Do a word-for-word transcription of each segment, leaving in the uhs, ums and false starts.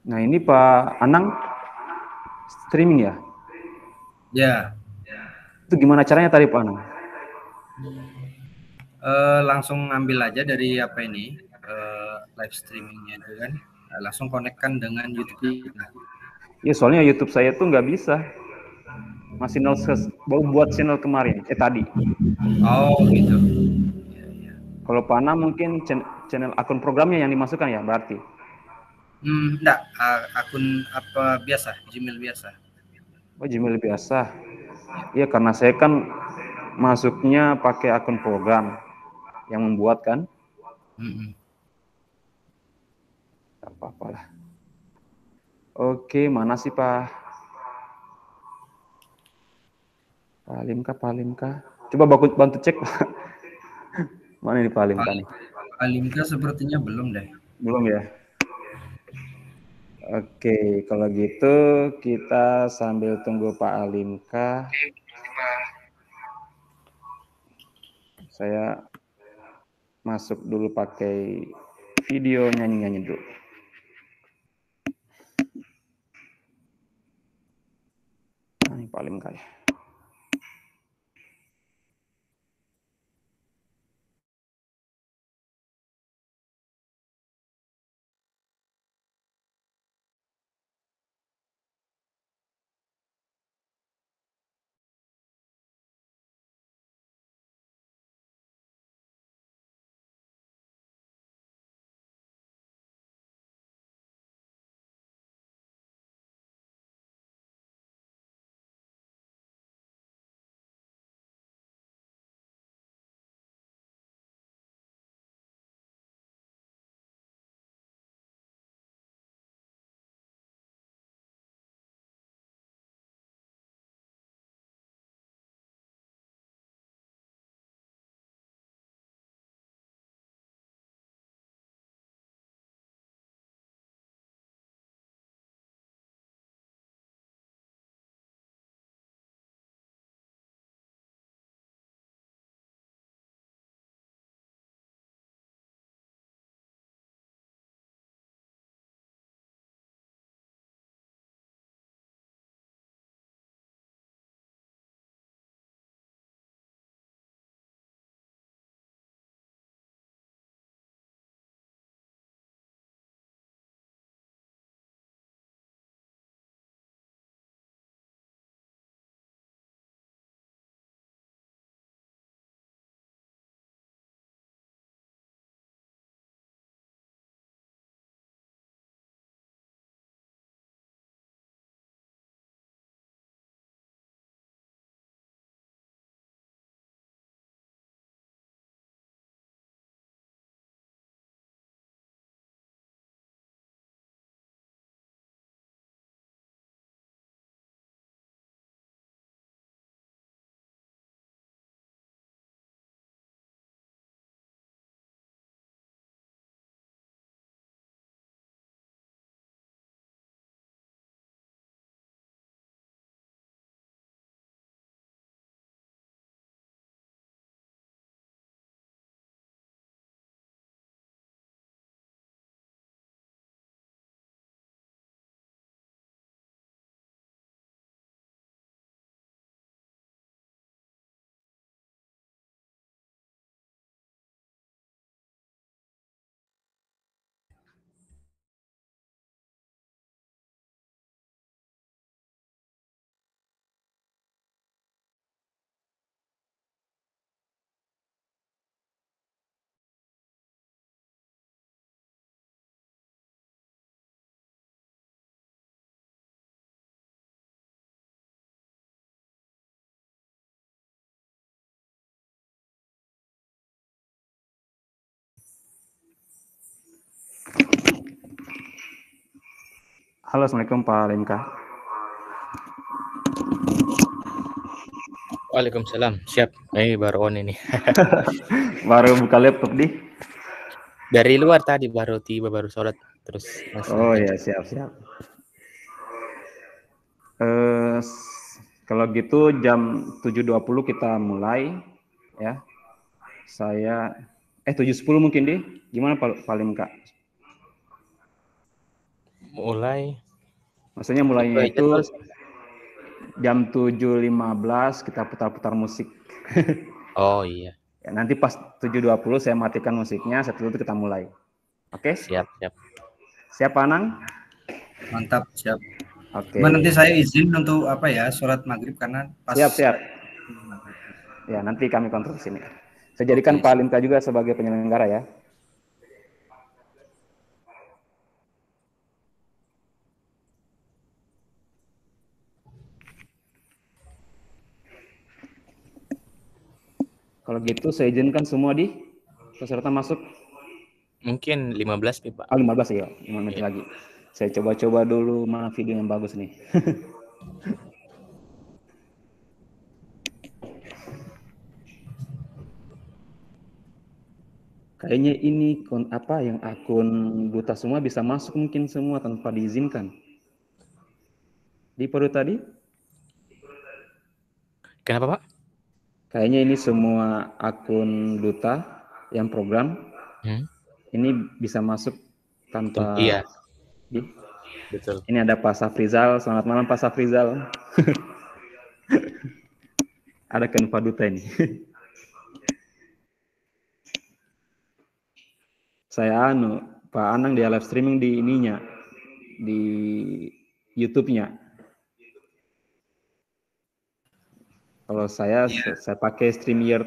Nah ini Pak Anang streaming ya? Ya, Itu gimana caranya tadi Pak Anang? eh, langsung ambil aja dari apa ini eh, live streamingnya itu kan. Nah, langsung konekkan dengan YouTube kita. Ya soalnya YouTube saya tuh nggak bisa. Masih nol baru buat channel kemarin, eh tadi. Oh gitu. Kalau Pak Anang mungkin channel akun programnya yang dimasukkan ya berarti. Hmm, enggak, a- akun apa biasa, Gmail biasa. Oh Gmail biasa. Iya karena saya kan masuknya pakai akun program yang membuat kan. Mm-mm. Gak apa-apa lah. Oke, mana sih Pak? Pak Limka, Pak Limka. Coba bantu, bantu cek Pak. Mana ini Pak Limka nih? Alimka sepertinya belum deh. Belum ya? Oke, kalau gitu kita sambil tunggu Pak Alimka, saya masuk dulu pakai video nyanyi-nyanyi dulu. Nah, ini Pak Alimka ya. Halo, Assalamualaikum Pak Alimka. Waalaikumsalam, siap. Ini baru on ini. Baru buka laptop di. Dari luar tadi baru tiba, baru sholat terus langsung Oh ya, lanjut. siap-siap. Eh, kalau gitu jam tujuh dua puluh kita mulai ya. Saya eh tujuh sepuluh mungkin di. Gimana Pak Alimka? Mulai Maksudnya itu mulainya aja itu terus. jam tujuh lima belas kita putar-putar musik. Oh iya, Ya, nanti pas tujuh dua puluh saya matikan musiknya, setelah itu kita mulai. Oke? siap siap. Siap, Pak Anang? Mantap, siap. Oke. Cuma nanti saya izin untuk apa ya, sholat maghrib karena pas Siap, siap. maghrib. Ya, nanti kami kontrol sini. Saya jadikan Oke, Pak siap. Alimka juga sebagai penyelenggara ya. Kalau gitu saya izinkan semua di peserta masuk. Mungkin lima belas nih, Pak. Ah, lima belas ya, lima menit Iya. lagi. Saya coba-coba dulu mana video yang bagus nih. Kayaknya ini kon apa yang akun duta semua bisa masuk mungkin semua tanpa diizinkan. Di Peru tadi? Kenapa, Pak? Kayaknya ini semua akun duta yang program Hmm? ini bisa masuk tanpa Iya, di. betul. Ini ada Pak Safrizal. Selamat malam Pak Safrizal. Ada Kenfa Duta ini. Saya anu Pak Anang dia live streaming di ininya di YouTube-nya. Kalau saya Iya. saya pakai StreamYard.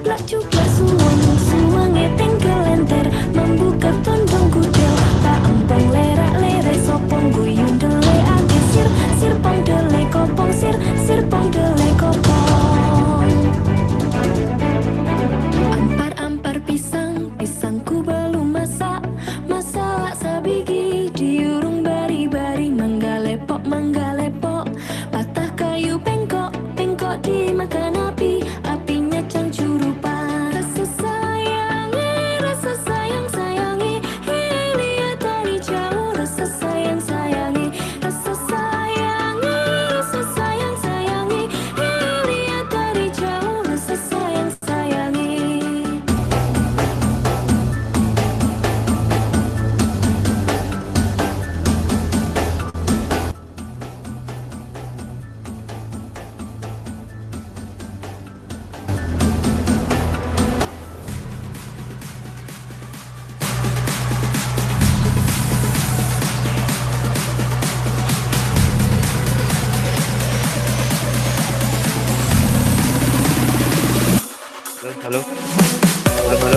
cuplak cuplak suwang suwange tengkel enter membuka tondong kudel tak empong lerak lere sopong guyung dele ake sir sir pong dele kopong sir sir pong dele kopong ampar ampar pisang pisangku belum masak masak sabigi diurung bari bari mangga lepok mangga lepok patah kayu bengkok bengkok dimakan api apinya cangcurupan rasa sayangi rasa sayang sayangi lihat dari jauh rasa sayang sayangi rasa sayangi rasa sayang sayangi lihat dari jauh rasa sayang sayangi. Halo, halo, halo, halo.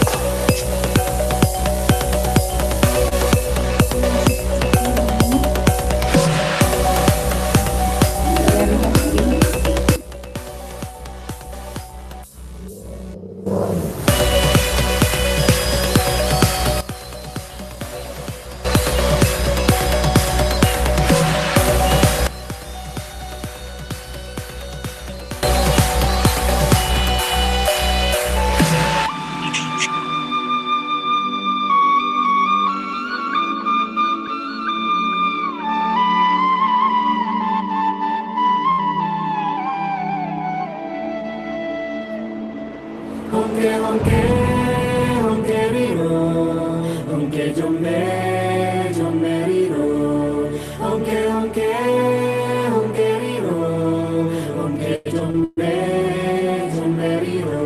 Honke honke honke riro honke jombe jombe riro honke honke honke riro honke jombe jombe riro.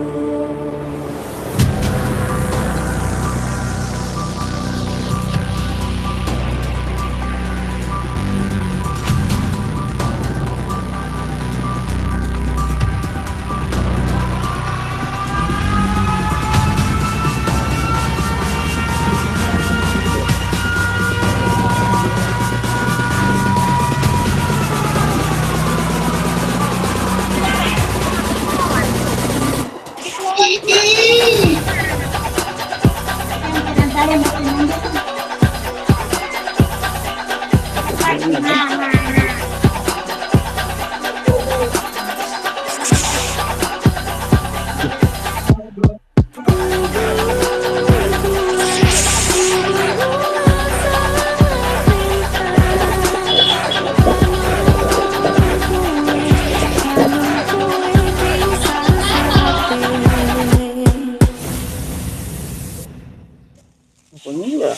Pokoknya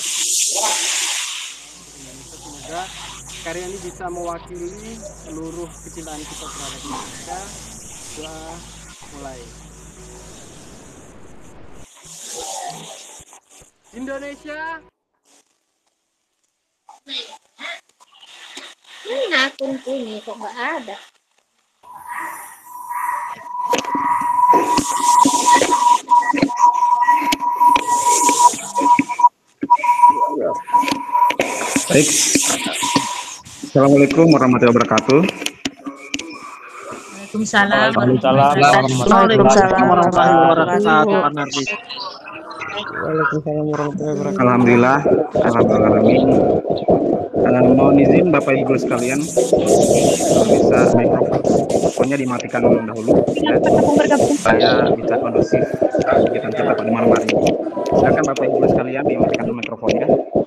Semoga karya ini bisa mewakili seluruh kecintaan kita terhadap Indonesia. Doa mulai. Indonesia. Ini akunku ini kok nggak ada. baik. Assalamualaikum warahmatullahi wabarakatuh. Waalaikumsalam Waalaikumsalam warahmatullahi wabarakatuh. Waalaikumsalam warahmatullahi wabarakatuh. Alhamdulillah, alhamdulillah. Uh, mohon izin Bapak Ibu sekalian, kalau bisa mikrofonnya dimatikan dahulu, ya, supaya bisa kondusif kegiatan kita pada malam hari ini. Silakan Bapak Ibu sekalian dimatikan dulu mikrofonnya.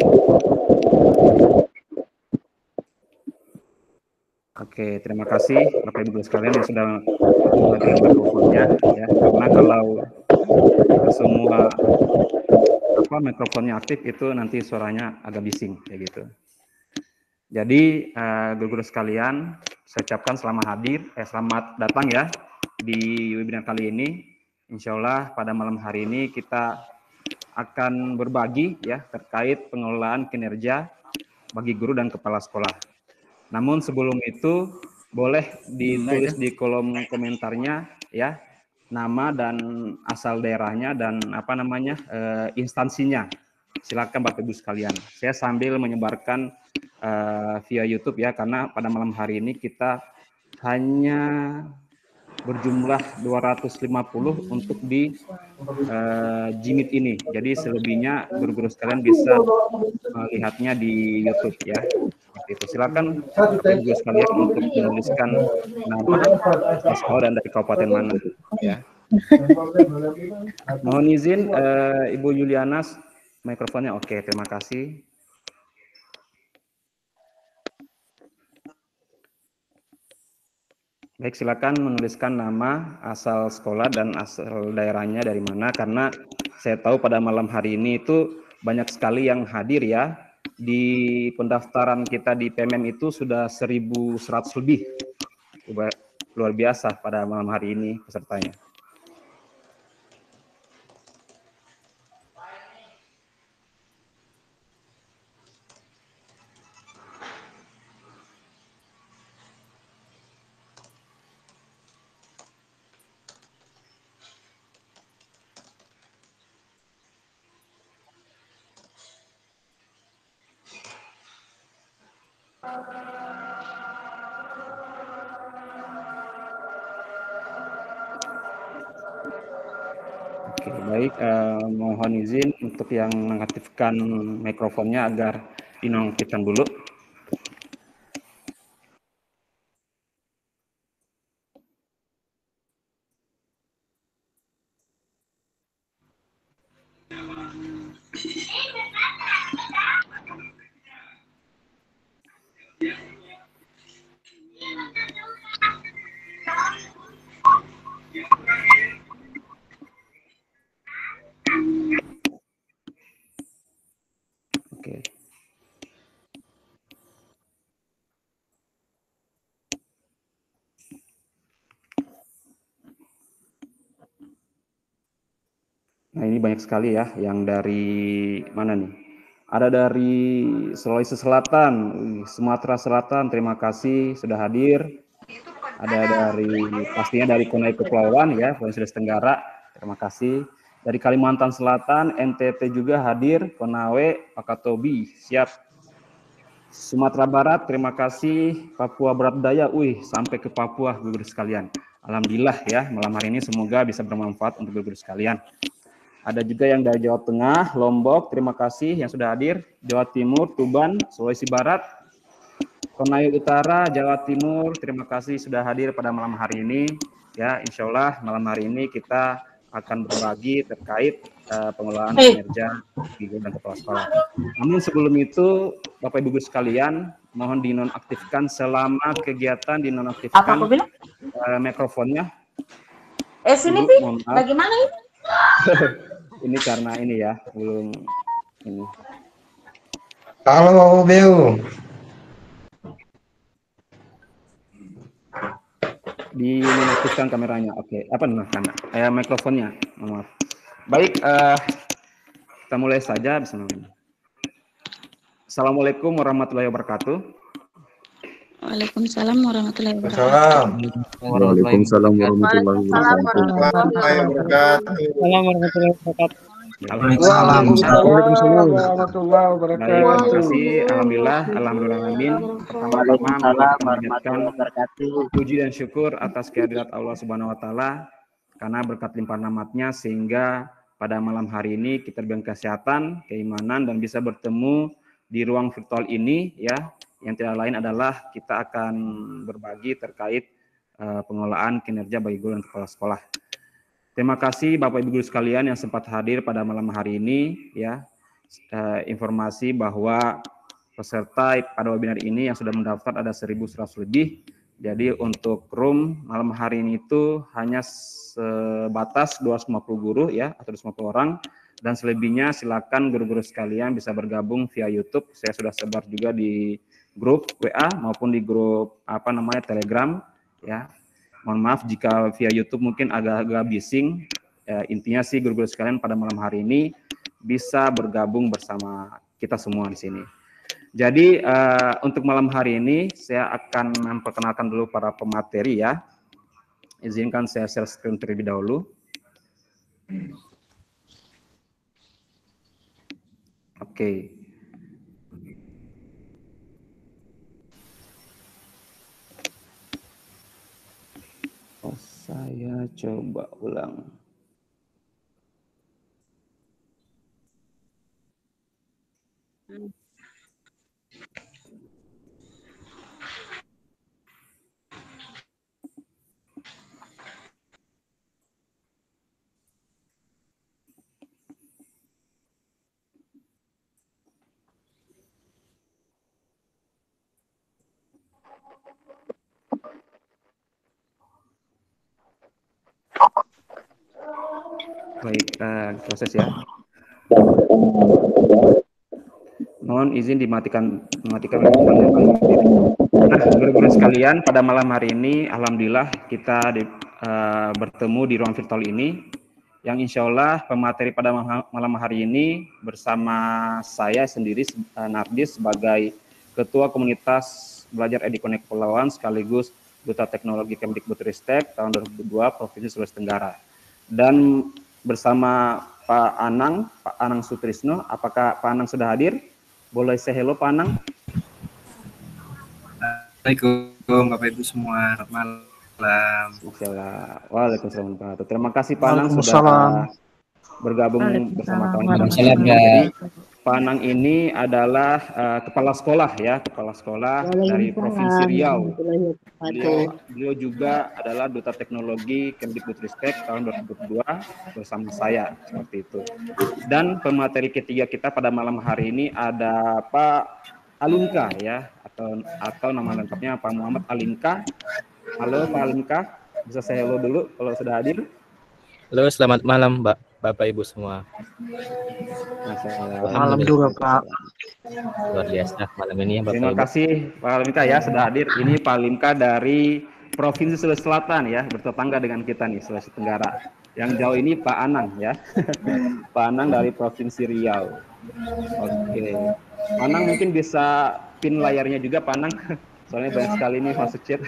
Oke, terima kasih Bapak Ibu sekalian yang sudah mematikan mikrofonnya, ya, karena kalau semua apa mikrofonnya aktif itu nanti suaranya agak bising kayak gitu. Jadi uh, guru-guru sekalian, saya ucapkan selamat hadir, eh selamat datang ya di webinar kali ini. Insya Allah pada malam hari ini kita akan berbagi ya terkait pengelolaan kinerja bagi guru dan kepala sekolah. Namun sebelum itu boleh ditulis di kolom komentarnya ya nama dan asal daerahnya dan apa namanya uh, instansinya. Silakan Bapak Ibu sekalian. Saya sambil menyebarkan uh, via YouTube ya, karena pada malam hari ini kita hanya berjumlah dua ratus lima puluh untuk di uh, Jimit ini. Jadi selebihnya guru-guru sekalian bisa melihatnya di YouTube ya. Seperti itu. Silakan guru sekalian untuk menuliskan nama, sekolah dan dari kabupaten mana ya. Mohon izin uh, Ibu Yuliana, mikrofonnya oke. Terima kasih. Baik, silakan menuliskan nama, asal sekolah, dan asal daerahnya dari mana, karena saya tahu pada malam hari ini itu banyak sekali yang hadir ya. Di pendaftaran kita di P M M itu sudah seribu seratus lebih. Luar biasa pada malam hari ini pesertanya. Oke, baik. Eh, mohon izin untuk yang mengaktifkan mikrofonnya agar dinonaktifkan dulu. Oke. Nah, ini banyak sekali ya yang dari mana nih? Ada dari Sulawesi Selatan, Sumatera Selatan, terima kasih sudah hadir. Ada dari pastinya dari Konai Kepulauan ya, Sulawesi Tenggara, terima kasih. Dari Kalimantan Selatan, N T T juga hadir, Konawe, Wakatobi, siap. Sumatera Barat, terima kasih. Papua Barat Daya, wih, sampai ke Papua, guru sekalian. Alhamdulillah ya, malam hari ini semoga bisa bermanfaat untuk guru sekalian. Ada juga yang dari Jawa Tengah, Lombok, terima kasih yang sudah hadir. Jawa Timur, Tuban, Sulawesi Barat, Konawe Utara, Jawa Timur, terima kasih sudah hadir pada malam hari ini. Ya, insya Allah malam hari ini kita akan berbagi terkait uh, pengelolaan kinerja guru dan kepala sekolah. Namun sebelum itu, Bapak Ibu sekalian, mohon dinonaktifkan selama kegiatan dinonaktifkan uh, mikrofonnya. Eh sini Pi, bagaimana ini? Ini karena ini ya, belum ini. Halo, Beo. Dinonaktifkan kameranya, oke. Apa nih kamera? Eh, mikrofonnya, maaf. Baik, uh, kita mulai saja. Bismillah. Assalamualaikum warahmatullahi wabarakatuh. Waalaikumsalam warahmatullahi wabarakatuh. Waalaikumsalam warahmatullahi wabarakatuh. Waalaikumsalam warahmatullahi wabarakatuh. Terima kasih. Alhamdulillah, alhamdulillahirrahmanirrahim. Pertama-tama mengucapkan puji dan syukur atas kehadirat Allah Subhanahu wa taala karena berkat limpahan rahmatnya sehingga pada malam hari ini kita diberikan kesehatan, keimanan dan bisa bertemu di ruang virtual ini ya. Yang tidak lain adalah kita akan berbagi terkait uh, pengelolaan kinerja bagi guru dan kepala sekolah. Terima kasih Bapak Ibu guru sekalian yang sempat hadir pada malam hari ini ya. Uh, informasi bahwa peserta pada webinar ini yang sudah mendaftar ada seribu seratus lebih. Jadi untuk room malam hari ini itu hanya sebatas dua ratus lima puluh guru ya atau dua ratus lima puluh orang. Dan selebihnya silakan guru-guru sekalian bisa bergabung via YouTube. Saya sudah sebar juga di grup W A maupun di grup apa namanya Telegram ya. Mohon maaf jika via YouTube mungkin agak-agak bising. Ya, intinya sih guru-guru sekalian pada malam hari ini bisa bergabung bersama kita semua di sini. Jadi uh, untuk malam hari ini saya akan memperkenalkan dulu para pemateri ya. Izinkan saya share screen terlebih dahulu. Oke. Oh, saya coba ulang. Baik, uh, proses ya. Mohon izin dimatikan mematikan mikrofonnya. Nah, guru-guru sekalian, pada malam hari ini, alhamdulillah kita di, uh, bertemu di ruang virtual ini, yang insya Allah pemateri pada malam hari ini bersama saya sendiri, uh, Nardis, sebagai Ketua Komunitas Belajar Edikonek Kepulauan, sekaligus Duta Teknologi Kemdikbudristek tahun dua ribu dua Provinsi Sulawesi Tenggara. Dan bersama Pak Anang, Pak Anang Sutrisno, apakah Pak Anang sudah hadir? Boleh saya hello Pak Anang? Assalamualaikum Bapak Ibu semua, selamat malam. Waalaikumsalam. Terima kasih Pak Anang sudah bergabung bersama kawan-kawan. Pak Anang ini adalah uh, kepala sekolah ya, kepala sekolah dari Provinsi Riau. Beliau, beliau juga adalah Duta Teknologi Kemdikbudristek tahun dua ribu dua bersama saya, seperti itu. Dan pemateri ketiga kita pada malam hari ini ada Pak Alinka ya, atau atau nama lengkapnya Pak Muhammad Alinka. Halo Pak Alinka, bisa saya hello dulu kalau sudah hadir? Halo, selamat malam Mbak, Bapak Ibu semua. Malam juga Pak. Luar biasa malam ini ya Bapak Terima Ibu. kasih Pak Alinka ya sudah hadir. Ini Pak Alinka dari Provinsi Sulawesi Selatan ya, bertetangga dengan kita nih Sulawesi Tenggara. Yang jauh ini Pak Anang ya. Pak Anang dari Provinsi Riau. Oke. Pak Anang mungkin bisa pin layarnya juga Pak Anang. Soalnya banyak sekali nih masuk chat.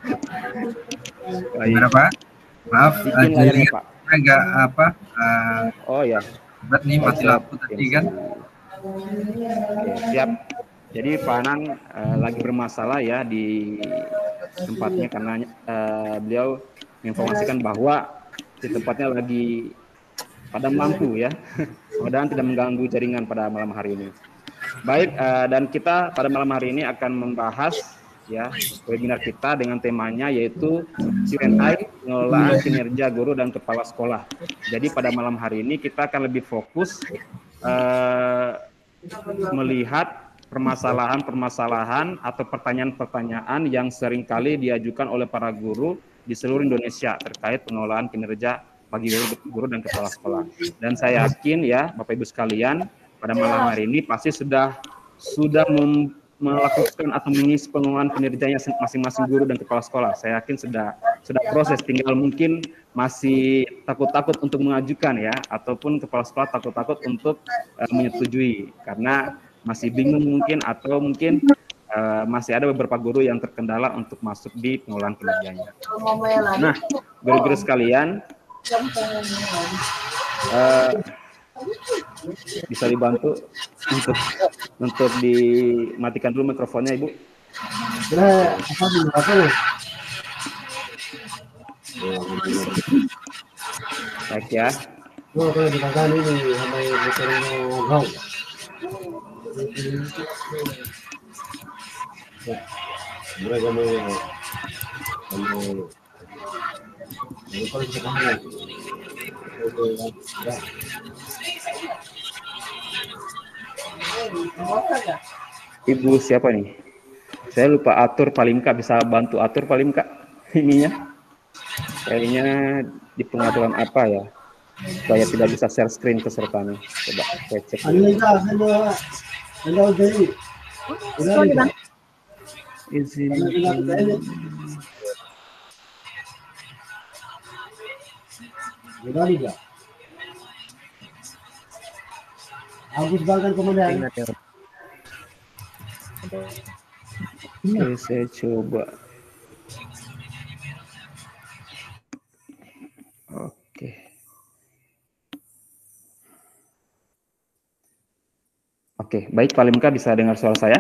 Gimana Pak? Maaf, pin layarnya Pak. Agak apa? Uh, oh ya. Berat nih mati lampu tadi kan. Oke, siap. Jadi Pak Anang uh, lagi bermasalah ya di tempatnya karena uh, beliau menginformasikan bahwa di tempatnya lagi padam lampu ya. Mudah-mudahan tidak mengganggu jaringan pada malam hari ini. Baik, uh, dan kita pada malam hari ini akan membahas ya webinar kita dengan temanya yaitu Q and A pengelolaan kinerja guru dan kepala sekolah. Jadi pada malam hari ini kita akan lebih fokus uh, melihat permasalahan-permasalahan atau pertanyaan-pertanyaan yang seringkali diajukan oleh para guru di seluruh Indonesia terkait pengelolaan kinerja bagi guru, guru dan kepala sekolah. Dan saya yakin ya Bapak Ibu sekalian pada malam hari ini pasti sudah sudah mem, melakukan atau mengisi pengelolaan kinerjanya masing-masing guru dan kepala sekolah. Saya yakin sudah sudah proses, tinggal mungkin masih takut-takut untuk mengajukan ya, ataupun kepala sekolah takut-takut untuk uh, menyetujui karena masih bingung mungkin atau mungkin uh, masih ada beberapa guru yang terkendala untuk masuk di pengelolaan kinerjanya. Nah, guru-guru sekalian, uh, bisa dibantu untuk untuk dimatikan dulu mikrofonnya Ibu. Baik ya. Ibu siapa nih? Saya lupa atur paling Kak, bisa bantu atur paling Kak ininya. Kayaknya di pengaturan apa ya? Supaya tidak bisa share screen pesertanya. Coba saya cek. Izin. Agus bahkan kemudian. Oke, saya coba. Oke, baik Pak Limka bisa dengar suara saya?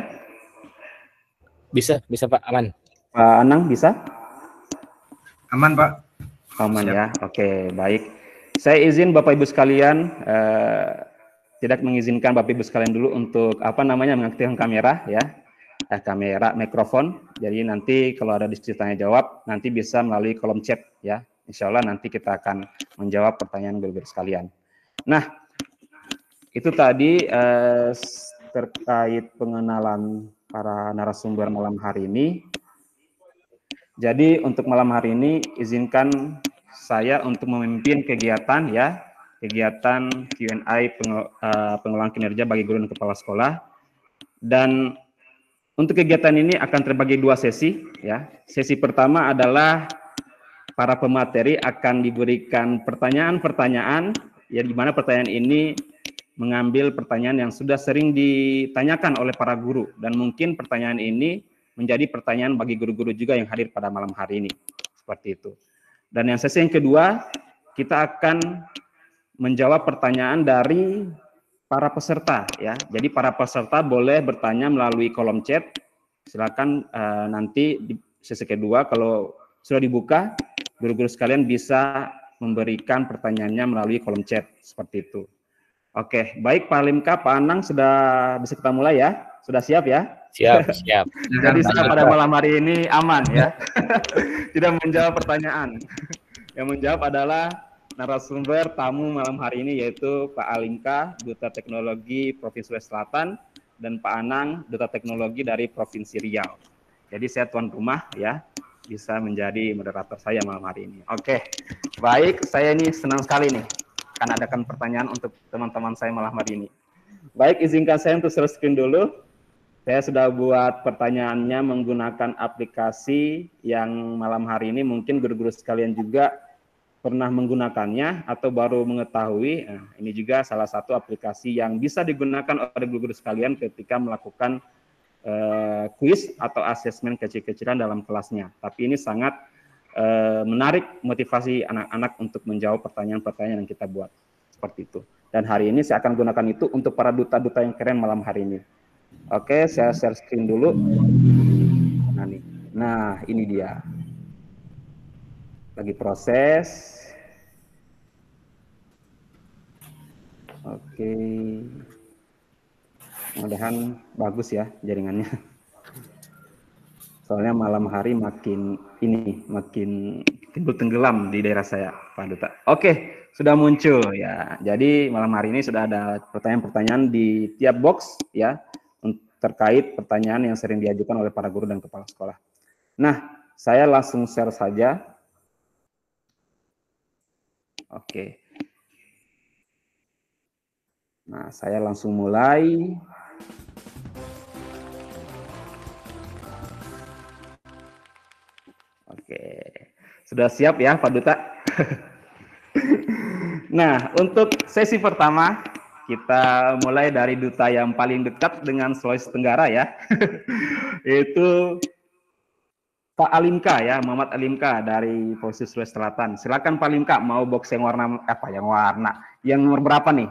Bisa, bisa Pak, aman. Pak Anang bisa? Aman Pak. Aman Siap. ya, oke baik. Saya izin Bapak Ibu sekalian, eh, tidak mengizinkan Bapak Ibu sekalian dulu untuk apa namanya mengaktifkan kamera ya, eh, kamera, mikrofon. Jadi nanti kalau ada diskusi tanya jawab, nanti bisa melalui kolom chat ya. Insya Allah nanti kita akan menjawab pertanyaan guru-guru sekalian. Nah, itu tadi eh, terkait pengenalan para narasumber malam hari ini. Jadi untuk malam hari ini izinkan saya untuk memimpin kegiatan ya, kegiatan Q and A pengel, uh, pengelolaan kinerja bagi guru dan kepala sekolah. Dan untuk kegiatan ini akan terbagi dua sesi ya. Sesi pertama adalah para pemateri akan diberikan pertanyaan-pertanyaan ya, di mana pertanyaan ini mengambil pertanyaan yang sudah sering ditanyakan oleh para guru, dan mungkin pertanyaan ini menjadi pertanyaan bagi guru-guru juga yang hadir pada malam hari ini. Seperti itu. Dan yang sesi yang kedua, kita akan menjawab pertanyaan dari para peserta ya. Jadi para peserta boleh bertanya melalui kolom chat. Silakan uh, nanti di sesi kedua kalau sudah dibuka, guru-guru sekalian bisa memberikan pertanyaannya melalui kolom chat seperti itu. Oke, baik Pak Limka, Pak Anang sudah bisa kita mulai ya? Sudah siap ya? Siap, siap. Jadi saya pada malam hari ini aman ya. Tidak menjawab pertanyaan. Yang menjawab adalah narasumber tamu malam hari ini, yaitu Pak Alimka, Duta Teknologi Provinsi Sulawesi Selatan, dan Pak Anang, Duta Teknologi dari Provinsi Riau. Jadi saya tuan rumah ya, bisa menjadi moderator saya malam hari ini. Oke, baik, saya ini senang sekali nih akan adakan pertanyaan untuk teman-teman saya malam hari ini. Baik, izinkan saya untuk share screen dulu. Saya sudah buat pertanyaannya menggunakan aplikasi yang malam hari ini mungkin guru-guru sekalian juga pernah menggunakannya atau baru mengetahui. Nah, ini juga salah satu aplikasi yang bisa digunakan oleh guru-guru sekalian ketika melakukan uh, kuis atau asesmen kecil-kecilan dalam kelasnya. Tapi ini sangat uh, menarik motivasi anak-anak untuk menjawab pertanyaan-pertanyaan yang kita buat. Seperti itu. Dan hari ini saya akan gunakan itu untuk para duta-duta yang keren malam hari ini. Oke, saya share screen dulu. Nah, nih. Nah, ini dia. Lagi proses. Oke. Mudah-mudahan bagus ya jaringannya. Soalnya malam hari makin ini, makin tenggelam di daerah saya, Pak Duta. Oke, sudah muncul ya. Jadi malam hari ini sudah ada pertanyaan-pertanyaan di tiap box ya, terkait pertanyaan yang sering diajukan oleh para guru dan kepala sekolah. Nah, saya langsung share saja. Oke. Nah, saya langsung mulai. Oke. Sudah siap ya, Pak Duta? Nah, untuk sesi pertama, kita mulai dari duta yang paling dekat dengan Sulawesi Tenggara ya, yaitu Pak Alimka ya, Muhammad Alimka dari Provinsi Sulawesi Selatan. Silakan Pak Alimka, mau box yang warna apa? Yang warna, yang nomor berapa nih?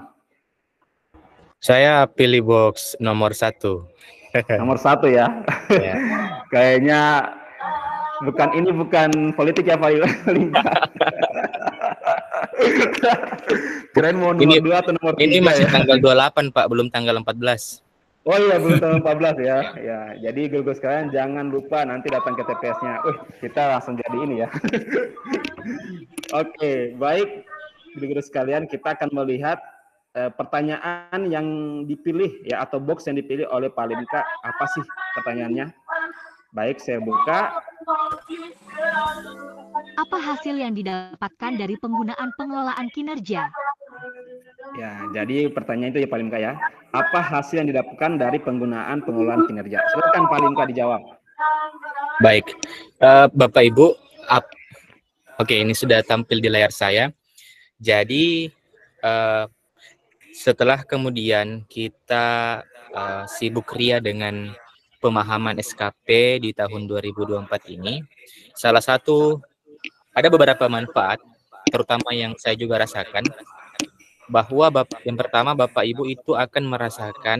Saya pilih box nomor satu. Nomor satu ya. Ya. Kayaknya bukan ini bukan politik ya Pak Alimka. Keren mau nomor ini, dua atau nomor ini tiga, masih ya? tanggal dua puluh delapan Pak, belum tanggal empat belas. Oh iya, belum tanggal empat belas ya. Ya, jadi guru-guru sekalian jangan lupa nanti datang ke T P S-nya. Uh, kita langsung jadi ini ya. Oke, baik guru-guru sekalian, kita akan melihat eh, pertanyaan yang dipilih ya, atau box yang dipilih oleh Pak Alimka. Apa sih pertanyaannya? Baik, saya buka. Apa hasil yang didapatkan dari penggunaan pengelolaan kinerja? Ya, jadi pertanyaan itu ya Pak Alimka ya. Apa hasil yang didapatkan dari penggunaan pengelolaan kinerja? Silakan Pak Alimka dijawab. Baik, uh, Bapak Ibu, up. Oke, ini sudah tampil di layar saya. Jadi uh, setelah kemudian kita uh, sibuk ria dengan pemahaman S K P di tahun dua ribu dua puluh empat ini, salah satu ada beberapa manfaat, terutama yang saya juga rasakan, bahwa Bapak, yang pertama Bapak Ibu itu akan merasakan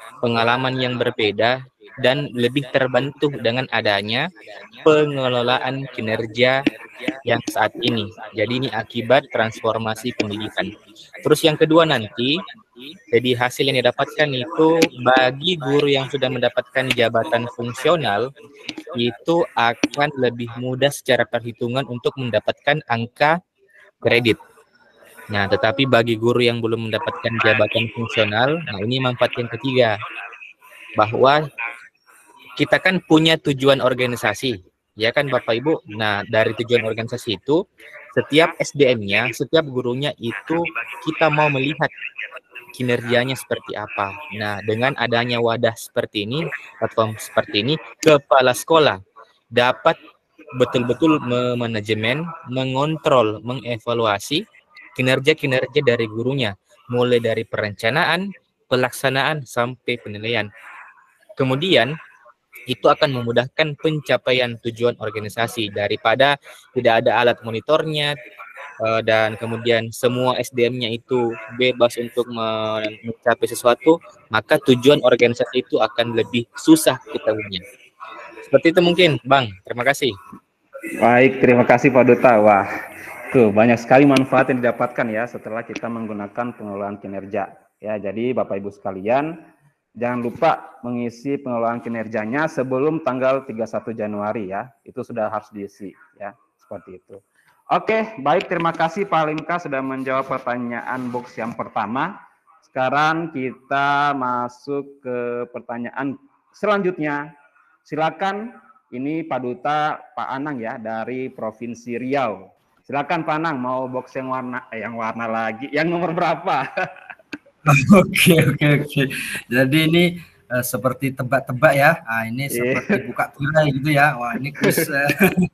pengalaman yang berbeda dan lebih terbantu dengan adanya pengelolaan kinerja yang saat ini. Jadi ini akibat transformasi pendidikan. Terus yang kedua nanti, jadi hasil yang didapatkan itu bagi guru yang sudah mendapatkan jabatan fungsional, itu akan lebih mudah secara perhitungan untuk mendapatkan angka kredit. Nah, tetapi bagi guru yang belum mendapatkan jabatan fungsional, nah ini manfaat yang ketiga, bahwa kita kan punya tujuan organisasi, ya kan Bapak Ibu? Nah, dari tujuan organisasi itu, setiap S D M-nya, setiap gurunya itu kita mau melihat kinerjanya seperti apa. Nah, dengan adanya wadah seperti ini, platform seperti ini, kepala sekolah dapat betul-betul memanajemen, mengontrol, mengevaluasi kinerja-kinerja dari gurunya, mulai dari perencanaan, pelaksanaan, sampai penilaian. Kemudian, itu akan memudahkan pencapaian tujuan organisasi daripada tidak ada alat monitornya, dan kemudian semua S D M-nya itu bebas untuk mencapai sesuatu, maka tujuan organisasi itu akan lebih susah kita punya. Seperti itu mungkin, Bang. Terima kasih. Baik, terima kasih Pak Duta. Wah, tuh banyak sekali manfaat yang didapatkan ya setelah kita menggunakan pengelolaan kinerja. Ya, jadi Bapak Ibu sekalian, jangan lupa mengisi pengelolaan kinerjanya sebelum tanggal tiga puluh satu Januari ya. Itu sudah harus diisi ya, seperti itu. Oke, baik, terima kasih Pak Halimka sudah menjawab pertanyaan box yang pertama. Sekarang kita masuk ke pertanyaan selanjutnya. Silakan, ini Pak Duta, Pak Anang ya dari Provinsi Riau. Silakan Pak Anang, mau box yang warna eh, yang warna lagi, yang nomor berapa? Oke, oke, oke. Jadi ini uh, seperti tebak-tebak ya. Ah, ini seperti buka tirai gitu ya. Wah, ini kuis uh,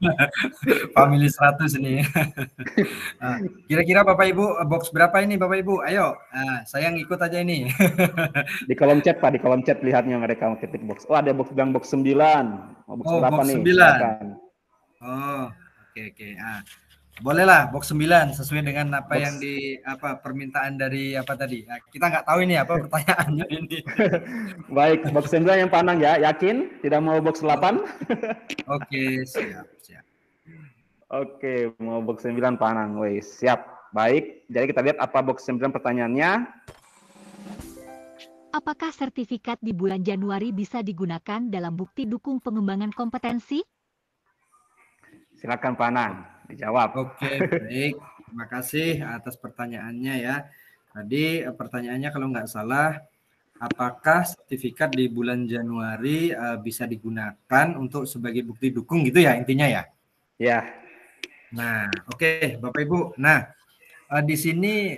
Family seratus ini. Kira-kira uh, Bapak Ibu, box berapa ini Bapak Ibu? Ayo, uh, saya ngikut aja ini. Di kolom chat Pak, di kolom chat lihatnya mereka ketik box. Oh, ada box bilang box sembilan. Oh, box oh, berapa box nih? sembilan. Silakan. Oh, oke, oke. Ah. Bolehlah box sembilan sesuai dengan apa box. Yang di apa permintaan dari apa tadi. Nah, kita nggak tahu ini apa pertanyaannya ini. Baik, box sembilan yang Pak Anang ya. Yakin tidak mau box delapan? Oke, siap, siap. Oke, mau box sembilan Pak Anang. Woi, siap. Baik, jadi kita lihat apa box sembilan pertanyaannya. Apakah sertifikat di bulan Januari bisa digunakan dalam bukti dukung pengembangan kompetensi? Silakan Pak Anang, dijawab. Oke, baik. Terima kasih atas pertanyaannya ya. Tadi pertanyaannya kalau nggak salah, apakah sertifikat di bulan Januari uh, bisa digunakan untuk sebagai bukti dukung gitu ya intinya ya? Ya. Nah, oke okay, Bapak Ibu. Nah, uh, di sini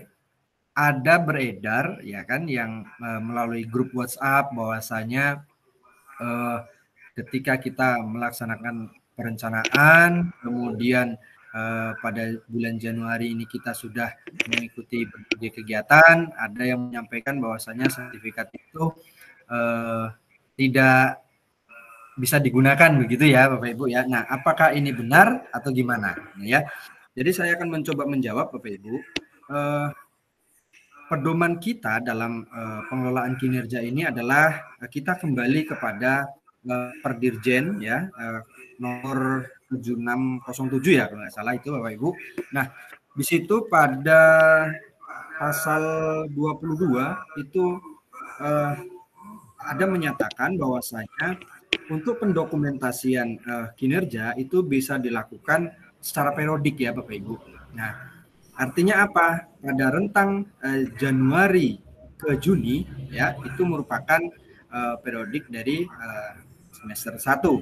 ada beredar ya kan yang uh, melalui grup WhatsApp bahwasanya uh, ketika kita melaksanakan perencanaan, kemudian uh, pada bulan Januari ini kita sudah mengikuti berbagai kegiatan, ada yang menyampaikan bahwasanya sertifikat itu uh, tidak bisa digunakan begitu ya Bapak Ibu ya. Nah, apakah ini benar atau gimana? Nah, ya, jadi saya akan mencoba menjawab Bapak Ibu. Uh, pedoman kita dalam uh, pengelolaan kinerja ini adalah uh, kita kembali kepada uh, Perdirjen ya. Uh, nomor tujuh enam nol tujuh ya kalau nggak salah itu Bapak Ibu. Nah, di situ pada pasal dua puluh dua itu eh, ada menyatakan bahwasanya untuk pendokumentasian eh, kinerja itu bisa dilakukan secara periodik ya Bapak Ibu. Nah, artinya apa? Pada rentang eh, Januari ke Juni ya itu merupakan eh, periodik dari eh, semester satu.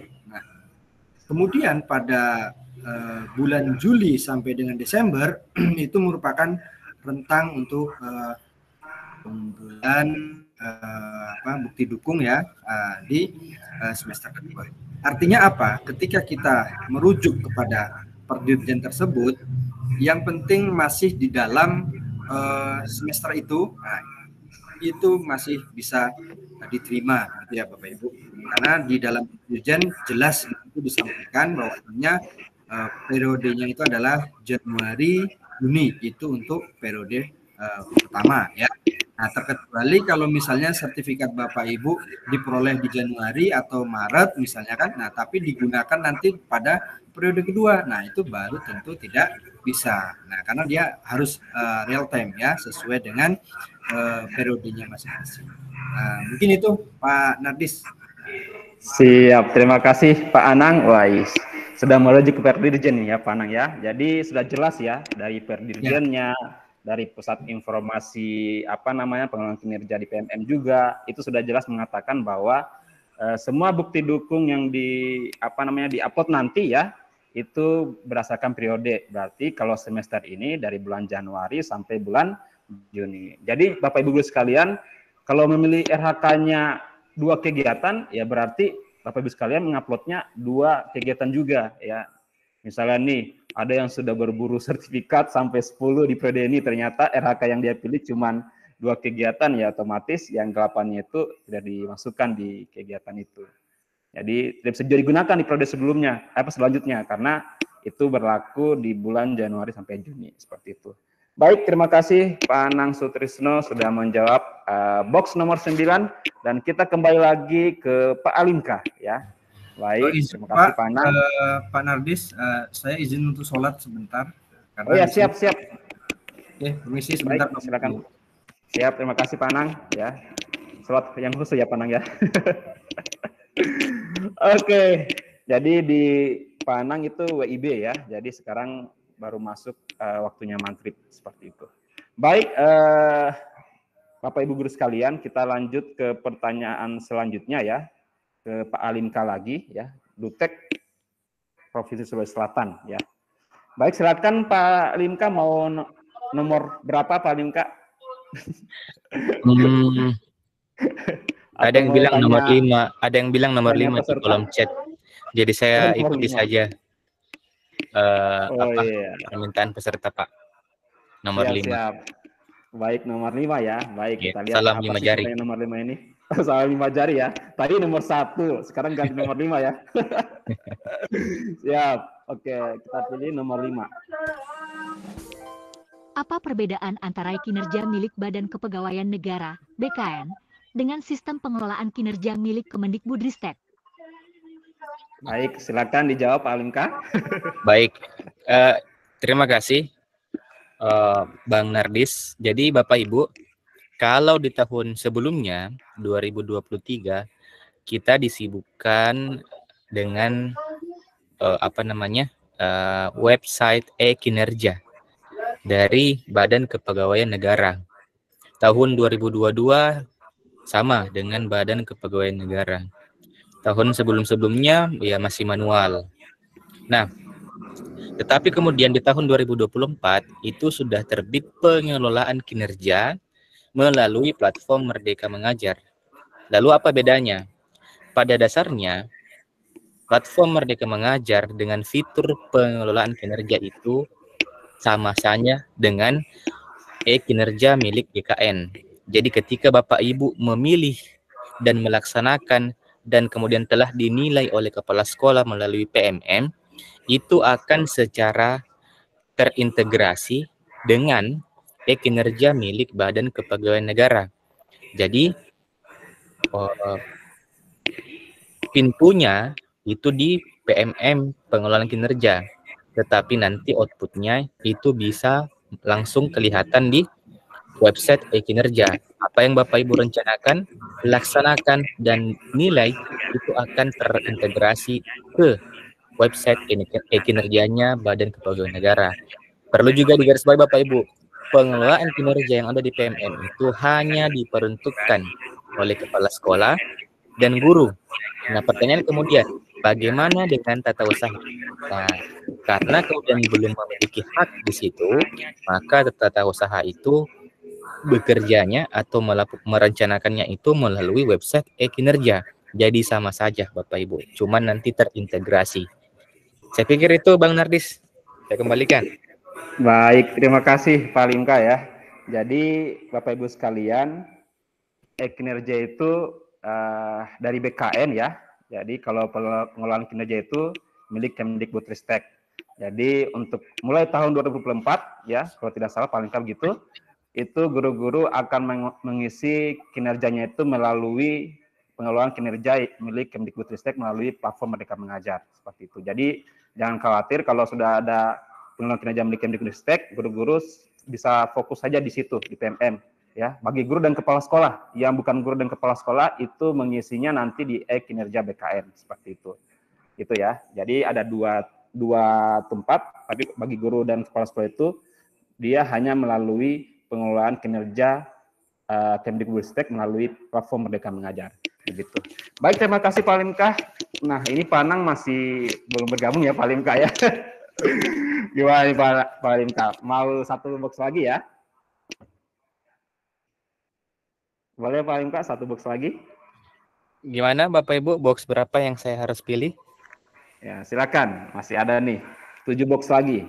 Kemudian pada uh, bulan Juli sampai dengan Desember itu merupakan rentang untuk uh, pengumpulan uh, apa, bukti dukung ya uh, di uh, semester kedua. Artinya apa? Ketika kita merujuk kepada Perdirjen tersebut, yang penting masih di dalam uh, semester itu, nah, itu masih bisa diterima ya Bapak Ibu. Karena di dalam Dirjen jelas itu disampaikan bahwasanya uh, periodenya itu adalah Januari Juni itu untuk periode uh, pertama ya. Nah, terkecuali kalau misalnya sertifikat Bapak Ibu diperoleh di Januari atau Maret misalnya kan, nah tapi digunakan nanti pada periode kedua, nah itu baru tentu tidak bisa. Nah, karena dia harus uh, real time ya, sesuai dengan uh, periodenya masing-masing. Nah, mungkin itu Pak Nardis. Siap, terima kasih Pak Anang. Wais, sudah merujuk ke Perdirjen ya Pak Anang ya. Jadi sudah jelas ya dari Perdirjennya, ya. Dari pusat informasi apa namanya pengelolaan kinerja di P M M juga itu sudah jelas mengatakan bahwa uh, semua bukti dukung yang di apa namanya diupload nanti ya itu berdasarkan periode. Berarti kalau semester ini dari bulan Januari sampai bulan Juni. Jadi Bapak Ibu sekalian, kalau memilih R H K-nya dua kegiatan ya berarti Bapak Ibu sekalian menguploadnya dua kegiatan juga ya. Misalnya nih, ada yang sudah berburu sertifikat sampai sepuluh di periode ini, ternyata R H K yang dia pilih cuma dua kegiatan, ya otomatis yang delapannya itu tidak dimasukkan di kegiatan itu. Jadi tidak bisa digunakan di periode sebelumnya, apa selanjutnya, karena itu berlaku di bulan Januari sampai Juni, seperti itu. Baik, terima kasih Pak Anang Sutrisno sudah menjawab uh, box nomor sembilan, dan kita kembali lagi ke Pak Alimka, ya. Baik, oh, izin, terima kasih Pak, Pak Anang. Uh, Pak Nardis, uh, saya izin untuk sholat sebentar. Oh ya, siap, siap. Oke, permisi sebentar. Baik, silakan. Siap, terima kasih Pak Anang. Ya, sholat yang khusus ya Pak Anang ya. Oke, jadi di Pak Anang itu W I B ya. Jadi sekarang baru masuk uh, waktunya maghrib seperti itu. Baik, uh, Bapak Ibu guru sekalian, kita lanjut ke pertanyaan selanjutnya ya. Ke Pak Alimka lagi ya, Dutek Provinsi Sulawesi Selatan ya. Baik, silakan Pak Alimka, mau no nomor berapa Pak Alimka? Hmm, ada yang bilang tanya, nomor lima, ada yang bilang nomor lima di kolom chat. Jadi saya oh, ikuti lima. saja uh, oh, apa iya. permintaan peserta Pak. Nomor siap, lima. Siap. Baik, nomor lima ya. Baik, ya, kita lihat salam apa lima sih jari. Nomor lima ini. Salam lima jari ya. Tadi nomor satu, sekarang ganti nomor lima ya. Siap. Oke, kita pilih nomor lima. Apa perbedaan antara kinerja milik Badan Kepegawaian Negara (B K N) dengan sistem pengelolaan kinerja milik Kemendikbudristek? Baik, silakan dijawab Pak Alimka. Baik, uh, terima kasih uh, Bang Nardis. Jadi Bapak Ibu, kalau di tahun sebelumnya, dua ribu dua puluh tiga, kita disibukkan dengan uh, apa namanya uh, website e-kinerja dari Badan Kepegawaian Negara. Tahun dua ribu dua puluh dua sama dengan Badan Kepegawaian Negara. Tahun sebelum-sebelumnya ya masih manual. Nah, tetapi kemudian di tahun dua ribu dua puluh empat itu sudah terbit pengelolaan kinerja melalui platform Merdeka Mengajar. Lalu apa bedanya? Pada dasarnya, platform Merdeka Mengajar dengan fitur pengelolaan kinerja itu sama saja dengan e-kinerja milik B K N. Jadi ketika Bapak Ibu memilih dan melaksanakan dan kemudian telah dinilai oleh kepala sekolah melalui P M M, itu akan secara terintegrasi dengan e-kinerja milik Badan Kepegawaian Negara. Jadi uh, pintunya itu di P M M pengelolaan kinerja, tetapi nanti outputnya itu bisa langsung kelihatan di website e-kinerja. Apa yang Bapak Ibu rencanakan, laksanakan, dan nilai itu akan terintegrasi ke website e-kinerjanya Badan Kepegawaian Negara. Perlu juga digarisbawahi Bapak Ibu, pengelolaan kinerja yang ada di P M M itu hanya diperuntukkan oleh kepala sekolah dan guru. Nah, pertanyaan kemudian, bagaimana dengan tata usaha? Nah, karena kemudian belum memiliki hak di situ, maka tata usaha itu bekerjanya atau merencanakannya itu melalui website e-kinerja. Jadi sama saja Bapak Ibu, cuman nanti terintegrasi. Saya pikir itu Bang Nardis. Saya kembalikan. Baik, terima kasih Pak Alimka ya. Jadi Bapak Ibu sekalian, e-kinerja itu uh, dari B K N ya. Jadi kalau pengelolaan kinerja itu milik Kemendikbudristek. Jadi untuk mulai tahun dua ribu dua puluh empat ya, kalau tidak salah Pak Alimka begitu, itu guru-guru akan meng mengisi kinerjanya itu melalui pengelolaan kinerja milik Kemdikbudristek melalui platform Merdeka Mengajar, seperti itu. Jadi jangan khawatir kalau sudah ada pengelolaan kinerja milik Kemdikbudristek, guru-guru bisa fokus saja di situ, di P M M. Ya, bagi guru dan kepala sekolah, yang bukan guru dan kepala sekolah itu mengisinya nanti di e-kinerja B K N, seperti itu. Itu ya. Jadi ada dua dua tempat, tapi bagi guru dan kepala sekolah itu dia hanya melalui pengelolaan kinerja uh, Kemdikbudristek melalui platform Merdeka Mengajar. Begitu. Baik, terima kasih Pak Limka. Nah, ini Pak Anang masih belum bergabung ya Pak Limka ya. Gimana nih Pak, Pak Limka? Mau satu box lagi ya? Boleh Pak Limka satu box lagi? Gimana Bapak Ibu, box berapa yang saya harus pilih? Ya, silakan. Masih ada nih. Tujuh box lagi.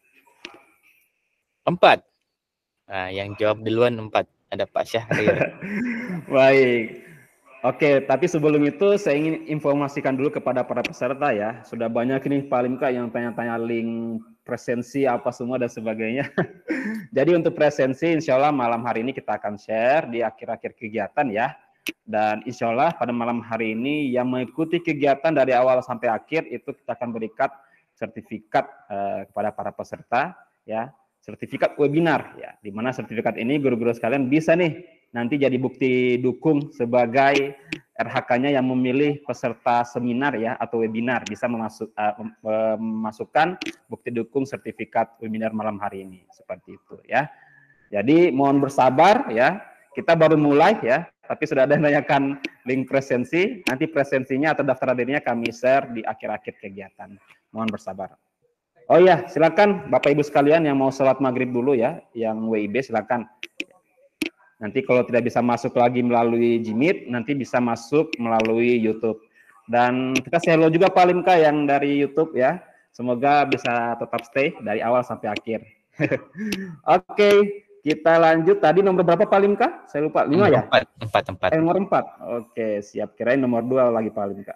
Empat. Nah, yang jawab duluan empat. Ada Pak Syahrir. Baik. Oke, tapi sebelum itu saya ingin informasikan dulu kepada para peserta ya. Sudah banyak nih Pak Limka yang tanya-tanya link presensi apa semua dan sebagainya. Jadi untuk presensi insya Allah malam hari ini kita akan share di akhir-akhir kegiatan ya. Dan insya Allah pada malam hari ini yang mengikuti kegiatan dari awal sampai akhir itu kita akan berikan sertifikat eh, kepada para peserta ya. Sertifikat webinar ya, di mana sertifikat ini guru-guru sekalian bisa nih nanti jadi bukti dukung sebagai R H K-nya yang memilih peserta seminar ya atau webinar, bisa memasuk, uh, memasukkan bukti dukung sertifikat webinar malam hari ini, seperti itu ya. Jadi mohon bersabar ya, kita baru mulai ya, tapi sudah ada yang menanyakan link presensi, nanti presensinya atau daftar hadirnya kami share di akhir-akhir kegiatan. Mohon bersabar. Oh ya, silakan Bapak Ibu sekalian yang mau sholat maghrib dulu ya, yang W I B silakan. Nanti kalau tidak bisa masuk lagi melalui Jimit, nanti bisa masuk melalui YouTube. Dan kita share juga Pak Limka yang dari YouTube ya. Semoga bisa tetap stay dari awal sampai akhir. Oke, kita lanjut. Tadi nomor berapa Pak Limka? Saya lupa. Lima ya? Empat, empat, empat. Eh, nomor empat. Oke, siap. Kirain nomor dua lagi Pak Limka.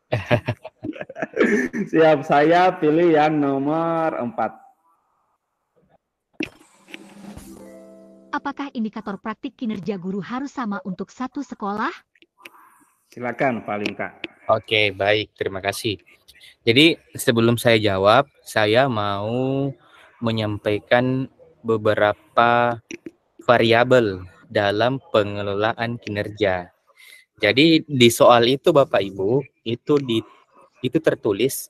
Siap, saya pilih yang nomor empat. Apakah indikator praktik kinerja guru harus sama untuk satu sekolah? Silakan Pak Limka. Oke, baik. Terima kasih. Jadi sebelum saya jawab, saya mau menyampaikan beberapa variabel dalam pengelolaan kinerja. Jadi di soal itu Bapak Ibu, itu di itu tertulis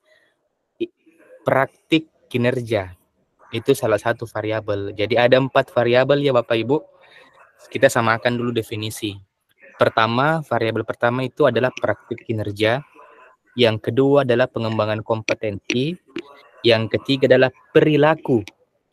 praktik kinerja. Itu salah satu variabel. Jadi ada empat variabel ya Bapak Ibu. Kita samakan dulu definisi. Pertama, variabel pertama itu adalah praktik kinerja. Yang kedua adalah pengembangan kompetensi. Yang ketiga adalah perilaku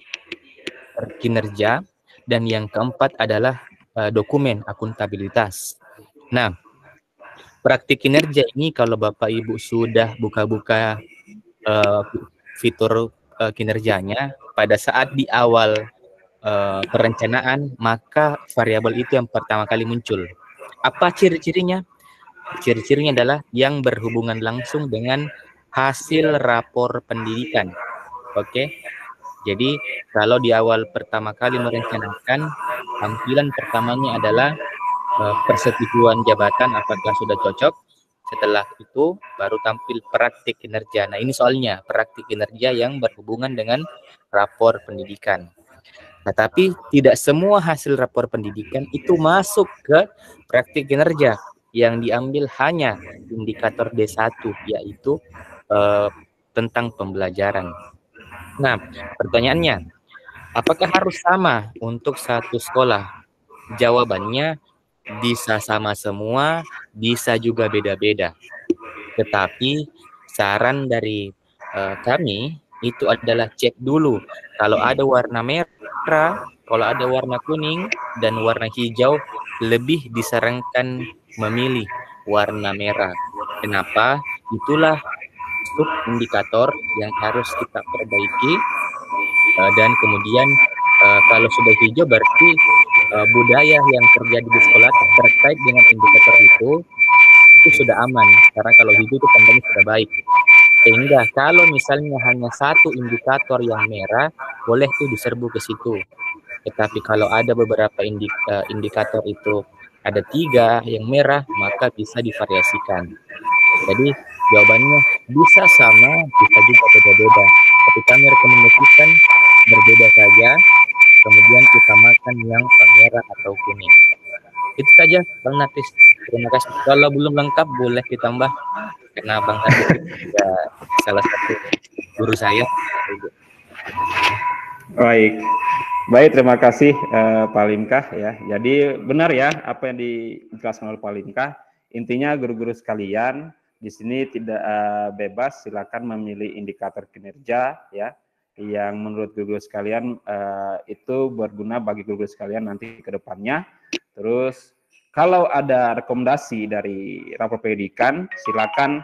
kinerja. Dan yang keempat adalah uh, dokumen akuntabilitas. Nah, praktik kinerja ini kalau Bapak Ibu sudah buka-buka uh, fitur uh, kinerjanya pada saat di awal uh, perencanaan, maka variabel itu yang pertama kali muncul. Apa ciri-cirinya? Ciri-cirinya adalah yang berhubungan langsung dengan hasil rapor pendidikan. Oke. Jadi kalau di awal pertama kali merencanakan, tampilan pertamanya adalah uh, persetujuan jabatan apakah sudah cocok. Setelah itu baru tampil praktik kinerja. Nah ini soalnya praktik kinerja yang berhubungan dengan rapor pendidikan. Nah, tapi tidak semua hasil rapor pendidikan itu masuk ke praktik kinerja. Yang diambil hanya indikator D satu, yaitu eh, tentang pembelajaran. Nah, pertanyaannya, apakah harus sama untuk satu sekolah? Jawabannya bisa sama semua, bisa juga beda-beda. Tetapi saran dari uh, kami itu adalah cek dulu kalau ada warna merah, kalau ada warna kuning dan warna hijau, lebih disarankan memilih warna merah. Kenapa? Itulah sub indikator yang harus kita perbaiki uh, dan kemudian uh, kalau sudah hijau berarti uh, budaya yang terjadi di sekolah terkait dengan indikator itu itu sudah aman, karena kalau hijau itu tandanya sudah baik. Sehingga kalau misalnya hanya satu indikator yang merah, boleh tuh diserbu ke situ. Tetapi kalau ada beberapa indik, uh, indikator itu ada tiga yang merah, maka bisa divariasikan. Jadi jawabannya bisa sama, bisa juga beda-beda. Tapi kami rekomendasikan berbeda saja, kemudian utamakan yang merah atau kuning. Itu saja Bang Nartis. Terima kasih. Kalau belum lengkap boleh ditambah, karena Bang Nartis juga salah satu guru saya. Baik, baik terima kasih uh, Pak Limkah ya. Jadi benar ya apa yang dijelaskan oleh Pak Limkah. Intinya guru-guru sekalian di sini tidak uh, bebas, silakan memilih indikator kinerja ya yang menurut guru-guru sekalian uh, itu berguna bagi guru-guru sekalian nanti ke depannya. Terus kalau ada rekomendasi dari rapor pendidikan, silakan.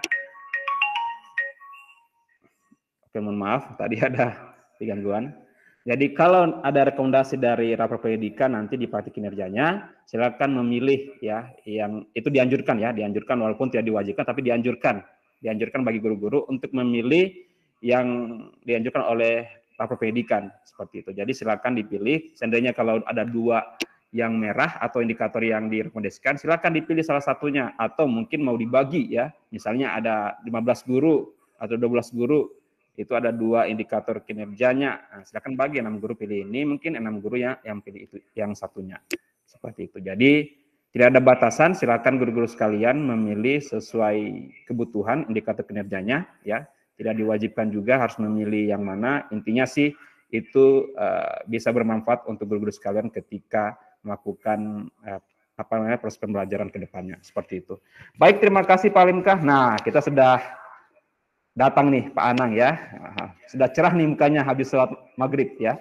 Oke, mohon maaf, tadi ada gangguan. Jadi kalau ada rekomendasi dari rapor pendidikan nanti di praktik kinerjanya, silakan memilih ya yang itu dianjurkan ya, dianjurkan walaupun tidak diwajibkan, tapi dianjurkan, dianjurkan bagi guru-guru untuk memilih yang dianjurkan oleh rapor pendidikan seperti itu. Jadi silakan dipilih. Seandainya kalau ada dua yang merah atau indikator yang direkomendasikan, silakan dipilih salah satunya atau mungkin mau dibagi ya. Misalnya ada lima belas guru atau dua belas guru, itu ada dua indikator kinerjanya. Nah, silakan bagi enam guru pilih ini, mungkin enam guru yang yang pilih itu yang satunya. Seperti itu. Jadi tidak ada batasan, silakan guru-guru sekalian memilih sesuai kebutuhan indikator kinerjanya ya. Tidak diwajibkan juga harus memilih yang mana. Intinya sih itu uh, bisa bermanfaat untuk guru-guru sekalian ketika melakukan uh, apa namanya proses pembelajaran ke depannya. Seperti itu. Baik, terima kasih Pak Limkah. Nah, kita sudah datang nih Pak Anang ya. Sudah cerah nih mukanya habis sholat maghrib ya.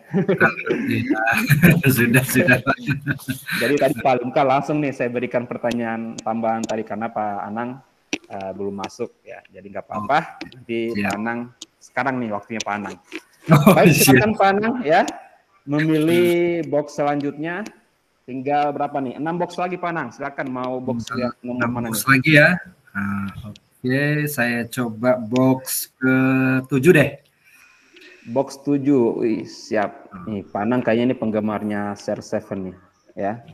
Sudah, sudah. Jadi tadi Pak Limkah langsung nih saya berikan pertanyaan tambahan tadi karena Pak Anang uh, belum masuk ya. Jadi nggak apa-apa. Nanti ya. Pak Anang sekarang nih waktunya Pak Anang. Oh, baik, silakan Pak Anang ya. Memilih box selanjutnya. Tinggal berapa nih? enam box lagi Pak Anang. Silakan mau box yang nomor mana box nih? lagi ya. Nah, oke, saya coba box ke tujuh deh. Box tujuh, wih, siap. Nih, Pak Anang kayaknya ini penggemarnya Share Seven nih, ya.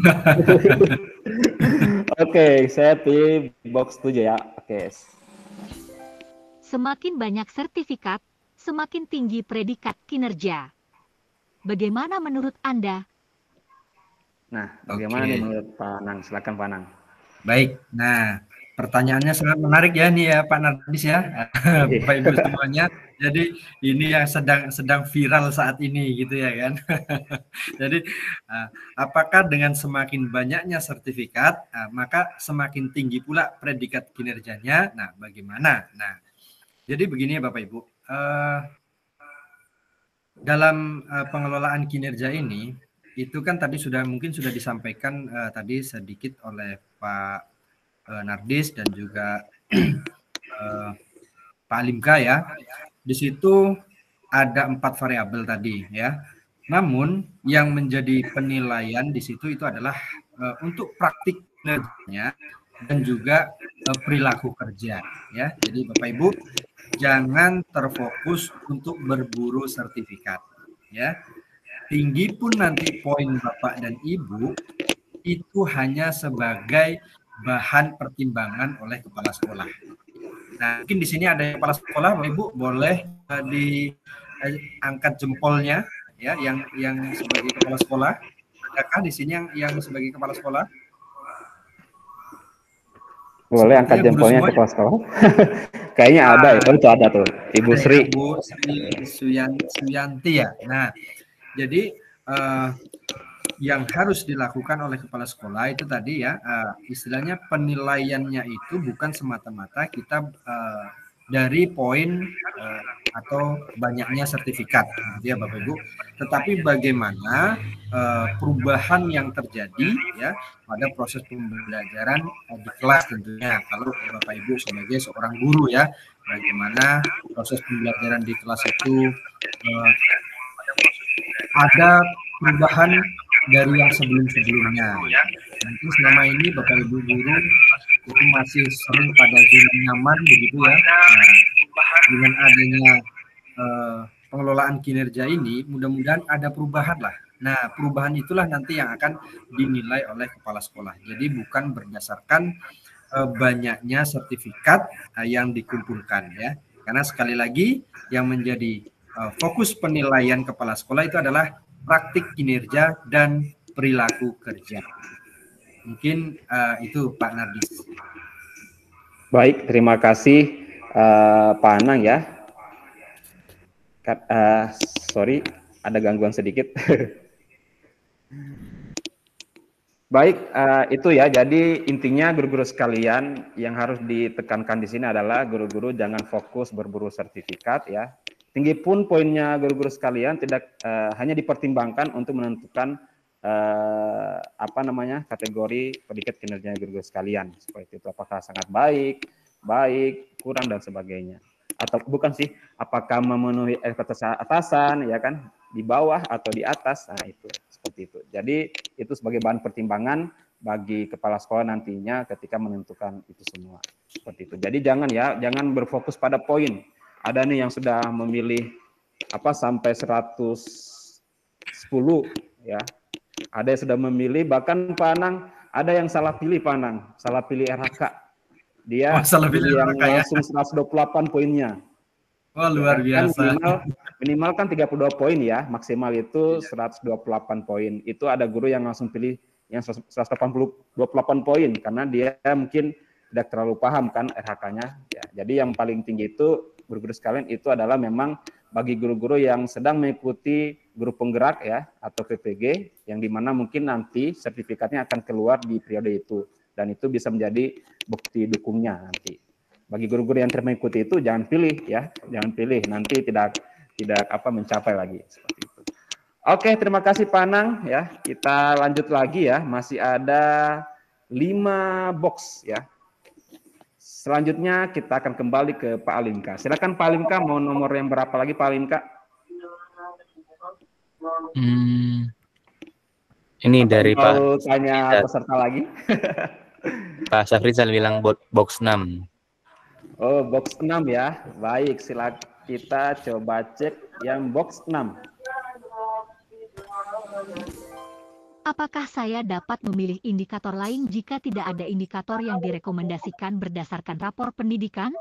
Oke, saya pilih box tujuh ya. Oke. Semakin banyak sertifikat, semakin tinggi predikat kinerja. Bagaimana menurut Anda? Nah, bagaimana okay. nih menurut Pak Anang? Silakan Pak Anang. Baik. Nah, pertanyaannya sangat menarik ya nih ya Pak Nartis ya, Bapak Ibu semuanya. Jadi ini yang sedang sedang viral saat ini gitu ya kan. Jadi apakah dengan semakin banyaknya sertifikat maka semakin tinggi pula predikat kinerjanya? Nah, bagaimana? Nah, jadi begini ya Bapak Ibu. Uh, dalam uh, pengelolaan kinerja ini itu kan tadi sudah mungkin sudah disampaikan uh, tadi sedikit oleh Pak uh, Nardis dan juga uh, Pak Limkah ya. Di situ ada empat variabel tadi ya. Namun yang menjadi penilaian di situ itu adalah uh, untuk praktik kinerjanya dan juga uh, perilaku kerja ya. Jadi Bapak Ibu jangan terfokus untuk berburu sertifikat ya. Tinggi pun nanti poin Bapak dan Ibu itu hanya sebagai bahan pertimbangan oleh kepala sekolah. Nah, mungkin di sini ada kepala sekolah, Bapak Ibu boleh uh, diangkat jempolnya ya, yang yang sebagai kepala sekolah. Adakah di sini yang yang sebagai kepala sekolah? Boleh angkat jempolnya ke kepala sekolah? Kayaknya nah, ada ya, itu ada tuh, Ibu Sri. Ibu Sri Suyanti ya. Nah, jadi uh, yang harus dilakukan oleh kepala sekolah itu tadi ya, uh, istilahnya penilaiannya itu bukan semata-mata kita uh, dari poin uh, atau banyaknya sertifikat, gitu ya Bapak Ibu, tetapi bagaimana uh, perubahan yang terjadi ya pada proses pembelajaran uh, di kelas tentunya. Kalau Bapak Ibu sebagai seorang guru ya, bagaimana proses pembelajaran di kelas itu uh, ada perubahan dari yang sebelum-sebelumnya. Mungkin selama ini Bapak Ibu guru itu masih sering pada zona nyaman begitu ya. Nah, dengan adanya uh, pengelolaan kinerja ini, mudah-mudahan ada perubahan lah Nah, perubahan itulah nanti yang akan dinilai oleh kepala sekolah. Jadi bukan berdasarkan uh, banyaknya sertifikat uh, yang dikumpulkan ya. Karena sekali lagi yang menjadi uh, fokus penilaian kepala sekolah itu adalah praktik kinerja dan perilaku kerja. Mungkin uh, itu Pak Nardis. Baik, terima kasih uh, Pak Anang ya. Uh, sorry, ada gangguan sedikit. Baik, uh, itu ya. Jadi intinya guru-guru sekalian yang harus ditekankan di sini adalah guru-guru jangan fokus berburu sertifikat ya. Tinggi pun poinnya guru-guru sekalian tidak uh, hanya dipertimbangkan untuk menentukan Uh, apa namanya kategori predikat kinerja guru-guru sekalian seperti itu, apakah sangat baik, baik, kurang dan sebagainya, atau bukan sih, apakah memenuhi ekspektasi atasan ya kan, di bawah atau di atas. Nah itu seperti itu. Jadi itu sebagai bahan pertimbangan bagi kepala sekolah nantinya ketika menentukan itu semua seperti itu. Jadi jangan ya, jangan berfokus pada poin. Ada nih yang sudah memilih apa sampai seratus sepuluh ya. Ada yang sudah memilih, bahkan Pak Anang ada yang salah pilih Pak Anang, salah pilih R H K. Dia oh, salah pilih yang R H K, ya? langsung seratus dua puluh delapan poinnya. Oh, luar ya, biasa. Kan minimal, minimal kan tiga puluh dua poin ya, maksimal itu seratus dua puluh delapan poin. Itu ada guru yang langsung pilih yang seratus dua puluh delapan poin karena dia mungkin tidak terlalu paham kan R H K-nya. Ya, jadi yang paling tinggi itu guru-guru sekalian itu adalah memang bagi guru-guru yang sedang mengikuti guru penggerak ya atau P P G yang dimana mungkin nanti sertifikatnya akan keluar di periode itu dan itu bisa menjadi bukti dukungnya nanti. Bagi guru-guru yang mengikuti itu jangan pilih ya, jangan pilih nanti tidak tidak apa mencapai lagi seperti itu. Oke, terima kasih Pak Anang ya. Kita lanjut lagi ya, masih ada lima box ya. Selanjutnya kita akan kembali ke Pak Alimka. Silakan Pak Alimka, mau nomor yang berapa lagi Pak Alimka? Hmm, ini atau dari Pak. Tanya peserta lagi. Pak Safrizal bilang box enam. Oh, box enam ya. Baik, silakan kita coba cek yang box enam. Apakah saya dapat memilih indikator lain jika tidak ada indikator yang direkomendasikan berdasarkan rapor pendidikan?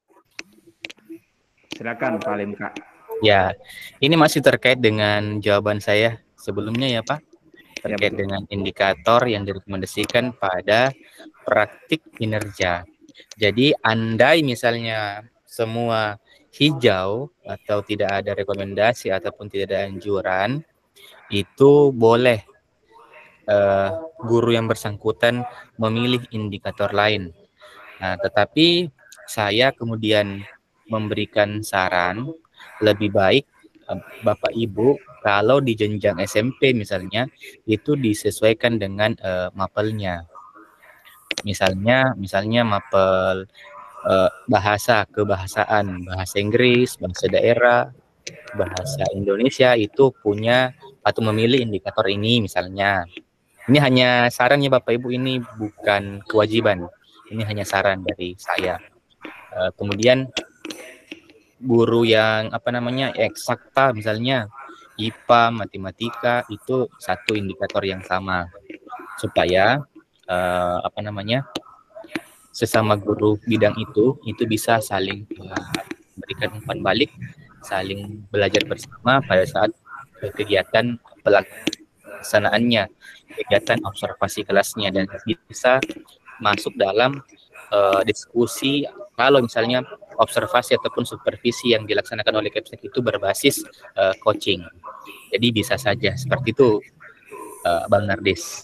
Silakan Pak Alimka. Ya, ini masih terkait dengan jawaban saya sebelumnya ya Pak. Terkait ya, dengan indikator yang direkomendasikan pada praktik kinerja. Jadi andai misalnya semua hijau atau tidak ada rekomendasi ataupun tidak ada anjuran, itu boleh Uh, guru yang bersangkutan memilih indikator lain. Nah, tetapi saya kemudian memberikan saran lebih baik uh, Bapak Ibu kalau di jenjang S M P misalnya itu disesuaikan dengan uh, mapelnya. Misalnya, misalnya mapel uh, bahasa kebahasaan, bahasa Inggris, bahasa daerah, bahasa Indonesia itu punya atau memilih indikator ini misalnya. Ini hanya saran ya Bapak Ibu, ini bukan kewajiban. Ini hanya saran dari saya. Uh, kemudian guru yang apa namanya eksakta misalnya I P A, matematika itu satu indikator yang sama supaya uh, apa namanya sesama guru bidang itu itu bisa saling uh, memberikan umpan balik, saling belajar bersama pada saat kegiatan pelaksanaannya, kegiatan observasi kelasnya, dan bisa masuk dalam uh, diskusi kalau misalnya observasi ataupun supervisi yang dilaksanakan oleh Kepsek itu berbasis uh, coaching. Jadi bisa saja seperti itu, uh, Bang Nardis.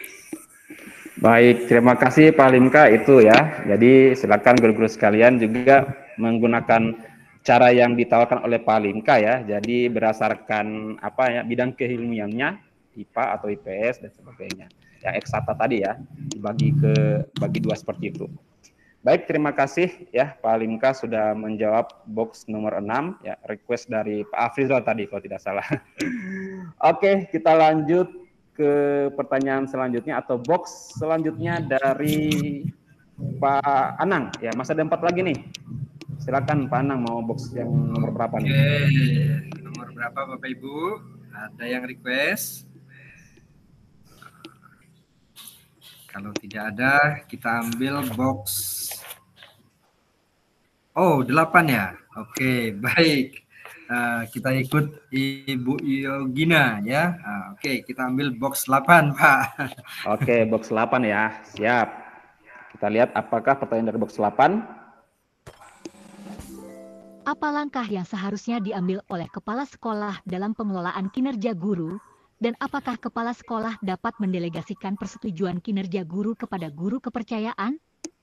Baik, terima kasih Pak Alimka itu ya. Jadi silakan guru-guru sekalian juga menggunakan cara yang ditawarkan oleh Pak Alimka ya. Jadi berdasarkan apa ya bidang keilmuannya, I P A atau I P S dan sebagainya. Yang eksakta tadi ya, dibagi ke bagi dua seperti itu. Baik, terima kasih ya Pak Alimka sudah menjawab box nomor enam ya, request dari Pak Afrizal tadi kalau tidak salah. Oke, kita lanjut ke pertanyaan selanjutnya atau box selanjutnya dari Pak Anang ya, masih ada empat lagi nih. Silakan Pak Anang, mau box yang nomor berapa nih? Oke, nomor berapa Bapak Ibu? Ada yang request? Kalau tidak ada, kita ambil box. Oh, delapan ya? Oke, baik. Uh, kita ikut Ibu Yogina ya. Uh, Oke, kita ambil box delapan, Pak. Oke, box delapan ya. Siap. Kita lihat apakah pertanyaan dari box delapan. Apa langkah yang seharusnya diambil oleh kepala sekolah dalam pengelolaan kinerja guru? Dan apakah kepala sekolah dapat mendelegasikan persetujuan kinerja guru kepada guru kepercayaan?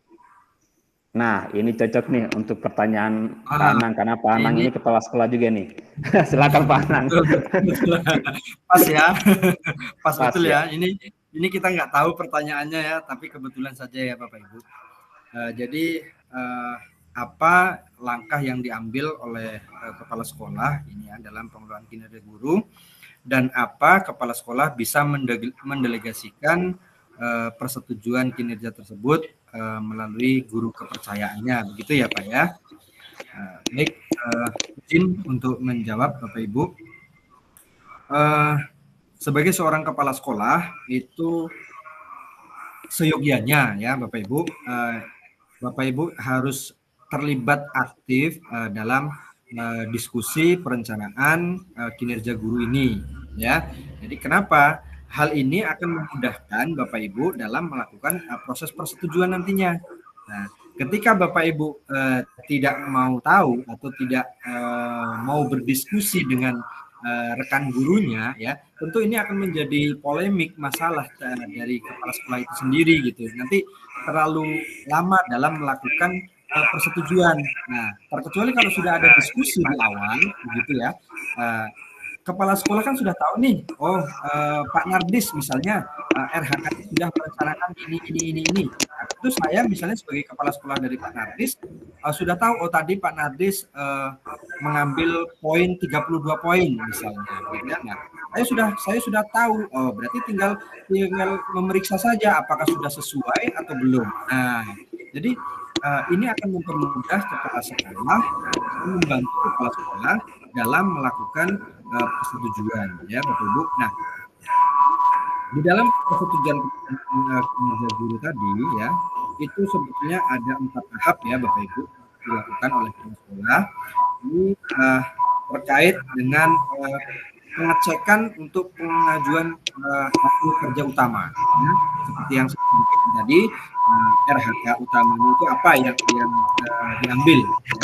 Nah, ini cocok nih untuk pertanyaan ah, Pak Anang, karena Pak Anang ini, ini kepala sekolah juga nih. Silakan Pak Anang. Pas ya, pas, pas betul ya. ya. Ini ini kita nggak tahu pertanyaannya ya, tapi kebetulan saja ya Bapak Ibu. Uh, jadi uh, apa langkah yang diambil oleh uh, kepala sekolah ini ya dalam pengelolaan kinerja guru? Dan apa kepala sekolah bisa mendelegasikan uh, persetujuan kinerja tersebut uh, melalui guru kepercayaannya, begitu ya Pak ya. Uh, baik, uh, izin untuk menjawab Bapak Ibu. Uh, sebagai seorang kepala sekolah itu seyogianya ya Bapak Ibu, uh, Bapak Ibu harus terlibat aktif uh, dalam Uh, diskusi perencanaan uh, kinerja guru ini ya. Jadi kenapa hal ini akan memudahkan Bapak Ibu dalam melakukan uh, proses persetujuan nantinya. Nah, ketika Bapak Ibu uh, tidak mau tahu atau tidak uh, mau berdiskusi dengan uh, rekan gurunya ya, tentu ini akan menjadi polemik masalah uh, dari kepala sekolah itu sendiri gitu. Nanti terlalu lama dalam melakukan persetujuan. Nah, terkecuali kalau sudah ada diskusi di awal, begitu ya. Uh, kepala sekolah kan sudah tahu nih, oh uh, Pak Nardis misalnya uh, R H K sudah merencanakan ini, ini, ini, ini. Nah, itu saya misalnya sebagai kepala sekolah dari Pak Nardis uh, sudah tahu, oh tadi Pak Nardis uh, mengambil poin tiga puluh dua poin misalnya, gitu ya. Nah, saya sudah saya sudah tahu, oh berarti tinggal tinggal memeriksa saja apakah sudah sesuai atau belum. Nah, jadi Uh, ini akan mempermudah kepala sekolah, membantu kepala sekolah dalam melakukan uh, persetujuan, ya Bapak Ibu. Nah, di dalam persetujuan kinerja guru tadi, ya, itu sebetulnya ada empat tahap ya Bapak Ibu dilakukan oleh kepala sekolah. Ini uh, terkait dengan uh, pengecekan untuk pengajuan uh, hasil kerja utama, ya. Seperti yang saya sampaikan tadi. R H K utamanya itu apa yang yang uh, diambil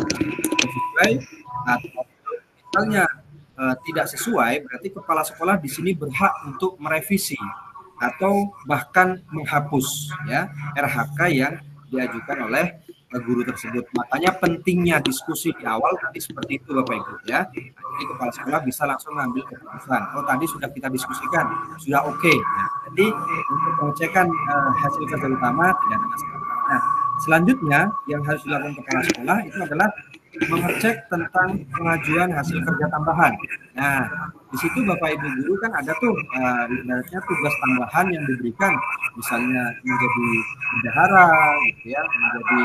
ya, sesuai atau misalnya uh, tidak sesuai, berarti kepala sekolah di sini berhak untuk merevisi atau bahkan menghapus ya R H K yang diajukan oleh uh, guru tersebut. Makanya pentingnya diskusi di awal tadi seperti itu Bapak Ibu ya. Jadi kepala sekolah bisa langsung mengambil keputusan. Oh tadi sudah kita diskusikan, sudah oke. Okay. Nah, jadi untuk pengecekan uh, hasil kerja utama tidak ada masalah. Nah, selanjutnya yang harus dilakukan kepala sekolah itu adalah mengecek tentang pengajuan hasil kerja tambahan. Nah, di situ Bapak Ibu guru kan ada tuh uh, ibaratnya tugas tambahan yang diberikan, misalnya menjadi bendahara, gitu ya, menjadi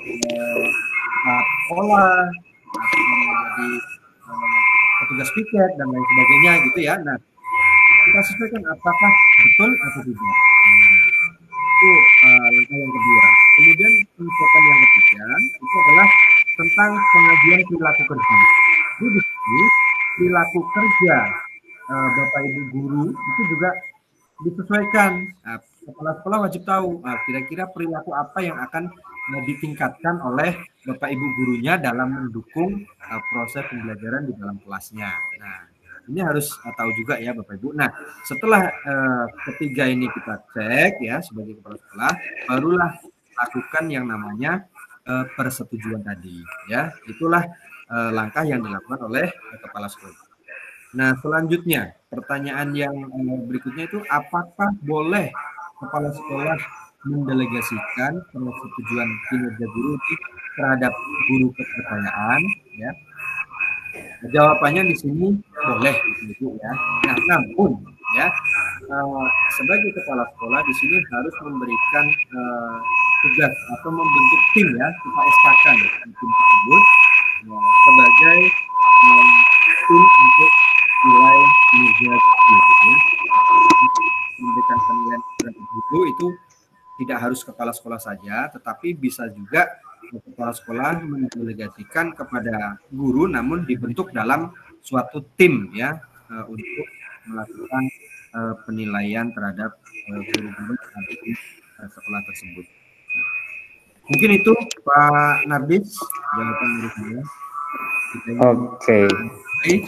uh, sekolah, atau menjadi uh, petugas piket dan lain sebagainya gitu ya. Nah, kita sesuaikan apakah betul atau tidak. Nah, itu uh, langkah yang kedua. Kemudian pengecekan yang ketiga itu adalah tentang pengajuan perilaku kerja. Jadi di sini perilaku kerja uh, Bapak Ibu guru itu juga disesuaikan. Nah, kepala sekolah wajib tahu uh, kira-kira perilaku apa yang akan uh, ditingkatkan oleh Bapak Ibu gurunya dalam mendukung uh, proses pembelajaran di dalam kelasnya. Nah, ini harus uh, tahu juga ya Bapak Ibu. Nah, setelah uh, ketiga ini kita cek ya sebagai kepala sekolah, barulah lakukan yang namanya uh, persetujuan tadi ya. Itulah uh, langkah yang dilakukan oleh uh, kepala sekolah. Nah, selanjutnya pertanyaan yang uh, berikutnya itu apakah boleh kepala sekolah mendelegasikan persetujuan kinerja guru terhadap guru kepercayaan ya? Jawabannya di sini boleh gitu ya. Nah, namun ya uh, sebagai kepala sekolah di sini harus memberikan uh, tugas atau membentuk tim ya, kita S K-kan tim tersebut uh, sebagai uh, tim untuk nilai kinerja guru, gitu ya. Memberikan penilaian terhadap guru itu tidak harus kepala sekolah saja, tetapi bisa juga kepala sekolah mendelegasikan kepada guru, namun dibentuk dalam suatu tim ya uh, untuk melakukan uh, penilaian terhadap uh, guru-guru di uh, sekolah tersebut. Nah, mungkin itu Pak Nardis jawaban dari saya. Oke. Okay.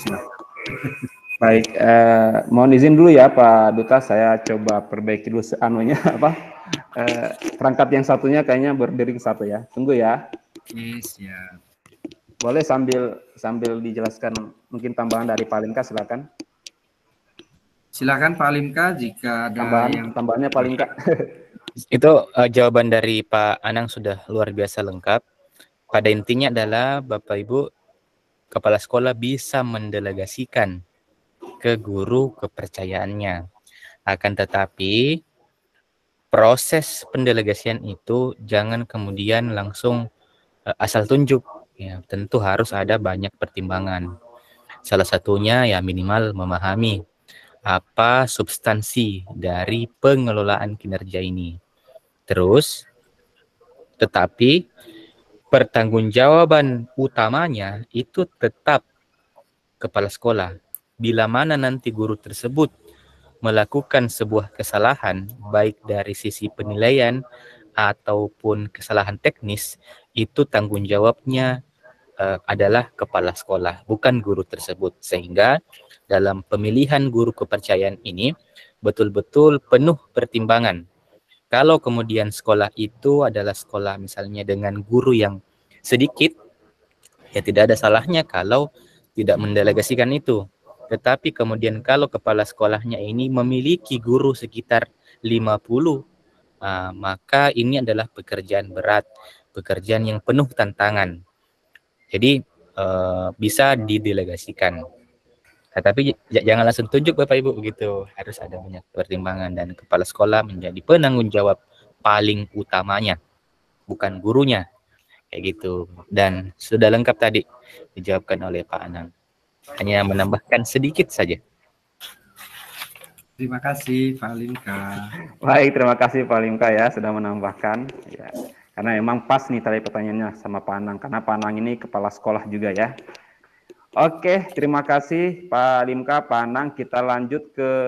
Baik, eh, mohon izin dulu ya Pak Duta, saya coba perbaiki dulu anunya apa eh, perangkat yang satunya kayaknya berdering satu ya. Tunggu ya. Yes, ya. Boleh sambil sambil dijelaskan mungkin tambahan dari Pak Limka, silakan. Silakan Pak Limka jika ada tambahan yang tambahannya Pak Limka. Itu uh, jawaban dari Pak Anang sudah luar biasa lengkap. Pada intinya adalah Bapak Ibu kepala sekolah bisa mendelegasikan ke guru kepercayaannya. Akan tetapi proses pendelegasian itu jangan kemudian langsung uh, asal tunjuk. Ya, tentu harus ada banyak pertimbangan. Salah satunya ya minimal memahami apa substansi dari pengelolaan kinerja ini. Terus, tetapi pertanggungjawaban utamanya itu tetap kepala sekolah. Bila mana nanti guru tersebut melakukan sebuah kesalahan, baik dari sisi penilaian ataupun kesalahan teknis, itu tanggung jawabnya uh, adalah kepala sekolah, bukan guru tersebut. Sehingga dalam pemilihan guru kepercayaan ini, betul-betul penuh pertimbangan. Kalau kemudian sekolah itu adalah sekolah misalnya dengan guru yang sedikit, ya tidak ada salahnya kalau tidak mendelegasikan itu. Tetapi kemudian kalau kepala sekolahnya ini memiliki guru sekitar lima puluh, uh, maka ini adalah pekerjaan berat, pekerjaan yang penuh tantangan. Jadi uh, bisa didelegasikan. Tetapi jangan langsung tunjuk Bapak Ibu begitu. Harus ada banyak pertimbangan dan kepala sekolah menjadi penanggung jawab paling utamanya, bukan gurunya. Kayak gitu. Dan sudah lengkap tadi dijawabkan oleh Pak Anang. Hanya menambahkan sedikit saja. Terima kasih Pak Limka. Baik, terima kasih Pak Limka ya sudah menambahkan. Ya, karena memang pas nih tadi pertanyaannya sama Pak Anang. Karena Pak Anang ini kepala sekolah juga ya. Oke, terima kasih Pak Limka, Pak Anang. Kita lanjut ke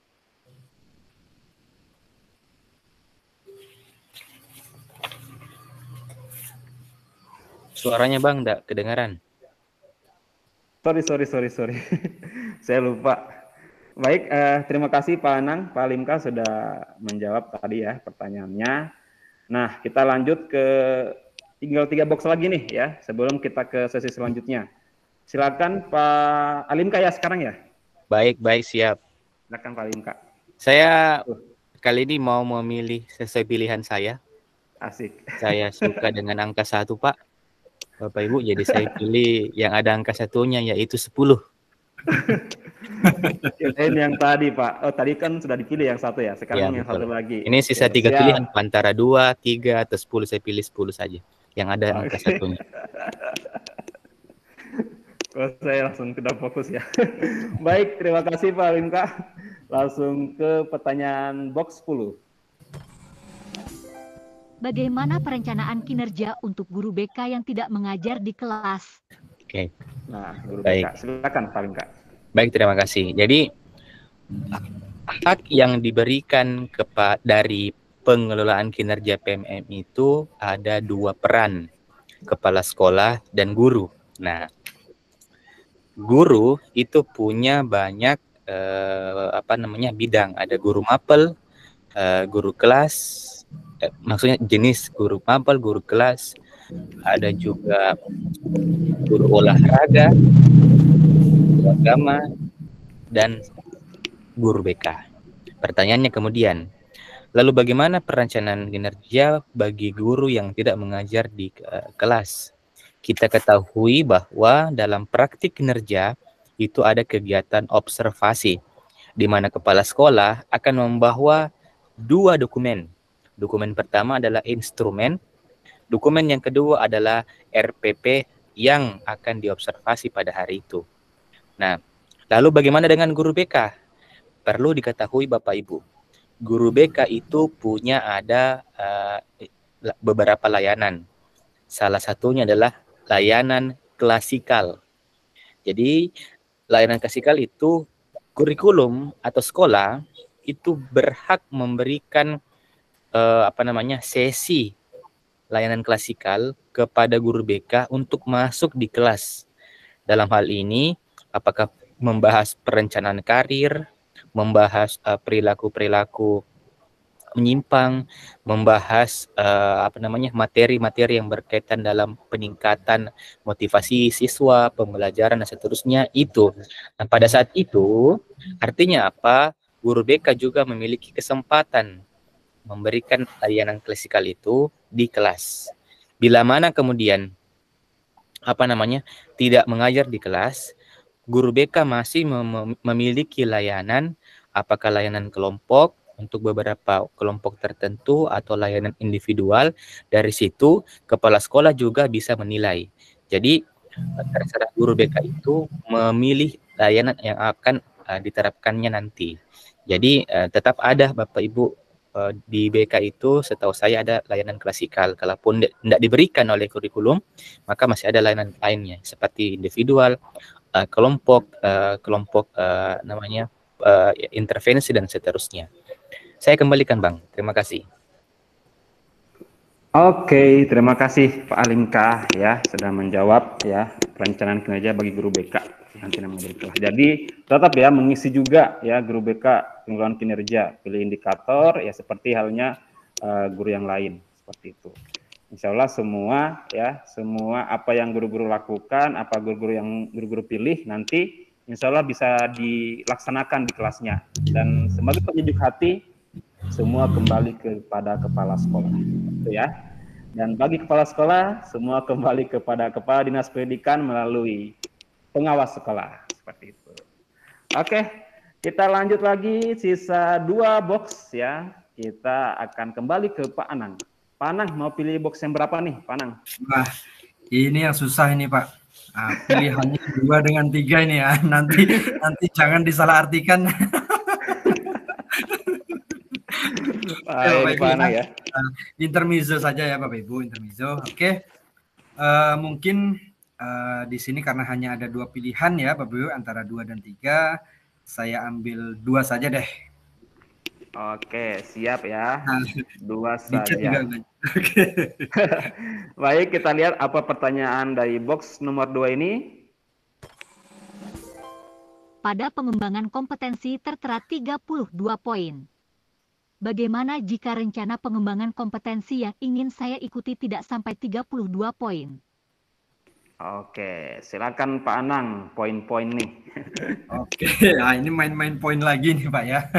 suaranya Bang, enggak kedengaran. Sorry, sorry, sorry, sorry. Saya lupa. Baik, eh, terima kasih Pak Anang, Pak Limka sudah menjawab tadi ya pertanyaannya. Nah, kita lanjut ke tinggal tiga box lagi nih ya, sebelum kita ke sesi selanjutnya. Silakan Pak Alimka ya sekarang ya. Baik, baik, siap. Silakan Pak Alimka. Saya kali ini mau memilih sesuai pilihan saya. Asik. Saya suka dengan angka satu, Pak. Bapak Ibu, jadi saya pilih yang ada angka satunya, yaitu sepuluh. Ini yang tadi Pak. Oh tadi kan sudah dipilih yang satu ya. Sekarang ya, yang betul. Satu lagi. Ini sisa Oke, tiga siap. pilihan antara dua, tiga, atau sepuluh. Saya pilih sepuluh saja. Yang ada angka Oke. satunya. Kok saya langsung tidak fokus ya. Baik, terima kasih Pak Limka. Langsung ke pertanyaan box sepuluh. Bagaimana perencanaan kinerja untuk guru B K yang tidak mengajar di kelas? Oke. Nah, guru Baik. B K, silakan Pak Limka. Baik, terima kasih. Jadi hak yang diberikan kepada dari pengelolaan kinerja P M M itu ada dua peran, kepala sekolah dan guru. Nah, guru itu punya banyak eh, apa namanya bidang. Ada guru mapel, eh, guru kelas, eh, maksudnya jenis guru mapel, guru kelas. Ada juga guru olahraga, guru agama, dan guru B K. Pertanyaannya kemudian, lalu bagaimana perencanaan kinerja bagi guru yang tidak mengajar di uh, kelas? Kita ketahui bahwa dalam praktik kinerja itu ada kegiatan observasi, di mana kepala sekolah akan membawa dua dokumen. Dokumen pertama adalah instrumen, dokumen yang kedua adalah R P P yang akan diobservasi pada hari itu. Nah, Lalu bagaimana dengan guru B K? Perlu diketahui Bapak Ibu, guru B K itu punya ada uh, beberapa layanan. Salah satunya adalah layanan klasikal. Jadi layanan klasikal itu kurikulum atau sekolah itu berhak memberikan uh, apa namanya sesi layanan klasikal kepada guru B K untuk masuk di kelas. Dalam hal ini, apakah membahas perencanaan karir, membahas uh, perilaku-perilaku menyimpang, membahas uh, apa namanya materi-materi yang berkaitan dalam peningkatan motivasi siswa, pembelajaran dan seterusnya itu. Nah, pada saat itu artinya apa? Guru B K juga memiliki kesempatan memberikan layanan klasikal itu di kelas. Bila mana kemudian apa namanya tidak mengajar di kelas, guru B K masih mem memiliki layanan, apakah layanan kelompok untuk beberapa kelompok tertentu atau layanan individual. Dari situ kepala sekolah juga bisa menilai. Jadi terserah guru B K itu memilih layanan yang akan uh, diterapkannya nanti. Jadi uh, tetap ada Bapak Ibu uh, di B K itu, setahu saya ada layanan klasikal. Kalaupun tidak diberikan oleh kurikulum, maka masih ada layanan lainnya seperti individual, uh, kelompok, uh, kelompok uh, namanya uh, intervensi dan seterusnya. Saya kembalikan Bang, terima kasih. Oke, terima kasih Pak Alimka ya sudah menjawab ya perencanaan kinerja bagi guru B K nanti namanya kelas. Jadi tetap ya mengisi juga ya guru B K pengelolaan kinerja, pilih indikator ya seperti halnya uh, guru yang lain seperti itu. Insya Allah semua ya semua apa yang guru-guru lakukan, apa guru-guru yang guru-guru pilih nanti insya Allah bisa dilaksanakan di kelasnya. Dan sebagai penyejuk hati semua kembali kepada kepala sekolah, gitu ya. Dan bagi kepala sekolah, semua kembali kepada kepala dinas pendidikan melalui pengawas sekolah, seperti itu. Oke, kita lanjut lagi, sisa dua box ya. Kita akan kembali ke Pak Anang. Pak Anang mau pilih box yang berapa nih, Pak Anang? Wah, ini yang susah ini Pak. Nah, pilihannya dua dengan tiga ini ya. Nanti nanti jangan disalahartikan. Baik, Pak Anang ya. Intermezzo saja ya Bapak Ibu, intermezzo. Oke. Uh, mungkin uh, di sini karena hanya ada dua pilihan ya Bapak Ibu antara dua dan tiga, saya ambil dua saja deh. Oke, siap ya. Dua Di chat saja. juga. Oke. Baik, kita lihat apa pertanyaan dari box nomor dua ini. Pada pengembangan kompetensi tertera tiga puluh dua poin. Bagaimana jika rencana pengembangan kompetensi yang ingin saya ikuti tidak sampai tiga puluh dua poin? Oke, silakan Pak Anang, poin-poin nih. Oke, nah ini main-main poin lagi nih Pak ya.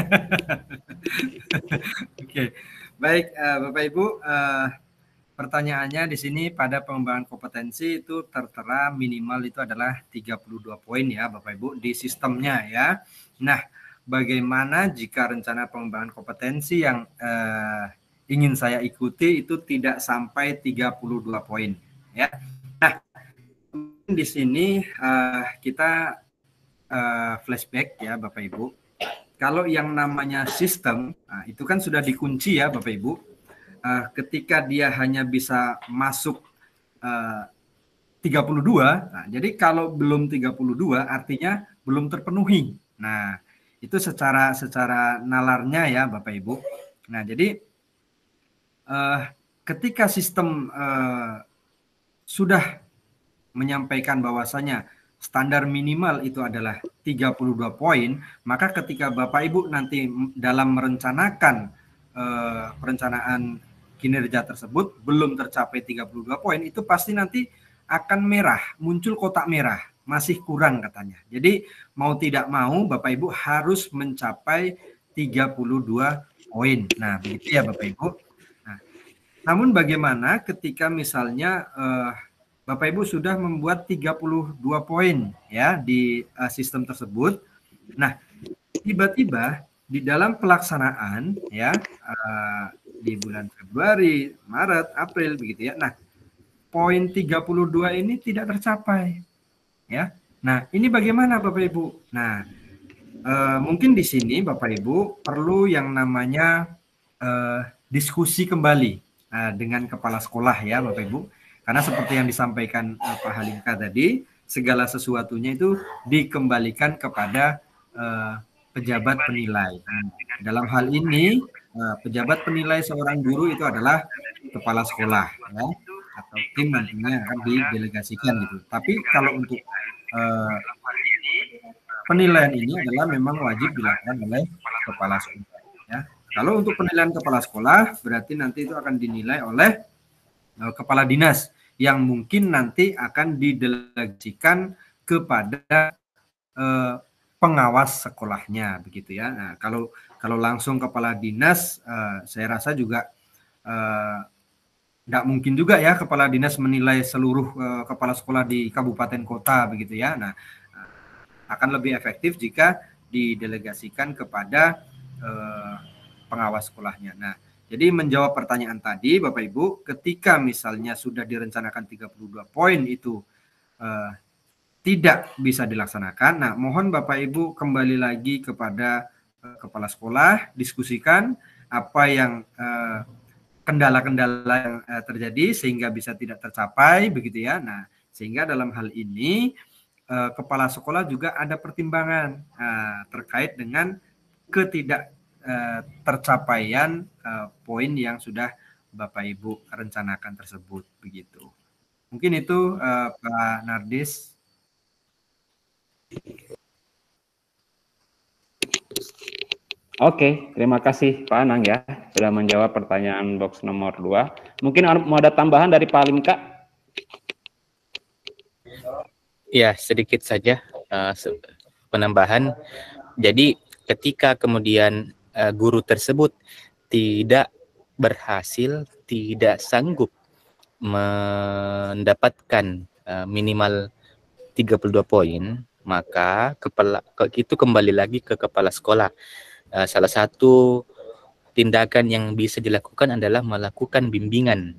Oke, baik uh, Bapak Ibu, uh, pertanyaannya di sini pada pengembangan kompetensi itu tertera minimal itu adalah tiga puluh dua poin ya Bapak Ibu di sistemnya ya. Nah, bagaimana jika rencana pengembangan kompetensi yang uh, ingin saya ikuti itu tidak sampai tiga puluh dua poin ya. Nah, di sini uh, kita uh, flashback ya Bapak Ibu. Kalau yang namanya sistem, nah, itu kan sudah dikunci ya Bapak Ibu. Uh, ketika dia hanya bisa masuk uh, tiga puluh dua, nah, jadi kalau belum tiga puluh dua artinya belum terpenuhi. Nah, itu secara secara nalarnya ya Bapak Ibu. Nah, jadi uh, ketika sistem uh, sudah menyampaikan bahwasanya standar minimal itu adalah tiga puluh dua poin, maka ketika Bapak Ibu nanti dalam merencanakan uh, perencanaan kinerja tersebut belum tercapai tiga puluh dua poin, itu pasti nanti akan merah, muncul kotak merah, masih kurang katanya. Jadi mau tidak mau Bapak Ibu harus mencapai tiga puluh dua poin. Nah, begitu ya Bapak Ibu. Nah, namun bagaimana ketika misalnya uh, Bapak Ibu sudah membuat tiga puluh dua poin ya di uh, sistem tersebut. Nah, tiba-tiba di dalam pelaksanaan ya uh, di bulan Februari, Maret, April begitu ya. Nah, poin tiga puluh dua ini tidak tercapai. Ya. Nah, ini bagaimana Bapak Ibu? Nah, eh, mungkin di sini Bapak Ibu perlu yang namanya eh, diskusi kembali eh, dengan kepala sekolah ya Bapak Ibu. Karena seperti yang disampaikan eh, Pak Halimka tadi, segala sesuatunya itu dikembalikan kepada eh, pejabat penilai. Nah, dalam hal ini, eh, pejabat penilai seorang guru itu adalah kepala sekolah ya, atau tim nantinya akan didelegasikan gitu. Tapi kalau untuk eh, penilaian ini adalah memang wajib dilakukan oleh kepala sekolah ya. Kalau untuk penilaian kepala sekolah berarti nanti itu akan dinilai oleh uh, kepala dinas yang mungkin nanti akan didelegasikan kepada uh, pengawas sekolahnya begitu ya. Nah, kalau kalau langsung kepala dinas uh, saya rasa juga tidak uh, mungkin juga ya kepala dinas menilai seluruh uh, kepala sekolah di kabupaten kota begitu ya. Nah, akan lebih efektif jika didelegasikan kepada eh, pengawas sekolahnya. Nah, jadi menjawab pertanyaan tadi Bapak Ibu, ketika misalnya sudah direncanakan tiga puluh dua poin itu eh, tidak bisa dilaksanakan, nah mohon Bapak Ibu kembali lagi kepada eh, kepala sekolah, diskusikan apa yang eh, kendala-kendala yang eh, terjadi sehingga bisa tidak tercapai begitu ya. Nah, sehingga dalam hal ini kepala sekolah juga ada pertimbangan uh, terkait dengan ketidak uh, tercapaian uh, poin yang sudah Bapak Ibu rencanakan tersebut begitu. Mungkin itu uh, Pak Nardis. Oke, terima kasih Pak Anang ya sudah menjawab pertanyaan box nomor dua. Mungkin mau ada tambahan dari Pak Halimka? Ya, sedikit saja uh, penambahan. Jadi ketika kemudian uh, guru tersebut tidak berhasil, tidak sanggup mendapatkan uh, minimal tiga puluh dua poin, maka kepala itu kembali lagi ke kepala sekolah. Uh, salah satu tindakan yang bisa dilakukan adalah melakukan bimbingan.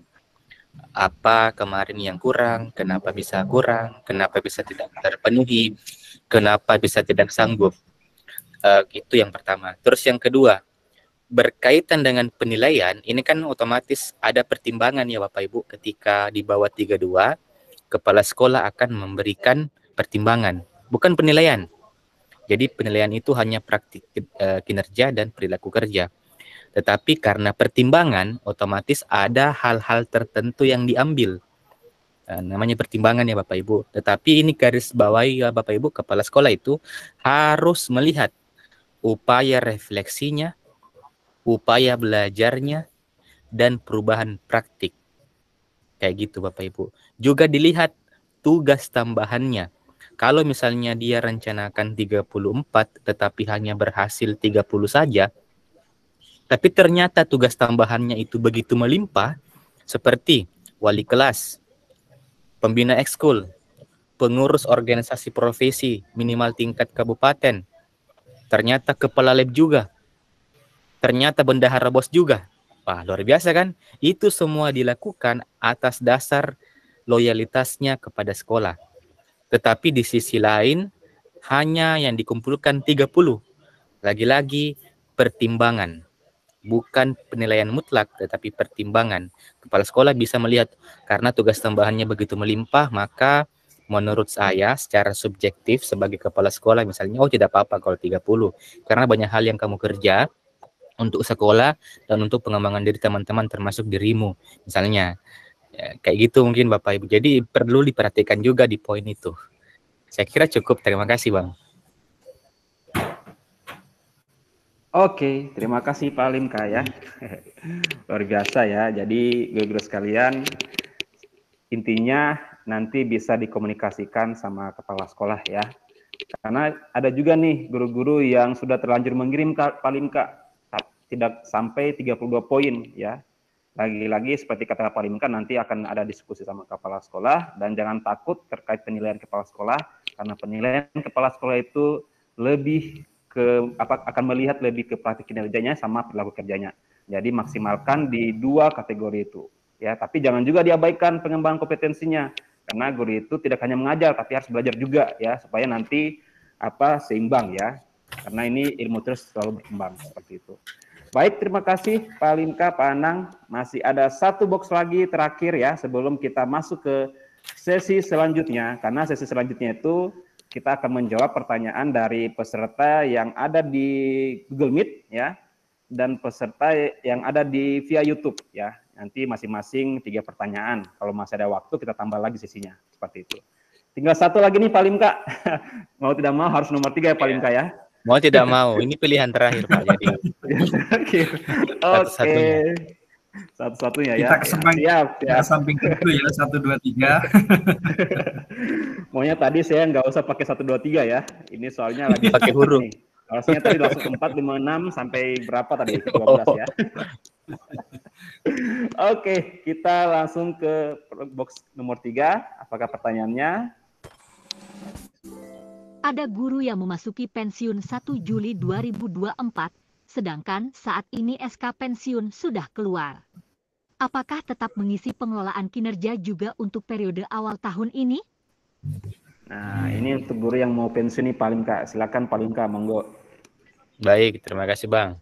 Apa kemarin yang kurang, kenapa bisa kurang, kenapa bisa tidak terpenuhi, kenapa bisa tidak sanggup. Uh, itu yang pertama. Terus yang kedua, berkaitan dengan penilaian, ini kan otomatis ada pertimbangan ya Bapak Ibu, ketika di bawah tiga puluh dua, kepala sekolah akan memberikan pertimbangan, bukan penilaian. Jadi penilaian itu hanya praktik uh, kinerja dan perilaku kerja. Tetapi karena pertimbangan, otomatis ada hal-hal tertentu yang diambil. Nah, namanya pertimbangan ya Bapak Ibu. Tetapi ini garis bawahi ya Bapak Ibu, kepala sekolah itu harus melihat upaya refleksinya, upaya belajarnya, dan perubahan praktik. Kayak gitu Bapak Ibu. Juga dilihat tugas tambahannya. Kalau misalnya dia rencanakan tiga puluh empat, tetapi hanya berhasil tiga puluh saja, tapi ternyata tugas tambahannya itu begitu melimpah, seperti wali kelas, pembina ekskul, pengurus organisasi profesi minimal tingkat kabupaten, ternyata kepala lab juga, ternyata bendahara bos juga. Wah, luar biasa kan? Itu semua dilakukan atas dasar loyalitasnya kepada sekolah. Tetapi di sisi lain, hanya yang dikumpulkan tiga puluh. Lagi-lagi pertimbangan. Bukan penilaian mutlak, tetapi pertimbangan. Kepala sekolah bisa melihat, karena tugas tambahannya begitu melimpah, maka menurut saya secara subjektif sebagai kepala sekolah misalnya, oh tidak apa-apa kalau tiga puluh. Karena banyak hal yang kamu kerja untuk sekolah dan untuk pengembangan diri teman-teman termasuk dirimu. Misalnya, ya, kayak gitu mungkin Bapak Ibu. Jadi perlu diperhatikan juga di poin itu. Saya kira cukup. Terima kasih Bang. Oke, terima kasih Pak Halimka ya. Luar biasa ya. Jadi guru-guru sekalian, intinya nanti bisa dikomunikasikan sama kepala sekolah ya. Karena ada juga nih guru-guru yang sudah terlanjur mengirim Pak Halimka tidak sampai tiga puluh dua poin ya. Lagi-lagi seperti kata Pak Halimka, nanti akan ada diskusi sama kepala sekolah, dan jangan takut terkait penilaian kepala sekolah, karena penilaian kepala sekolah itu lebih ke apa akan melihat lebih ke praktik kinerjanya sama perilaku kerjanya. Jadi maksimalkan di dua kategori itu ya, tapi jangan juga diabaikan pengembangan kompetensinya, Karena guru itu tidak hanya mengajar tapi harus belajar juga ya, supaya nanti apa seimbang ya. Karena ini ilmu terus selalu berkembang seperti itu. Baik, terima kasih Pak Linka, Pak Anang. Masih ada satu box lagi terakhir ya sebelum kita masuk ke sesi selanjutnya. Karena sesi selanjutnya itu kita akan menjawab pertanyaan dari peserta yang ada di Google Meet ya, dan peserta yang ada di via YouTube ya. Nanti masing-masing tiga pertanyaan. Kalau masih ada waktu kita tambah lagi sesinya seperti itu. Tinggal satu lagi nih Pak Linka. Mau tidak mau harus nomor tiga ya Pak Linka ya. Mau tidak mau, ini pilihan terakhir Pak. Jadi oke. Satu-satunya ya. Kita kesempatan siap, ya. Samping itu ya satu dua tiga. Maunya tadi saya nggak usah pakai satu dua tiga ya. Ini soalnya lagi pakai huruf. Nih. Harusnya tadi langsung empat lima enam sampai berapa tadi? dua belas ya. Oke, kita langsung ke box nomor tiga. Apakah pertanyaannya? Ada guru yang memasuki pensiun satu Juli dua ribu dua puluh empat. Sedangkan saat ini S K pensiun sudah keluar. Apakah tetap mengisi pengelolaan kinerja juga untuk periode awal tahun ini? Nah, ini untuk guru yang mau pensiun nih Pak Linka. Silakan Pak Linka, monggo. Baik, terima kasih Bang.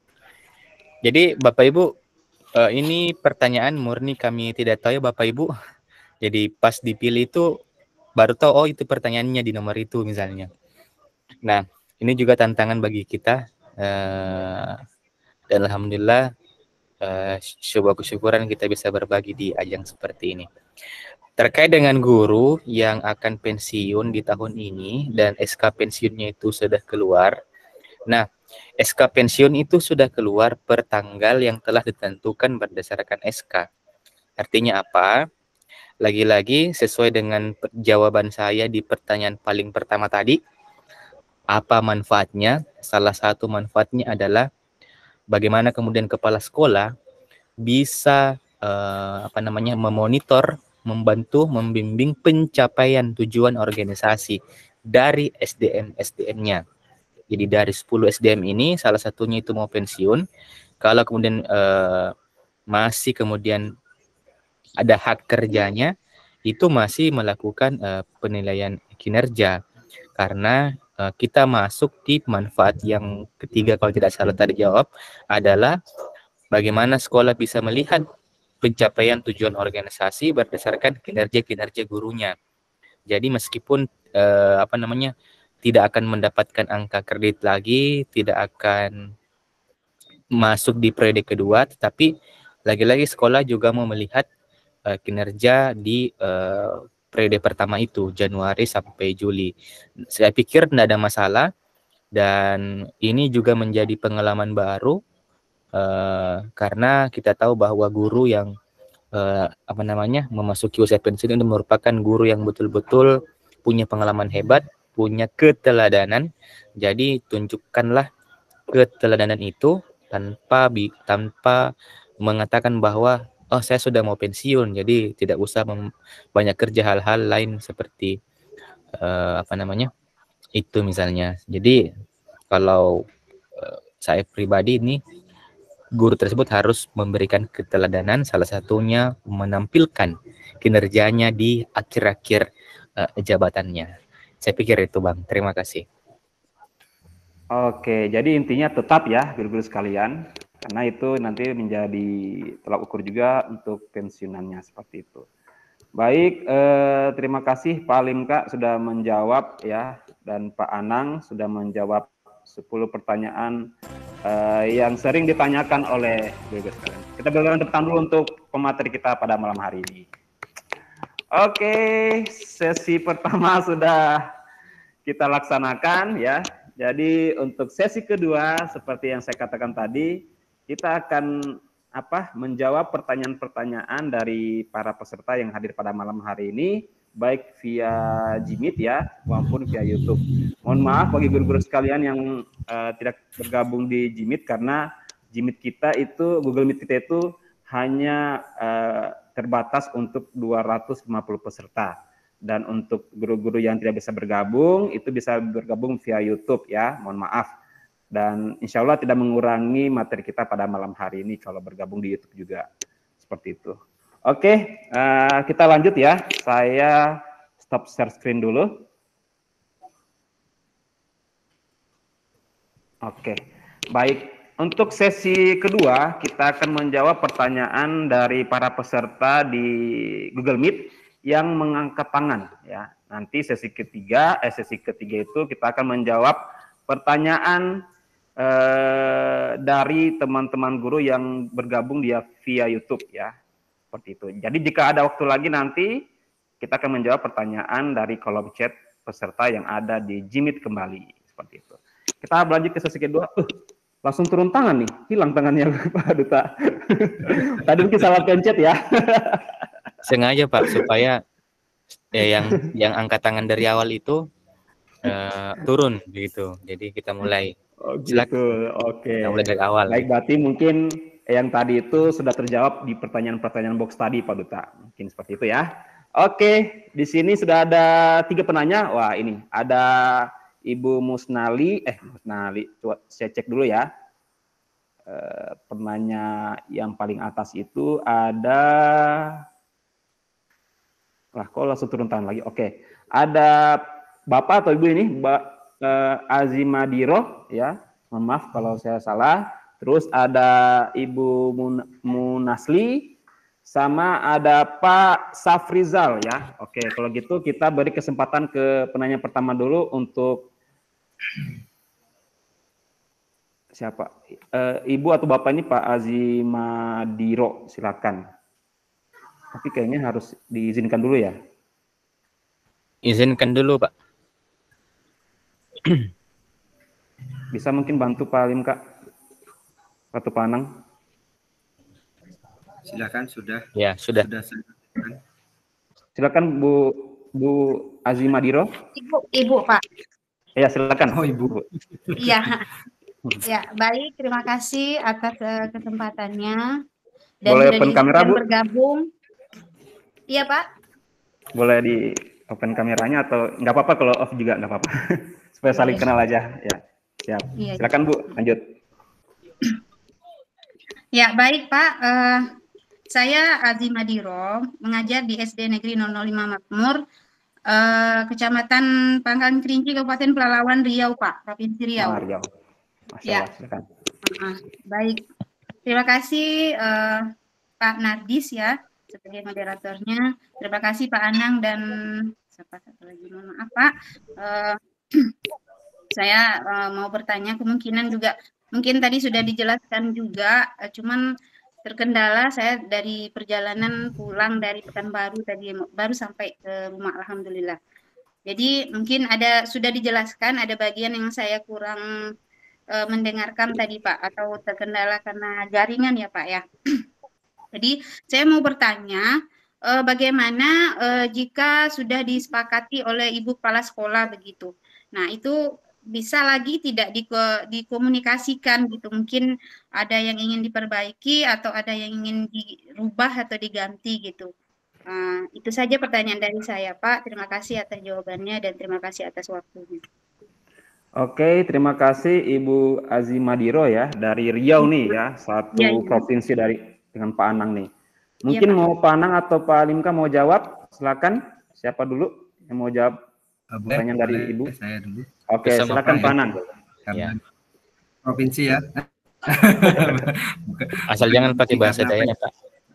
Jadi Bapak Ibu, ini pertanyaan murni kami tidak tahu ya Bapak Ibu. Jadi pas dipilih itu baru tahu, oh itu pertanyaannya di nomor itu misalnya. Nah, ini juga tantangan bagi kita. Uh, dan alhamdulillah uh, sebuah kesyukuran kita bisa berbagi di ajang seperti ini. Terkait dengan guru yang akan pensiun di tahun ini dan S K pensiunnya itu sudah keluar. Nah, S K pensiun itu sudah keluar per tanggal yang telah ditentukan berdasarkan S K. Artinya apa? Lagi-lagi sesuai dengan jawaban saya di pertanyaan paling pertama tadi. Apa manfaatnya? Salah satu manfaatnya adalah bagaimana kemudian kepala sekolah bisa uh, apa namanya memonitor, membantu, membimbing pencapaian tujuan organisasi dari S D M-S D M-nya. Jadi dari sepuluh S D M ini salah satunya itu mau pensiun. Kalau kemudian uh, masih kemudian ada hak kerjanya, itu masih melakukan uh, penilaian kinerja. Karena kita masuk di manfaat yang ketiga kalau tidak salah tadi jawab adalah bagaimana sekolah bisa melihat pencapaian tujuan organisasi berdasarkan kinerja-kinerja gurunya. Jadi meskipun eh, apa namanya tidak akan mendapatkan angka kredit lagi, tidak akan masuk di periode kedua, tetapi lagi-lagi sekolah juga mau melihat eh, kinerja di eh, periode pertama itu, Januari sampai Juli. Saya pikir tidak ada masalah, dan ini juga menjadi pengalaman baru, uh, karena kita tahu bahwa guru yang uh, apa namanya memasuki usia pensiun itu merupakan guru yang betul-betul punya pengalaman hebat, punya keteladanan. Jadi tunjukkanlah keteladanan itu tanpa tanpa mengatakan bahwa oh saya sudah mau pensiun, jadi tidak usah banyak kerja hal-hal lain seperti uh, apa namanya itu misalnya. Jadi kalau uh, saya pribadi ini guru tersebut harus memberikan keteladanan, salah satunya menampilkan kinerjanya di akhir-akhir uh, jabatannya. Saya pikir itu Bang. Terima kasih. Oke, jadi intinya tetap ya guru-guru sekalian. Karena itu nanti menjadi tolak ukur juga untuk pensiunannya seperti itu. Baik, eh, terima kasih Pak Linka sudah menjawab ya, dan Pak Anang sudah menjawab sepuluh pertanyaan eh, yang sering ditanyakan oleh guru-guru sekalian. Kita berikan tepuk tangan dulu untuk pemateri kita pada malam hari ini. Oke, sesi pertama sudah kita laksanakan ya. Jadi untuk sesi kedua seperti yang saya katakan tadi, kita akan apa menjawab pertanyaan-pertanyaan dari para peserta yang hadir pada malam hari ini, baik via Jimit ya maupun via YouTube. Mohon maaf bagi guru-guru sekalian yang uh, tidak bergabung di Jimit, karena Jimit kita itu, Google Meet kita itu hanya uh, terbatas untuk dua ratus lima puluh peserta. Dan untuk guru-guru yang tidak bisa bergabung, itu bisa bergabung via YouTube ya, mohon maaf. Dan insya Allah tidak mengurangi materi kita pada malam hari ini kalau bergabung di YouTube juga. Seperti itu. Oke, uh, kita lanjut ya. Saya stop share screen dulu. Oke, baik. Untuk sesi kedua, kita akan menjawab pertanyaan dari para peserta di Google Meet yang mengangkat tangan. Ya, nanti sesi ketiga, eh, sesi ketiga itu kita akan menjawab pertanyaan eh, dari teman-teman guru yang bergabung dia via YouTube, ya, seperti itu. Jadi jika ada waktu lagi nanti kita akan menjawab pertanyaan dari kolom chat peserta yang ada di Jimit kembali, seperti itu. Kita berlanjut ke sesi kedua. Uh, langsung turun tangan nih, hilang tangannya Pak Duta. Tadi mungkin salah pencet ya. Sengaja Pak, supaya ya yang yang angkat tangan dari awal itu uh, turun gitu. Jadi kita mulai. Oh, gitu. Oke. Kita mulai dari awal. Baik, berarti mungkin yang tadi itu sudah terjawab di pertanyaan-pertanyaan box tadi Pak Duta. Mungkin seperti itu ya. Oke, di sini sudah ada tiga penanya. Wah, ini ada Ibu Musnali, eh Musnali, coba saya cek dulu ya. E, penanya yang paling atas itu ada, wah kok langsung turun tangan lagi. Oke, ada Bapak atau Ibu ini, Mbak eh, Azimadiro, ya. Mohon maaf kalau saya salah. Terus ada Ibu Mun Munasli, sama ada Pak Safrizal ya. Oke, kalau gitu kita beri kesempatan ke penanya pertama dulu untuk siapa? E, Ibu atau Bapak ini Pak Azimadiro, silakan. Tapi kayaknya harus diizinkan dulu ya. Izinkan dulu Pak. Bisa mungkin bantu Pak Alim Kak? Ratu Panang. Silakan, sudah. Ya, sudah. Sudah. Silakan Bu Bu Azimadiro. Ibu, Ibu Pak. Ya, silakan. Oh, Ibu. Iya. Ya, baik. Terima kasih atas uh, kesempatannya. Dan boleh sudah open kamera, Bu? Bergabung. Iya, Pak. Boleh di open kameranya atau nggak apa-apa kalau off juga nggak apa-apa. Supaya saling Iya. kenal aja. Ya, siap. Iya. Silakan Bu, lanjut. Ya, baik Pak. Uh, saya Azimadiro, mengajar di S D Negeri nol nol lima Makmur, uh, Kecamatan Pangkalan Kerinci, Kabupaten Pelalawan, Riau, Pak, Provinsi Riau. Ah, Riau. Masya Ya. Allah, silakan. Uh, baik. Terima kasih uh, Pak Nardis ya, sebagai moderatornya. Terima kasih Pak Anang dan siapa satu lagi, mohon maaf Pak. Uh, saya uh, mau bertanya, kemungkinan juga mungkin tadi sudah dijelaskan juga, uh, cuman terkendala saya dari perjalanan pulang dari Pekanbaru tadi, baru sampai ke rumah alhamdulillah. Jadi mungkin ada sudah dijelaskan, ada bagian yang saya kurang uh, mendengarkan tadi Pak, atau terkendala karena jaringan ya Pak ya. Jadi saya mau bertanya, uh, bagaimana uh, jika sudah disepakati oleh Ibu Kepala Sekolah begitu. Nah itu bisa lagi tidak di, dikomunikasikan gitu, mungkin ada yang ingin diperbaiki atau ada yang ingin dirubah atau diganti gitu. Uh, itu saja pertanyaan dari saya Pak. Terima kasih atas jawabannya dan terima kasih atas waktunya. Oke, terima kasih Ibu Azimadiro ya, dari Riau nih ya, satu ya, ya. provinsi dari dengan Pak Anang nih. Mungkin ya, mau Pak Anang atau Pak Alimka mau jawab? Silakan. Siapa dulu yang mau jawab pertanyaan dari boleh, Ibu? Saya dulu. Oke, Bersama silakan Pak Pak Anang. Ya. Provinsi ya. Asal jangan pakai bahasa daerah Pak.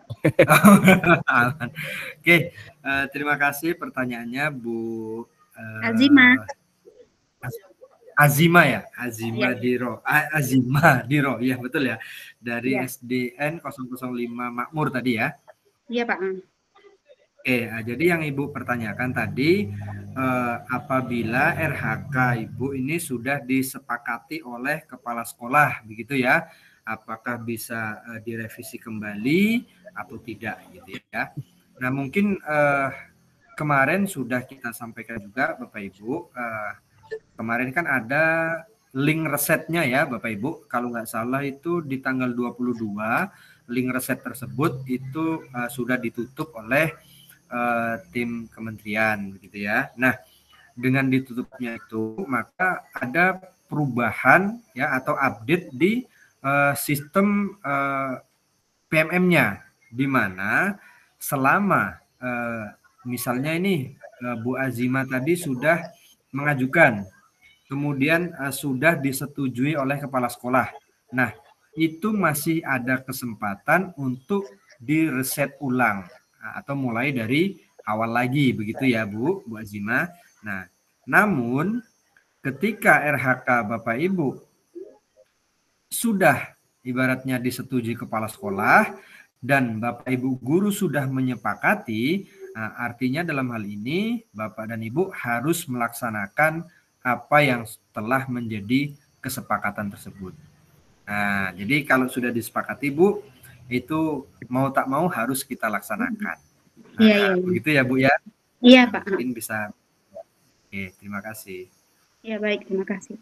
Oke, uh, terima kasih pertanyaannya Bu uh, Azima. Azima ya, Azima ya. Diro, Azima Diro, ya betul ya, dari ya. S D N nol nol lima Makmur tadi ya. Iya Pak. Oke, nah, jadi yang Ibu pertanyakan tadi, eh, apabila R H K Ibu ini sudah disepakati oleh kepala sekolah, begitu ya, apakah bisa eh, direvisi kembali atau tidak, gitu ya. Nah mungkin eh, kemarin sudah kita sampaikan juga Bapak Ibu, eh, kemarin kan ada link resetnya ya Bapak Ibu, kalau nggak salah itu di tanggal dua puluh dua, link reset tersebut itu uh, sudah ditutup oleh uh, tim kementerian begitu ya. Nah, dengan ditutupnya itu maka ada perubahan ya atau update di uh, sistem uh, P M M-nya, di mana selama uh, misalnya ini uh, Bu Azima tadi sudah mengajukan, kemudian uh, sudah disetujui oleh kepala sekolah. Nah, itu masih ada kesempatan untuk direset ulang atau mulai dari awal lagi, begitu ya Bu, Bu Azima. Nah, namun ketika R H K Bapak Ibu sudah ibaratnya disetujui kepala sekolah dan Bapak Ibu guru sudah menyepakati, nah, artinya dalam hal ini Bapak dan Ibu harus melaksanakan apa yang telah menjadi kesepakatan tersebut. Nah, jadi kalau sudah disepakati Bu, itu mau tak mau harus kita laksanakan. Nah, Iya, iya. begitu ya Bu ya? Iya, Nah, Pak. mungkin bisa. Oke, terima kasih. Ya, baik, terima kasih.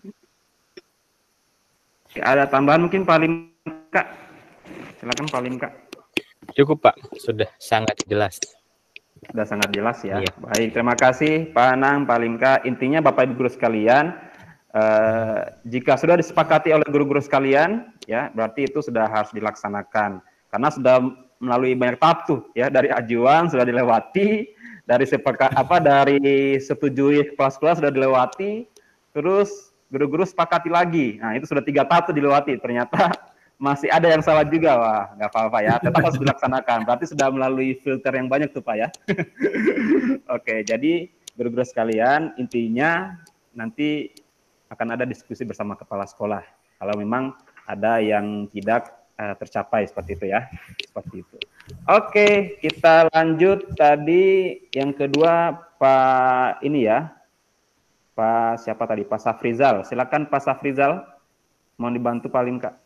Ada tambahan mungkin Pak Lim, Kak? Silakan Pak Lim, Kak. Cukup Pak, sudah sangat jelas. Sudah sangat jelas ya. Iya. Baik, terima kasih Pak Anang, Pak Limka. Intinya Bapak Ibu guru sekalian, eh, jika sudah disepakati oleh guru-guru sekalian, ya berarti itu sudah harus dilaksanakan. Karena sudah melalui banyak tahap tuh, ya dari ajuan sudah dilewati, dari sepakat apa dari setujui kepala sekolah sudah dilewati, terus guru-guru sepakati lagi. Nah itu sudah tiga tahap tuh dilewati. Ternyata masih ada yang salah juga, wah nggak apa-apa ya, tetap harus dilaksanakan. Berarti sudah melalui filter yang banyak tuh Pak ya. Oke, jadi guru-guru sekalian, intinya nanti akan ada diskusi bersama kepala sekolah. Kalau memang ada yang tidak uh, tercapai seperti itu ya, seperti itu. Oke, kita lanjut tadi yang kedua Pak ini ya, Pak siapa tadi? Pak Safrizal. Silakan Pak Safrizal, mau dibantu Pak Lim, Kak.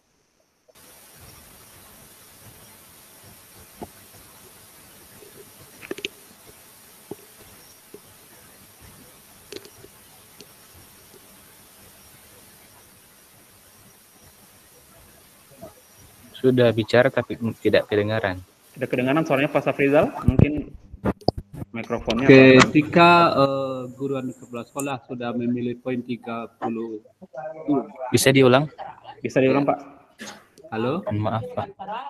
Sudah bicara tapi tidak kedengaran. Tidak kedengaran suaranya Pak Safrizal? Mungkin mikrofonnya. Ketika uh, guruan kepala sekolah sudah memilih poin tiga puluh. Bisa diulang? Bisa diulang Pak. Halo? Maaf Pak.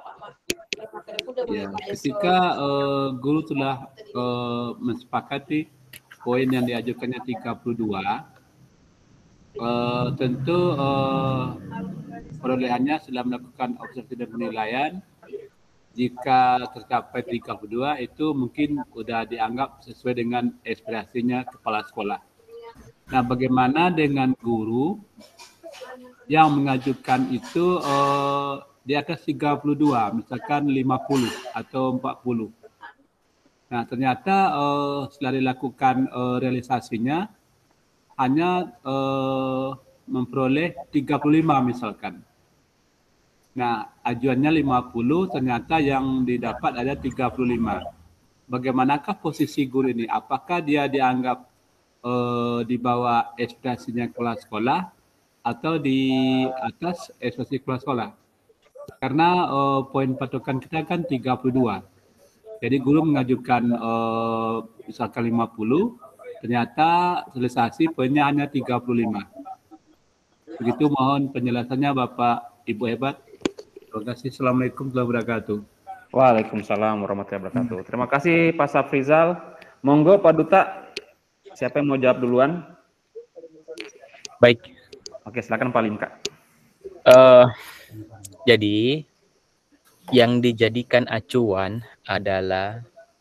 Ya, ketika uh, guru telah uh, mensepakati poin yang diajukannya tiga puluh dua, uh, tentu uh, perolehannya sudah melakukan observasi dan penilaian. Jika tercapai tiga puluh dua itu mungkin sudah dianggap sesuai dengan aspirasinya kepala sekolah. Nah, bagaimana dengan guru yang mengajukan itu uh, di atas tiga puluh dua, misalkan lima puluh atau empat puluh. Nah, ternyata uh, setelah dilakukan uh, realisasinya hanya uh, memperoleh tiga puluh lima misalkan. Nah, ajuannya lima puluh, ternyata yang didapat ada tiga puluh lima. Bagaimanakah posisi guru ini? Apakah dia dianggap uh, di bawah ekspektasinya kepala sekolah atau di atas ekspektasi kepala sekolah? Karena uh, poin patokan kita kan tiga puluh dua. Jadi guru mengajukan uh, misalkan lima puluh, ternyata realisasi poinnya hanya tiga puluh lima. Begitu, mohon penjelasannya Bapak Ibu hebat. Terima kasih. Assalamualaikum warahmatullahi wabarakatuh. Waalaikumsalam warahmatullahi wabarakatuh. Terima kasih Pak Safrizal. Monggo Pak Duta, siapa yang mau jawab duluan? Baik. Oke, silakan Pak Lim, Kak. Uh, jadi yang dijadikan acuan adalah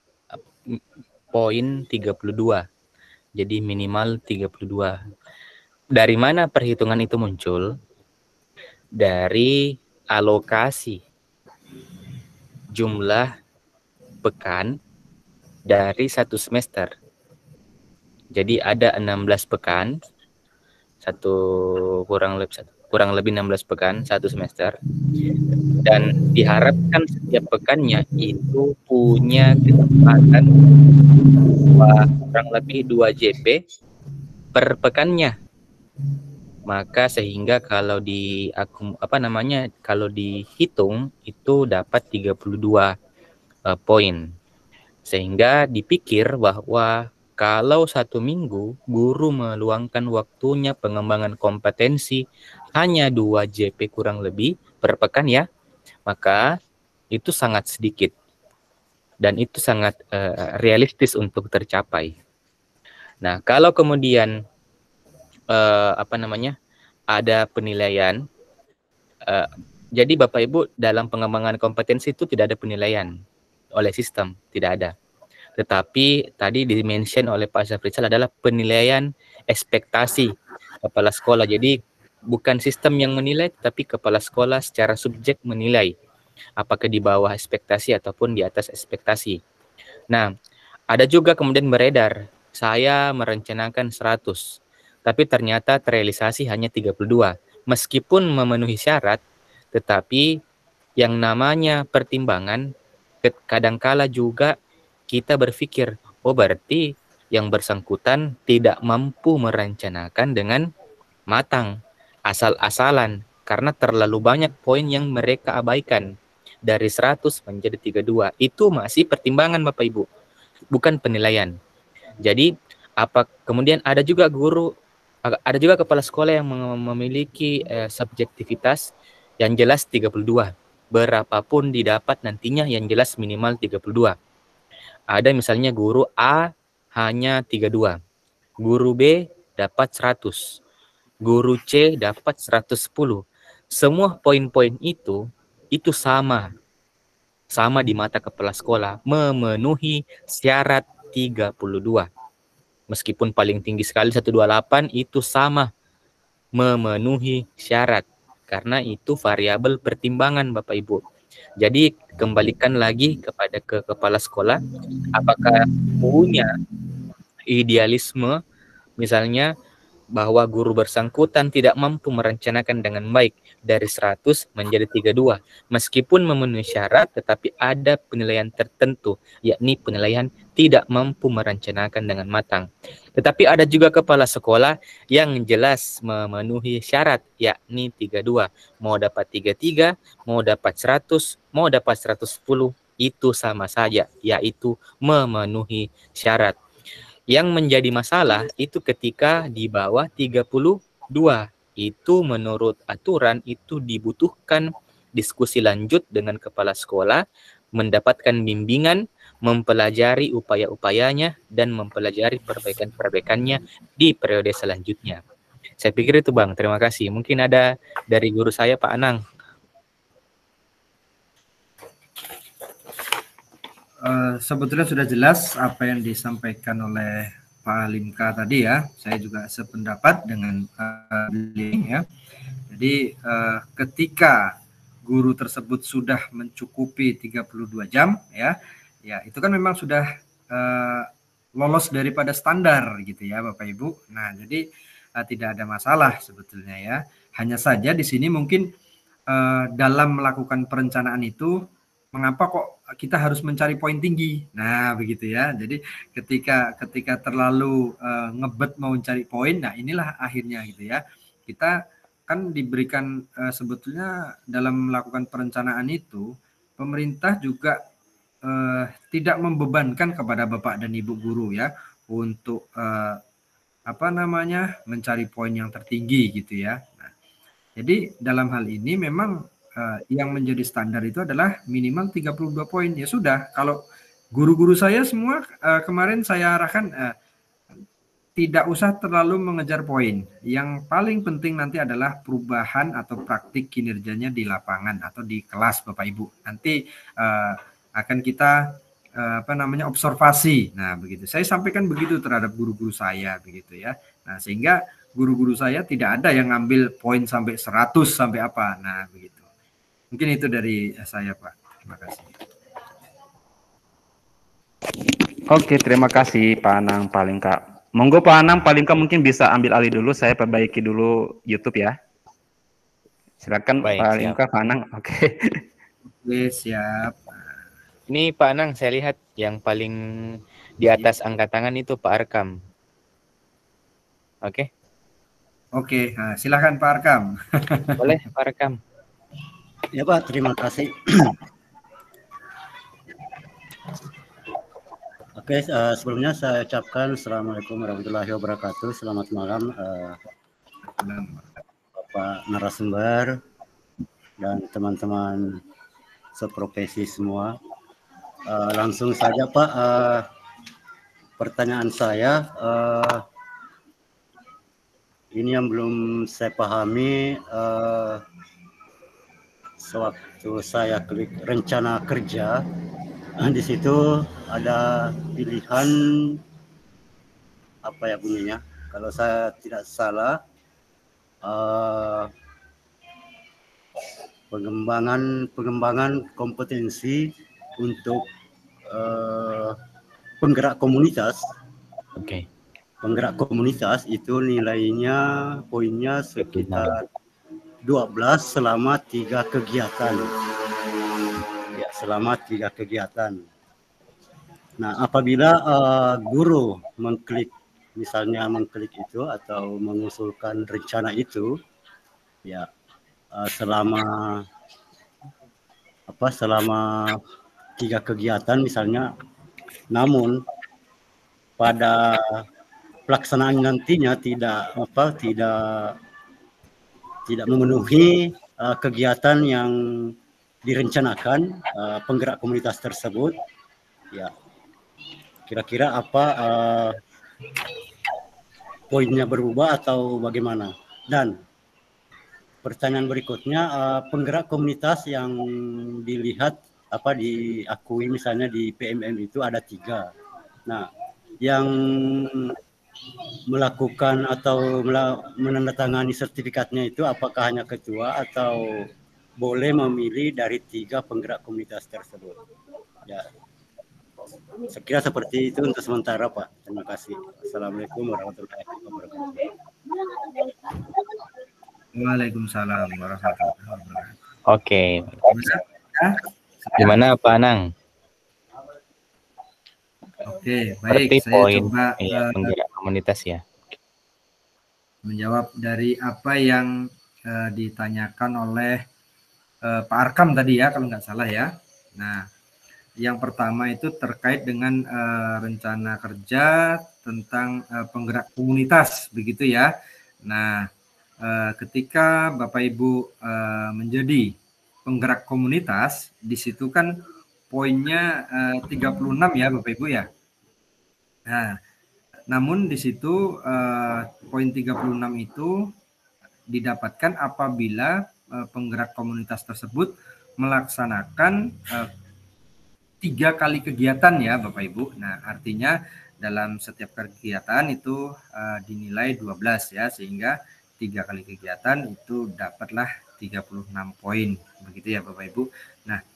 poin tiga puluh dua. Jadi minimal tiga puluh dua. Dari mana perhitungan itu muncul? Dari alokasi jumlah pekan dari satu semester. Jadi ada enam belas pekan, satu kurang lebih satu, kurang lebih enam belas pekan satu semester, dan diharapkan setiap pekannya itu punya kesempatan kurang lebih dua J P per pekannya. Maka sehingga kalau di akum apa namanya kalau dihitung itu dapat tiga puluh dua uh, poin. Sehingga dipikir bahwa kalau satu minggu guru meluangkan waktunya pengembangan kompetensi hanya dua J P kurang lebih per pekan ya, maka itu sangat sedikit dan itu sangat uh, realistis untuk tercapai. Nah, kalau kemudian uh, apa namanya ada penilaian, uh, jadi Bapak Ibu dalam pengembangan kompetensi itu tidak ada penilaian oleh sistem, tidak ada. Tetapi tadi di-mention oleh Pak Syafrizal adalah penilaian ekspektasi kepala sekolah. Jadi bukan sistem yang menilai, tapi kepala sekolah secara subjek menilai apakah di bawah ekspektasi ataupun di atas ekspektasi. Nah, ada juga kemudian beredar, saya merencanakan seratus, tapi ternyata terrealisasi hanya tiga puluh dua. Meskipun memenuhi syarat, tetapi yang namanya pertimbangan, kadangkala juga kita berpikir, oh berarti yang bersangkutan tidak mampu merencanakan dengan matang, asal-asalan, karena terlalu banyak poin yang mereka abaikan. Dari seratus menjadi tiga puluh dua, itu masih pertimbangan Bapak Ibu, bukan penilaian. Jadi, apa kemudian ada juga guru, ada juga kepala sekolah yang memiliki eh, subjektivitas yang jelas tiga puluh dua. Berapapun didapat nantinya yang jelas minimal tiga puluh dua. Ada misalnya guru A hanya tiga puluh dua, guru B dapat seratus, guru C dapat seratus sepuluh. Semua poin-poin itu, itu sama. Sama di mata kepala sekolah, memenuhi syarat tiga puluh dua. Meskipun paling tinggi sekali seratus dua puluh delapan, itu sama memenuhi syarat. Karena itu variabel pertimbangan Bapak Ibu. Jadi kembalikan lagi kepada ke kepala sekolah, apakah punya idealisme misalnya bahwa guru bersangkutan tidak mampu merencanakan dengan baik dari seratus menjadi tiga puluh dua. Meskipun memenuhi syarat, tetapi ada penilaian tertentu, yakni penilaian tidak mampu merencanakan dengan matang. Tetapi ada juga kepala sekolah yang jelas memenuhi syarat, yakni tiga puluh dua. Mau dapat tiga puluh tiga, mau dapat seratus, mau dapat seratus sepuluh, itu sama saja, yaitu memenuhi syarat. Yang menjadi masalah itu ketika di bawah tiga puluh dua. Itu menurut aturan itu dibutuhkan diskusi lanjut dengan kepala sekolah, mendapatkan bimbingan, mempelajari upaya-upayanya, dan mempelajari perbaikan-perbaikannya di periode selanjutnya. Saya pikir itu Bang, terima kasih. Mungkin ada dari guru saya Pak Anang. Uh, sebetulnya sudah jelas apa yang disampaikan oleh Pak Limka tadi ya. Saya juga sependapat dengan uh, beliau ya. Jadi uh, ketika guru tersebut sudah mencukupi tiga puluh dua jam ya, ya itu kan memang sudah uh, lolos daripada standar gitu ya Bapak Ibu. Nah, jadi uh, tidak ada masalah sebetulnya ya. Hanya saja di sini mungkin uh, dalam melakukan perencanaan itu mengapa kok kita harus mencari poin tinggi? Nah, begitu ya. Jadi ketika ketika terlalu uh, ngebet mau mencari poin, nah inilah akhirnya gitu ya. Kita kan diberikan uh, sebetulnya dalam melakukan perencanaan itu, pemerintah juga uh, tidak membebankan kepada Bapak dan Ibu guru ya untuk uh, apa namanya? mencari poin yang tertinggi gitu ya. Nah, jadi dalam hal ini memang Uh, yang menjadi standar itu adalah minimal tiga puluh dua poin. Ya sudah, kalau guru-guru saya semua uh, kemarin saya arahkan uh, tidak usah terlalu mengejar poin. Yang paling penting nanti adalah perubahan atau praktik kinerjanya di lapangan atau di kelas Bapak Ibu. Nanti uh, akan kita uh, apa namanya observasi. Nah, begitu. Saya sampaikan begitu terhadap guru-guru saya begitu ya. Nah, sehingga guru-guru saya tidak ada yang ngambil poin sampai seratus sampai apa. Nah, begitu. Mungkin itu dari saya Pak. Terima kasih. Oke, terima kasih Pak Anang, Pak Limka. Monggo Pak Anang, Pak Limka mungkin bisa ambil alih dulu. Saya perbaiki dulu YouTube ya. Silakan Baik, Pak Limka, Pak Anang. Oke. Oke, siap. Ini Pak Anang, saya lihat yang paling di atas angkat tangan itu Pak Arkam. Oke. Oke, nah, silakan Pak Arkam. Boleh Pak Arkam. Ya Pak, terima kasih. Oke, uh, sebelumnya saya ucapkan Assalamualaikum warahmatullahi wabarakatuh. Selamat malam uh, Bapak narasumber dan teman-teman seprofesi semua. Uh, langsung saja Pak, uh, pertanyaan saya, uh, ini yang belum saya pahami, uh, sewaktu saya klik rencana kerja, di situ ada pilihan apa ya bunyinya? Kalau saya tidak salah, uh, pengembangan pengembangan kompetensi untuk uh, penggerak komunitas. Oke. Okay. Penggerak komunitas itu nilainya poinnya sekitar dua belas selama tiga kegiatan. Ya, selama tiga kegiatan. Nah, apabila uh, guru mengklik, misalnya mengklik itu atau mengusulkan rencana itu, ya uh, selama apa selama tiga kegiatan misalnya, namun pada pelaksanaan nantinya tidak apa tidak tidak memenuhi uh, kegiatan yang direncanakan uh, penggerak komunitas tersebut, ya kira-kira apa uh, poinnya berubah atau bagaimana? Dan pertanyaan berikutnya, uh, penggerak komunitas yang dilihat apa diakui misalnya di P M M itu ada tiga. Nah, yang melakukan atau menandatangani sertifikatnya itu apakah hanya ketua atau boleh memilih dari tiga penggerak komunitas tersebut? Ya, saya kira seperti itu untuk sementara, Pak. Terima kasih. Assalamualaikum warahmatullahi wabarakatuh. Waalaikumsalam warahmatullahi wabarakatuh. Oke. Gimana Pak Anang? Oke, baik. Seperti saya poin coba ya, uh, penggerak komunitas ya. Menjawab dari apa yang uh, ditanyakan oleh uh, Pak Arkam tadi ya, kalau nggak salah ya. Nah, yang pertama itu terkait dengan uh, rencana kerja tentang uh, penggerak komunitas, begitu ya. Nah, uh, ketika Bapak Ibu uh, menjadi penggerak komunitas, di situ kan poinnya uh, tiga puluh enam ya Bapak Ibu ya. Nah, namun di situ uh, poin tiga puluh enam itu didapatkan apabila uh, penggerak komunitas tersebut melaksanakan uh, tiga kali kegiatan ya Bapak Ibu. Nah, artinya dalam setiap kegiatan itu uh, dinilai dua belas ya, sehingga tiga kali kegiatan itu dapatlah tiga puluh enam poin, begitu ya Bapak Ibu. Nah,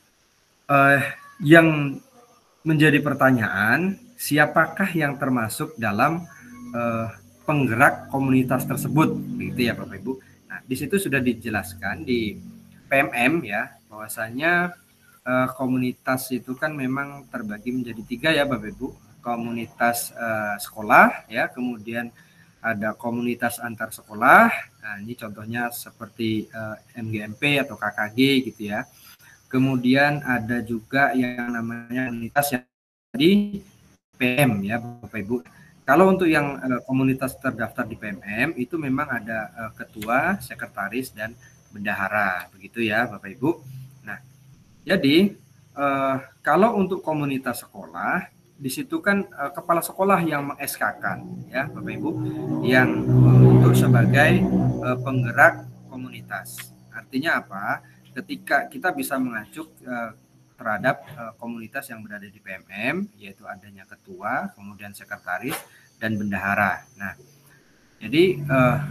uh, yang menjadi pertanyaan, siapakah yang termasuk dalam uh, penggerak komunitas tersebut, begitu ya Bapak Ibu. Nah, di situ sudah dijelaskan di P M M ya, bahwasanya uh, komunitas itu kan memang terbagi menjadi tiga ya Bapak Ibu. Komunitas uh, sekolah ya, kemudian ada komunitas antar sekolah. Nah, ini contohnya seperti uh, M G M P atau K K G gitu ya. Kemudian ada juga yang namanya komunitas yang di P M ya Bapak Ibu. Kalau untuk yang uh, komunitas terdaftar di P M M itu memang ada uh, ketua, sekretaris dan bendahara, begitu ya Bapak Ibu. Nah, jadi uh, kalau untuk komunitas sekolah di situ kan uh, kepala sekolah yang meng-S K-kan ya Bapak Ibu, yang uh, untuk sebagai uh, penggerak komunitas. Artinya apa? Ketika kita bisa mengacu uh, terhadap uh, komunitas yang berada di P M M, yaitu adanya ketua, kemudian sekretaris, dan bendahara. Nah, jadi uh,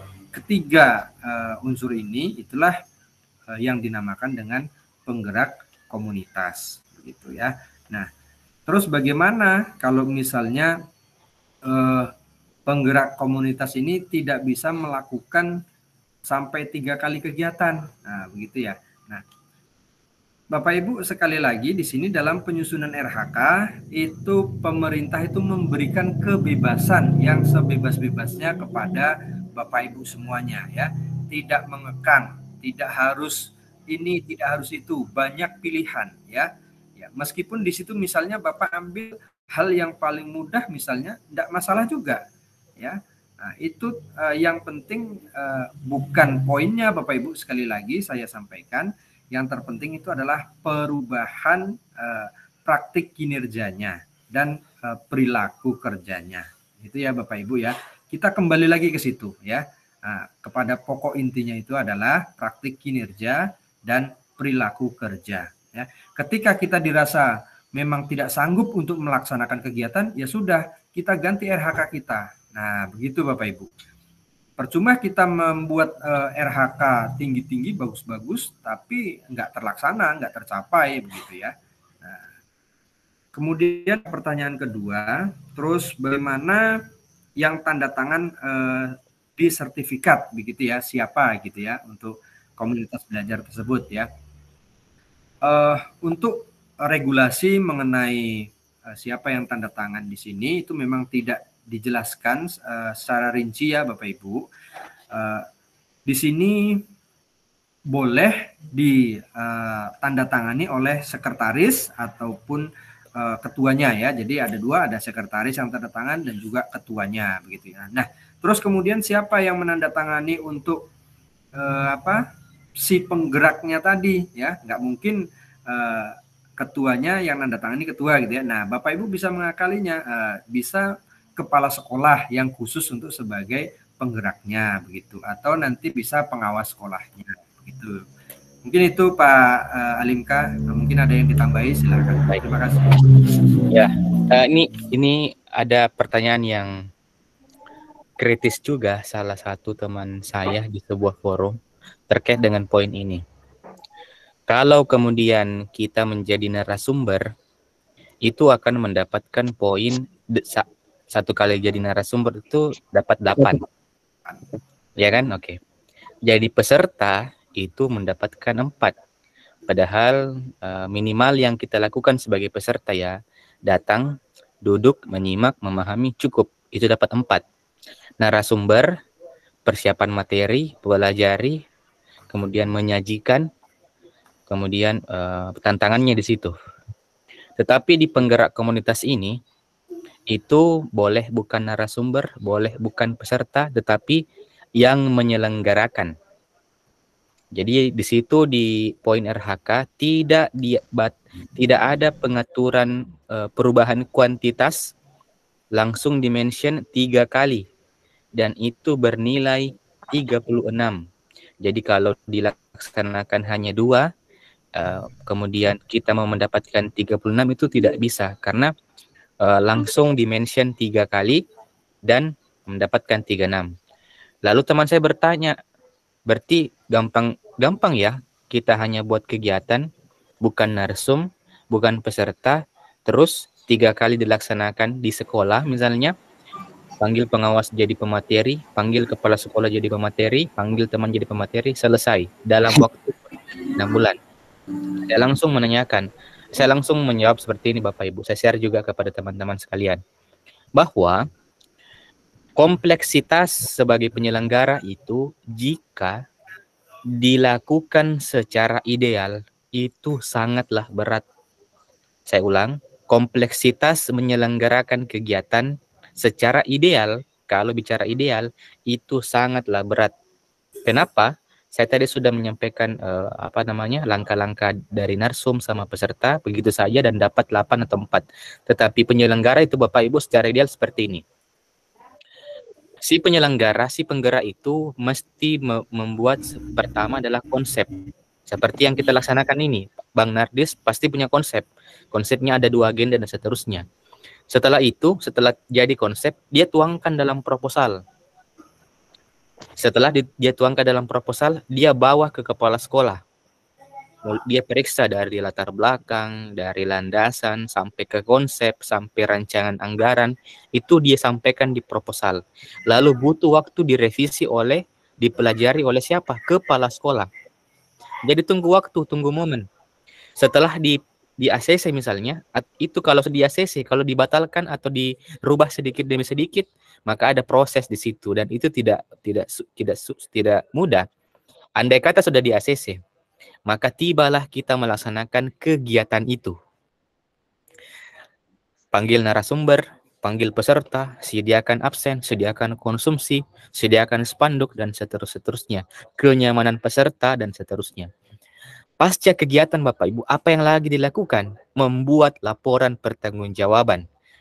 ketiga uh, unsur ini itulah uh, yang dinamakan dengan penggerak komunitas, begitu ya. Nah, terus bagaimana kalau misalnya uh, penggerak komunitas ini tidak bisa melakukan sampai tiga kali kegiatan? Nah, begitu ya. Nah, Bapak Ibu sekali lagi di sini dalam penyusunan R H K itu pemerintah itu memberikan kebebasan yang sebebas-bebasnya kepada Bapak Ibu semuanya ya. Tidak mengekang, tidak harus ini, tidak harus itu, banyak pilihan ya. Ya, meskipun di situ misalnya Bapak ambil hal yang paling mudah misalnya, tidak masalah juga ya. Nah, itu uh, yang penting uh, bukan poinnya Bapak Ibu, sekali lagi saya sampaikan, yang terpenting itu adalah perubahan uh, praktik kinerjanya. dan uh, perilaku kerjanya. Itu ya Bapak Ibu ya. Kita kembali lagi ke situ ya. Nah, kepada pokok intinya itu adalah praktik kinerja dan perilaku kerja. Ya. Ketika kita dirasa memang tidak sanggup untuk melaksanakan kegiatan, ya sudah kita ganti R H K kita. Nah, begitu Bapak Ibu. Percuma kita membuat uh, R H K tinggi-tinggi, bagus-bagus, tapi nggak terlaksana, nggak tercapai, begitu ya. Nah, kemudian pertanyaan kedua, terus bagaimana yang tanda tangan uh, di sertifikat, begitu ya, siapa gitu ya untuk komunitas belajar tersebut ya. Uh, untuk regulasi mengenai uh, siapa yang tanda tangan di sini itu memang tidak dijelaskan uh, secara rinci ya Bapak Ibu. Uh, di sini boleh ditandatangani uh, oleh sekretaris ataupun uh, ketuanya ya. Jadi ada dua, ada sekretaris yang tanda tangan dan juga ketuanya begitu ya. Nah, terus kemudian siapa yang menandatangani untuk uh, apa? Si penggeraknya tadi ya, nggak mungkin uh, ketuanya yang nandatangani ketua gitu ya. Nah, Bapak Ibu bisa mengakalinya, uh, bisa kepala sekolah yang khusus untuk sebagai penggeraknya begitu, atau nanti bisa pengawas sekolahnya begitu. Mungkin itu Pak uh, Alimka, mungkin ada yang ditambahi, silakan. Baik. Terima kasih. Ya, uh, ini ini ada pertanyaan yang kritis juga salah satu teman saya di sebuah forum terkait dengan poin ini. Kalau kemudian kita menjadi narasumber, itu akan mendapatkan poin satu kali jadi narasumber itu dapat delapan. Ya kan? Oke. Jadi peserta itu mendapatkan empat. Padahal uh, minimal yang kita lakukan sebagai peserta ya, datang, duduk, menyimak, memahami, cukup. Itu dapat empat. Narasumber, persiapan materi, pelajari, kemudian menyajikan, kemudian uh, tantangannya di situ. Tetapi di penggerak komunitas ini, itu boleh bukan narasumber, boleh bukan peserta, tetapi yang menyelenggarakan. Jadi di situ di poin R H K tidak di, bat, tidak ada pengaturan uh, perubahan kuantitas, langsung dimention tiga kali, dan itu bernilai tiga puluh enam. Jadi kalau dilaksanakan hanya dua, uh, kemudian kita mau mendapatkan tiga puluh enam itu tidak bisa, karena uh, langsung dimention tiga kali dan mendapatkan tiga puluh enam. Lalu teman saya bertanya, berarti gampang gampang ya kita hanya buat kegiatan, bukan narsum, bukan peserta, terus tiga kali dilaksanakan di sekolah misalnya, panggil pengawas jadi pemateri, panggil kepala sekolah jadi pemateri, panggil teman jadi pemateri, selesai dalam waktu enam bulan. Saya langsung menanyakan, saya langsung menjawab seperti ini Bapak Ibu, saya share juga kepada teman-teman sekalian, bahwa kompleksitas sebagai penyelenggara itu jika dilakukan secara ideal itu sangatlah berat. Saya ulang, kompleksitas menyelenggarakan kegiatan secara ideal, kalau bicara ideal, itu sangatlah berat. Kenapa? Saya tadi sudah menyampaikan uh, apa namanya langkah-langkah dari narsum sama peserta, begitu saja dan dapat delapan atau empat. Tetapi penyelenggara itu Bapak Ibu secara ideal seperti ini. Si penyelenggara, si penggerak itu mesti me membuat pertama adalah konsep. Seperti yang kita laksanakan ini, Bang Nardis pasti punya konsep. Konsepnya ada dua agenda dan seterusnya. Setelah itu, setelah jadi konsep, dia tuangkan dalam proposal. Setelah di, dia tuangkan dalam proposal, dia bawa ke kepala sekolah. Dia periksa dari latar belakang, dari landasan, sampai ke konsep, sampai rancangan anggaran, itu dia sampaikan di proposal. Lalu butuh waktu direvisi oleh, dipelajari oleh siapa? Kepala sekolah. Jadi tunggu waktu, tunggu momen. Setelah di di A C C misalnya, itu kalau di A C C, kalau dibatalkan atau dirubah sedikit demi sedikit, maka ada proses di situ dan itu tidak tidak tidak tidak mudah. Andai kata sudah di A C C, maka tibalah kita melaksanakan kegiatan itu. Panggil narasumber, panggil peserta, sediakan absen, sediakan konsumsi, sediakan spanduk, dan seterusnya. Kenyamanan peserta, dan seterusnya. Pasca kegiatan Bapak Ibu, apa yang lagi dilakukan? Membuat laporan pertanggungjawaban.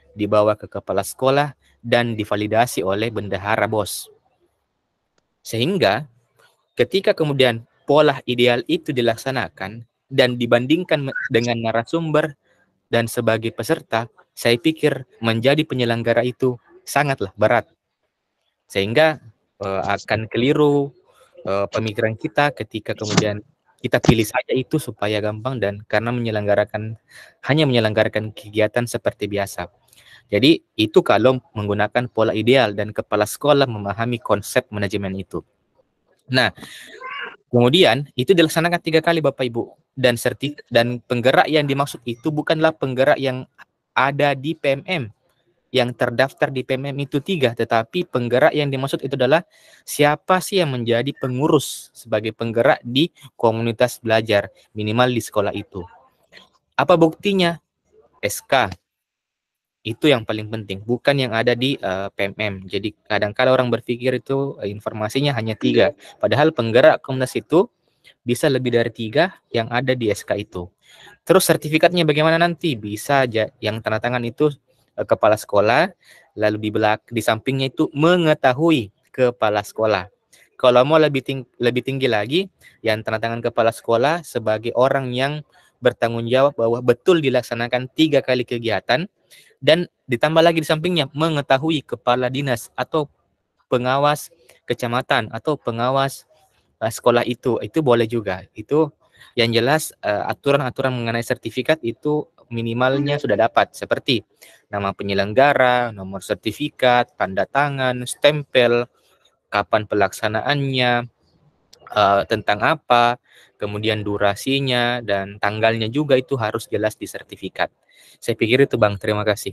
dibawa ke kepala sekolah, dan divalidasi oleh bendahara, bos. Sehingga ketika kemudian pola ideal itu dilaksanakan dan dibandingkan dengan narasumber dan sebagai peserta, saya pikir menjadi penyelenggara itu sangatlah berat. Sehingga uh, akan keliru uh, pemikiran kita ketika kemudian kita pilih saja itu supaya gampang dan karena menyelenggarakan hanya menyelenggarakan kegiatan seperti biasa. Jadi itu kalau menggunakan pola ideal dan kepala sekolah memahami konsep manajemen itu. Nah, kemudian itu dilaksanakan tiga kali Bapak Ibu, dan sertif dan penggerak yang dimaksud itu bukanlah penggerak yang ada di P M M, yang terdaftar di P M M itu tiga, tetapi penggerak yang dimaksud itu adalah siapa sih yang menjadi pengurus sebagai penggerak di komunitas belajar minimal di sekolah itu. Apa buktinya? S K. Itu yang paling penting, bukan yang ada di uh, P M M. Jadi kadang-kadang orang berpikir itu uh, informasinya hanya tiga, padahal penggerak komunitas itu bisa lebih dari tiga yang ada di S K itu. Terus sertifikatnya bagaimana nanti? Bisa aja yang tanda tangan itu uh, kepala sekolah, lalu di belak di sampingnya itu mengetahui kepala sekolah. Kalau mau lebih ting lebih tinggi lagi, yang tanda tangan kepala sekolah sebagai orang yang bertanggung jawab bahwa betul dilaksanakan tiga kali kegiatan. Dan ditambah lagi di sampingnya mengetahui kepala dinas atau pengawas kecamatan atau pengawas uh, sekolah itu, itu boleh juga. Itu yang jelas aturan-aturan uh, mengenai sertifikat itu minimalnya sudah dapat, seperti nama penyelenggara, nomor sertifikat, tanda tangan, stempel, kapan pelaksanaannya, uh, tentang apa, kemudian durasinya dan tanggalnya juga itu harus jelas di sertifikat. Saya pikir itu Bang, terima kasih.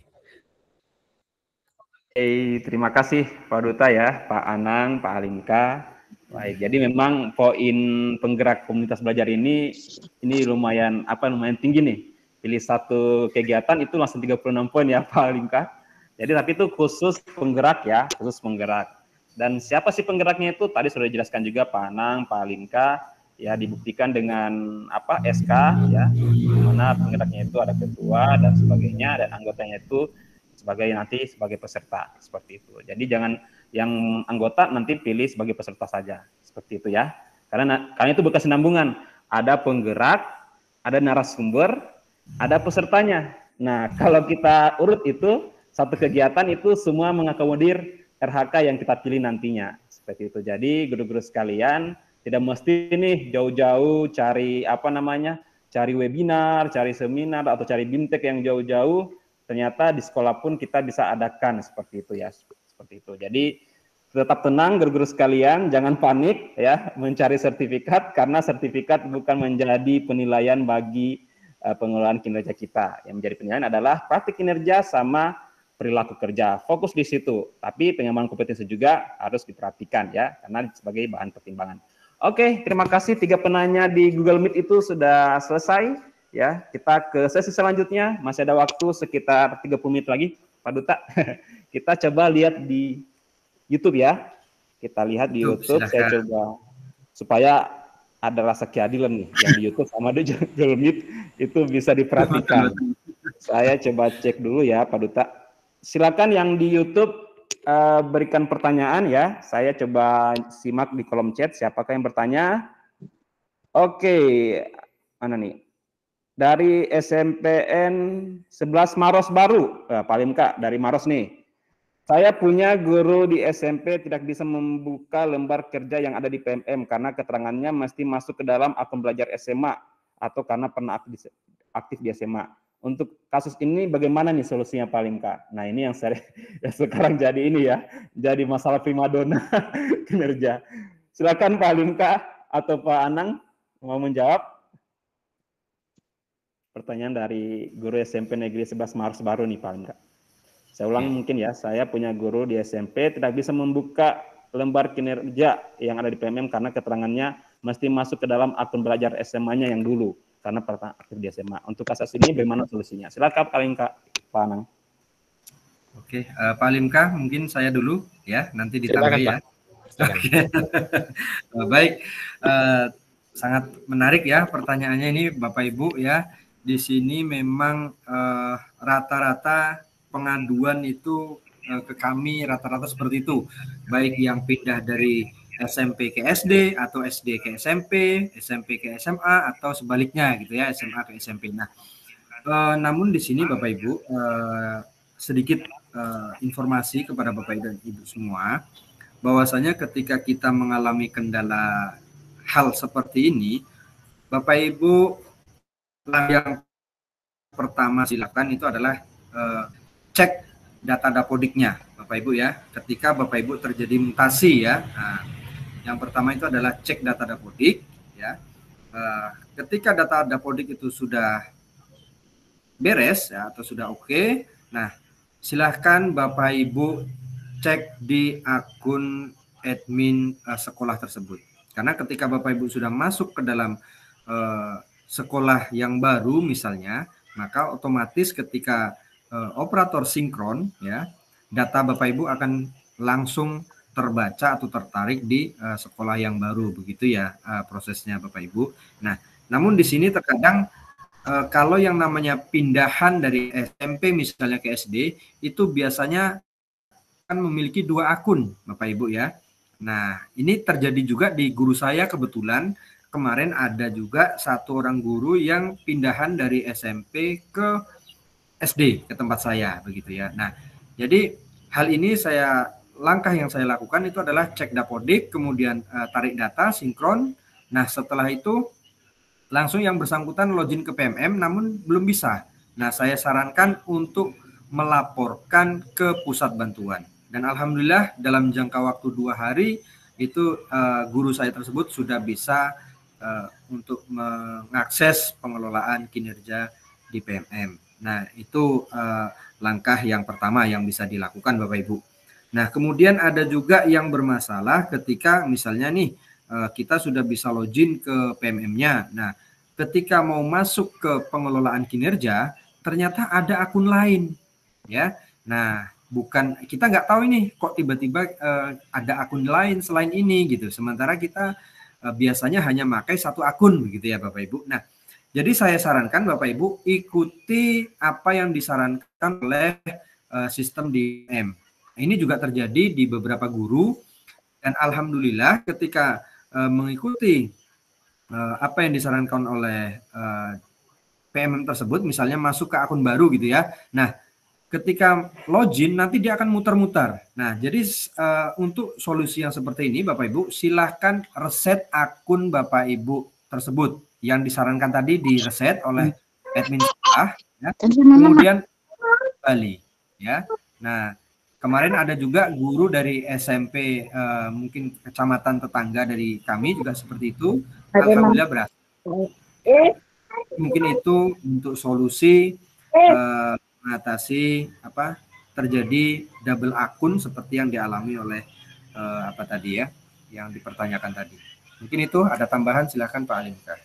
Hey, terima kasih Pak Duta ya, Pak Anang, Pak Alimka. Baik, jadi memang poin penggerak komunitas belajar ini ini lumayan apa lumayan tinggi nih. Pilih satu kegiatan itu langsung tiga puluh enam poin ya Pak Alimka. Jadi tapi itu khusus penggerak ya, khusus penggerak. Dan siapa sih penggeraknya itu? Tadi sudah dijelaskan juga Pak Anang, Pak Alimka. Ya dibuktikan dengan apa S K ya, di mana penggeraknya itu ada ketua dan sebagainya dan anggotanya itu sebagai nanti sebagai peserta seperti itu. Jadi jangan yang anggota nanti pilih sebagai peserta saja seperti itu ya. Karena karena itu berkesinambungan. Ada penggerak, ada narasumber, ada pesertanya. Nah kalau kita urut itu satu kegiatan itu semua mengakomodir R H K yang kita pilih nantinya seperti itu. Jadi guru-guru sekalian tidak mesti nih jauh-jauh cari apa namanya, cari webinar, cari seminar atau cari BIMTEK yang jauh-jauh. Ternyata di sekolah pun kita bisa adakan seperti itu ya, seperti itu. Jadi tetap tenang guru-guru sekalian, jangan panik ya mencari sertifikat karena sertifikat bukan menjadi penilaian bagi uh, pengelolaan kinerja kita. Yang menjadi penilaian adalah praktik kinerja sama perilaku kerja. Fokus di situ. Tapi pengembangan kompetensi juga harus diperhatikan ya, karena sebagai bahan pertimbangan. Oke, terima kasih tiga penanya di Google Meet itu sudah selesai ya. Kita ke sesi selanjutnya, masih ada waktu sekitar tiga puluh menit lagi, Pak Duta. Kita coba lihat di YouTube ya. Kita lihat di YouTube, Silakan. Saya coba supaya ada rasa keadilan nih yang di YouTube sama di Google Meet itu bisa diperhatikan. Saya coba cek dulu ya, Pak Duta. Silakan yang di YouTube Uh, berikan pertanyaan ya, saya coba simak di kolom chat siapakah yang bertanya. Oke, mana nih? Dari S M P N sebelas Maros baru, uh, Pak Alimka dari Maros nih. Saya punya guru di S M P tidak bisa membuka lembar kerja yang ada di P M M karena keterangannya mesti masuk ke dalam akun belajar S M A atau karena pernah aktif, aktif di S M A. Untuk kasus ini bagaimana nih solusinya Pak Alimka? Nah ini yang, saya, yang sekarang jadi ini ya, jadi masalah primadona kinerja. Silakan Pak Alimka atau Pak Anang mau menjawab pertanyaan dari guru S M P Negeri sebelas Maros baru nih Pak Alimka. Saya ulang mungkin ya, saya punya guru di S M P tidak bisa membuka lembar kinerja yang ada di P M M karena keterangannya mesti masuk ke dalam akun belajar S M A-nya yang dulu. Karena pernah aktif di S M A. Untuk kasus ini bagaimana solusinya? Silakan Pak Alimka, Pak Anang. Oke, uh, Pak Alimka, mungkin saya dulu ya, nanti ditambah ya. Oke. Baik, uh, sangat menarik ya pertanyaannya ini Bapak Ibu ya. Di sini memang rata-rata uh, pengaduan itu uh, ke kami rata-rata seperti itu, baik yang pindah dari S M P ke S D atau S D ke S M P, S M P ke S M A atau sebaliknya gitu ya, S M A ke S M P. Nah, uh, namun di sini Bapak Ibu uh, sedikit uh, informasi kepada Bapak Ibu dan Ibu semua, bahwasanya ketika kita mengalami kendala hal seperti ini, Bapak Ibu yang pertama silakan itu adalah uh, cek data dapodiknya Bapak Ibu ya. Ketika Bapak Ibu terjadi mutasi ya, nah, yang pertama itu adalah cek data dapodik ya. Uh, ketika data dapodik itu sudah beres ya atau sudah oke, okay, nah silahkan Bapak Ibu cek di akun admin uh, sekolah tersebut. Karena ketika Bapak Ibu sudah masuk ke dalam uh, sekolah yang baru misalnya, maka otomatis ketika uh, operator sinkron ya, data Bapak Ibu akan langsung terbaca atau tertarik di uh, sekolah yang baru, begitu ya uh, prosesnya Bapak Ibu. Nah, namun di sini terkadang uh, kalau yang namanya pindahan dari S M P misalnya ke S D itu biasanya akan memiliki dua akun Bapak Ibu ya. Nah, ini terjadi juga di guru saya kebetulan. Kemarin ada juga satu orang guru yang pindahan dari S M P ke S D ke tempat saya begitu ya. Nah, jadi hal ini saya langkah yang saya lakukan itu adalah cek dapodik, kemudian uh, tarik data sinkron. Nah, setelah itu langsung yang bersangkutan login ke P M M namun belum bisa. Nah, saya sarankan untuk melaporkan ke pusat bantuan. Dan alhamdulillah dalam jangka waktu dua hari itu uh, guru saya tersebut sudah bisa Uh, untuk mengakses pengelolaan kinerja di P M M. Nah, itu uh, langkah yang pertama yang bisa dilakukan Bapak Ibu. Nah, kemudian ada juga yang bermasalah ketika misalnya nih uh, kita sudah bisa login ke P M M-nya. Nah, ketika mau masuk ke pengelolaan kinerja, ternyata ada akun lain, ya. Nah, bukan kita nggak tahu ini kok tiba-tiba uh, ada akun lain selain ini gitu. Sementara kita biasanya hanya memakai satu akun begitu ya Bapak Ibu. Nah, jadi saya sarankan Bapak Ibu ikuti apa yang disarankan oleh uh, sistem D M. Ini juga terjadi di beberapa guru dan alhamdulillah ketika uh, mengikuti uh, apa yang disarankan oleh uh, P M M tersebut, misalnya masuk ke akun baru gitu ya. Nah, ketika login nanti dia akan muter-muter. Nah, jadi uh, untuk solusi yang seperti ini Bapak Ibu silahkan reset akun Bapak Ibu tersebut yang disarankan tadi di reset oleh admin sekolah ya. Kemudian kembali ya. Nah, kemarin ada juga guru dari S M P uh, mungkin kecamatan tetangga dari kami juga seperti itu. Alhamdulillah berhasil. Mungkin itu untuk solusi uh, mengatasi apa terjadi double akun seperti yang dialami oleh uh, apa tadi ya yang dipertanyakan tadi. Mungkin itu ada tambahan, silakan Pak Alimka.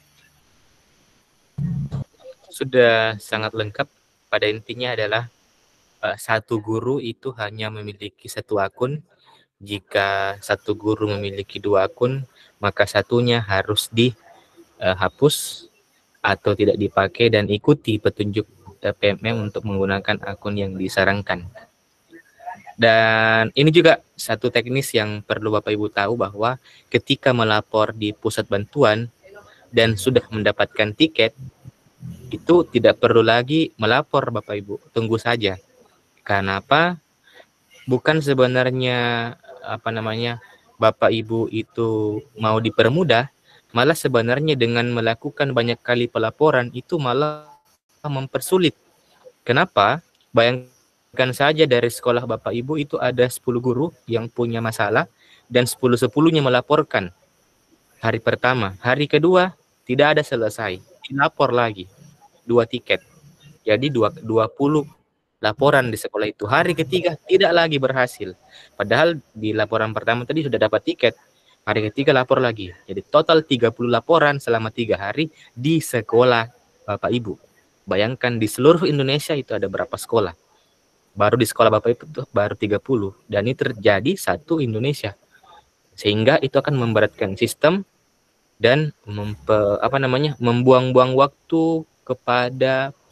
Sudah sangat lengkap. Pada intinya adalah uh, satu guru itu hanya memiliki satu akun. Jika satu guru memiliki dua akun, maka satunya harus dihapus atau tidak dipakai dan ikuti petunjuk P M M untuk menggunakan akun yang disarankan. Dan ini juga satu teknis yang perlu Bapak Ibu tahu bahwa ketika melapor di pusat bantuan dan sudah mendapatkan tiket, itu tidak perlu lagi melapor Bapak Ibu, tunggu saja. Karena apa? Bukan sebenarnya apa namanya Bapak Ibu itu mau dipermudah, malah sebenarnya dengan melakukan banyak kali pelaporan itu malah mempersulit. Kenapa? Bayangkan saja dari sekolah Bapak Ibu itu ada sepuluh guru yang punya masalah dan sepuluh-sepuluhnya melaporkan hari pertama. Hari kedua tidak ada selesai, dilapor lagi dua tiket. Jadi dua puluh laporan di sekolah itu. Hari ketiga tidak lagi berhasil. Padahal di laporan pertama tadi sudah dapat tiket. Hari ketiga lapor lagi. Jadi total tiga puluh laporan selama tiga hari di sekolah Bapak Ibu. Bayangkan di seluruh Indonesia itu ada berapa sekolah. Baru di sekolah Bapak Ibu itu baru tiga puluh. Dan ini terjadi satu Indonesia. Sehingga itu akan memberatkan sistem dan mempe, apa namanya membuang-buang waktu kepada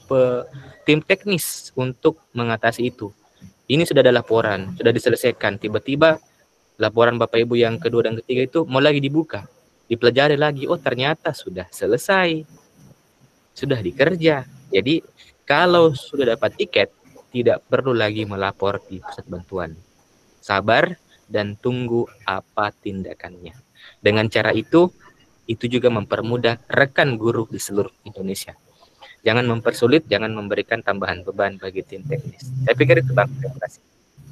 pe, tim teknis untuk mengatasi itu. Ini sudah ada laporan, sudah diselesaikan. Tiba-tiba laporan Bapak Ibu yang kedua dan ketiga itu mau lagi dibuka, dipelajari lagi. Oh ternyata sudah selesai, sudah dikerja. Jadi kalau sudah dapat tiket, tidak perlu lagi melapor di pusat bantuan. Sabar dan tunggu apa tindakannya. Dengan cara itu, itu juga mempermudah rekan guru di seluruh Indonesia. Jangan mempersulit, jangan memberikan tambahan beban bagi tim teknis. Saya pikir itu, Bang. Terima kasih.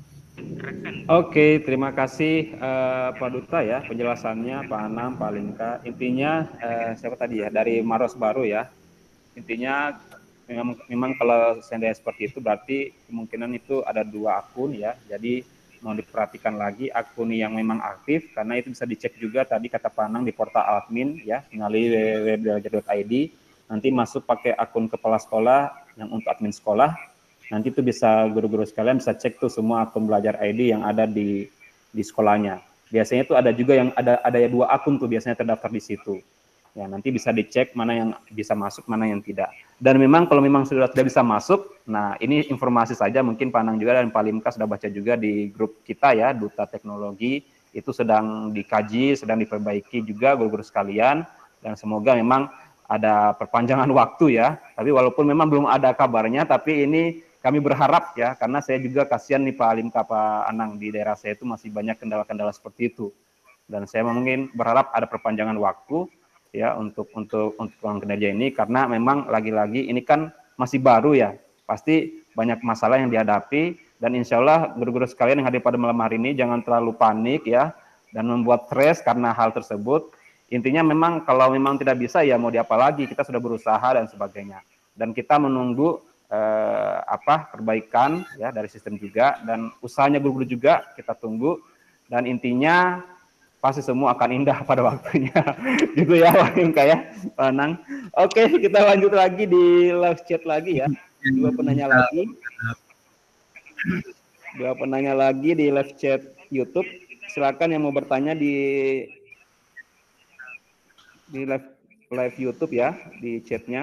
Oke, terima kasih uh, Pak Duta ya penjelasannya, Pak Anam, Pak Linka. Intinya uh, siapa tadi ya, dari Maros Baru ya. Intinya memang, memang kalau seandainya seperti itu berarti kemungkinan itu ada dua akun ya. Jadi mau diperhatikan lagi akun yang memang aktif, karena itu bisa dicek juga tadi kata Pak Anang di portal admin ya, melalui w w w titik belajar titik i d. Nanti masuk pakai akun kepala sekolah yang untuk admin sekolah. Nanti itu bisa guru-guru sekalian bisa cek tuh semua akun belajar I D yang ada di di sekolahnya. Biasanya itu ada juga yang ada ada ya dua akun tuh biasanya terdaftar di situ. Ya, nanti bisa dicek mana yang bisa masuk, mana yang tidak. Dan memang kalau memang sudah tidak bisa masuk, nah ini informasi saja, mungkin Pak Anang juga dan Pak Limka sudah baca juga di grup kita ya, Duta Teknologi, itu sedang dikaji, sedang diperbaiki juga guru-guru sekalian, dan semoga memang ada perpanjangan waktu ya. Tapi walaupun memang belum ada kabarnya, tapi ini kami berharap ya, karena saya juga kasihan nih Pak Limka, Pak Anang, di daerah saya itu masih banyak kendala-kendala seperti itu. Dan saya mungkin berharap ada perpanjangan waktu ya untuk untuk untuk ruang kinerja ini, karena memang lagi-lagi ini kan masih baru ya, pasti banyak masalah yang dihadapi, dan insya Allah guru-guru sekalian yang hadir pada malam hari ini jangan terlalu panik ya dan membuat stres karena hal tersebut. Intinya memang kalau memang tidak bisa ya mau diapa lagi, kita sudah berusaha dan sebagainya, dan kita menunggu eh, apa perbaikan ya dari sistem juga, dan usahanya guru-guru juga kita tunggu, dan intinya pasti semua akan indah pada waktunya. Gitu ya Pak Limka ya, Pak Anang. Oke, kita lanjut lagi di live chat lagi ya. Dua penanya lagi. Dua penanya lagi di live chat YouTube. Silakan yang mau bertanya di di live live YouTube ya, di chatnya.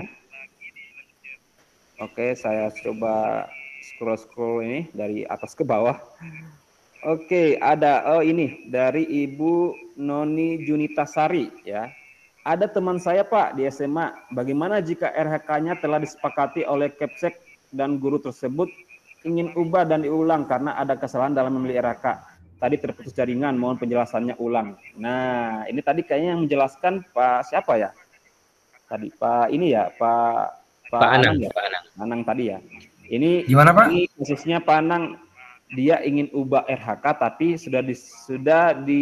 Oke, saya coba scroll-scroll ini dari atas ke bawah. Oke, ada oh ini dari Ibu Noni Junitasari ya. Ada teman saya Pak di S M A, bagaimana jika R H K-nya telah disepakati oleh Kepsek dan guru tersebut ingin ubah dan diulang karena ada kesalahan dalam memilih R H K. Tadi terputus jaringan, mohon penjelasannya ulang. Nah, ini tadi kayaknya yang menjelaskan Pak siapa ya? Tadi Pak ini ya, Pak Pak, Pak Anang, Anang ya, Pak Anang. Anang tadi ya. Ini gimana Pak? Ini posisinya Pak Anang, dia ingin ubah R H K tapi sudah di, sudah di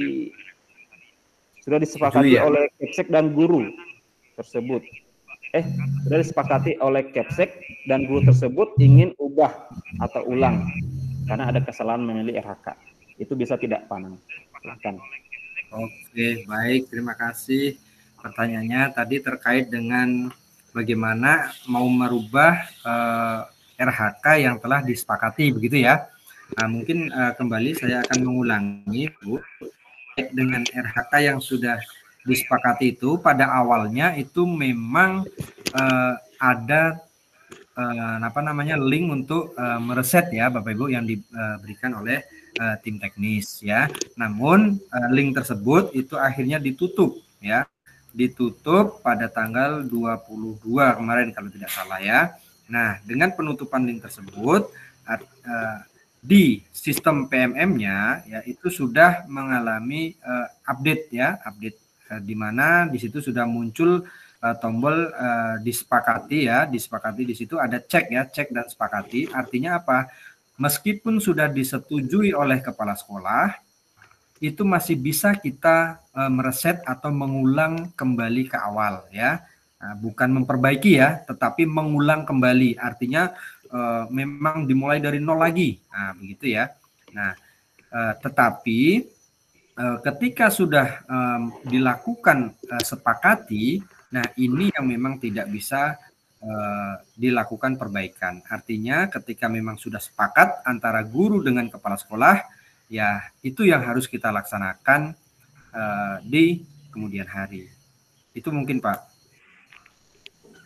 sudah disepakati ya? oleh Kepsek dan guru tersebut. Eh, sudah disepakati oleh Kepsek dan guru tersebut ingin ubah atau ulang karena ada kesalahan memilih R H K. Itu bisa tidak, Pak Anang? Silakan. Oke, baik. Terima kasih. Pertanyaannya tadi terkait dengan bagaimana mau merubah uh, R H K yang telah disepakati, begitu ya. Nah, mungkin uh, kembali saya akan mengulangi, Bu. Dengan R H K yang sudah disepakati itu, pada awalnya itu memang uh, ada uh, apa namanya link untuk uh, mereset ya, Bapak Ibu, yang diberikan oleh uh, tim teknis ya. Namun uh, link tersebut itu akhirnya ditutup ya. Ditutup pada tanggal dua puluh dua kemarin kalau tidak salah ya. Nah, dengan penutupan link tersebut uh, di sistem P M M-nya ya itu sudah mengalami uh, update ya, update uh, di mana di situ sudah muncul uh, tombol uh, disepakati ya, disepakati di situ ada cek ya, cek dan sepakati. Artinya apa? Meskipun sudah disetujui oleh kepala sekolah, itu masih bisa kita uh, mereset atau mengulang kembali ke awal ya. Nah, bukan memperbaiki ya, tetapi mengulang kembali. Artinya uh, memang dimulai dari nol lagi. Nah, begitu ya. Nah, uh, tetapi uh, ketika sudah um, dilakukan uh, sepakati, nah ini yang memang tidak bisa uh, dilakukan perbaikan. Artinya ketika memang sudah sepakat antara guru dengan kepala sekolah, ya itu yang harus kita laksanakan uh, di kemudian hari. Itu mungkin Pak.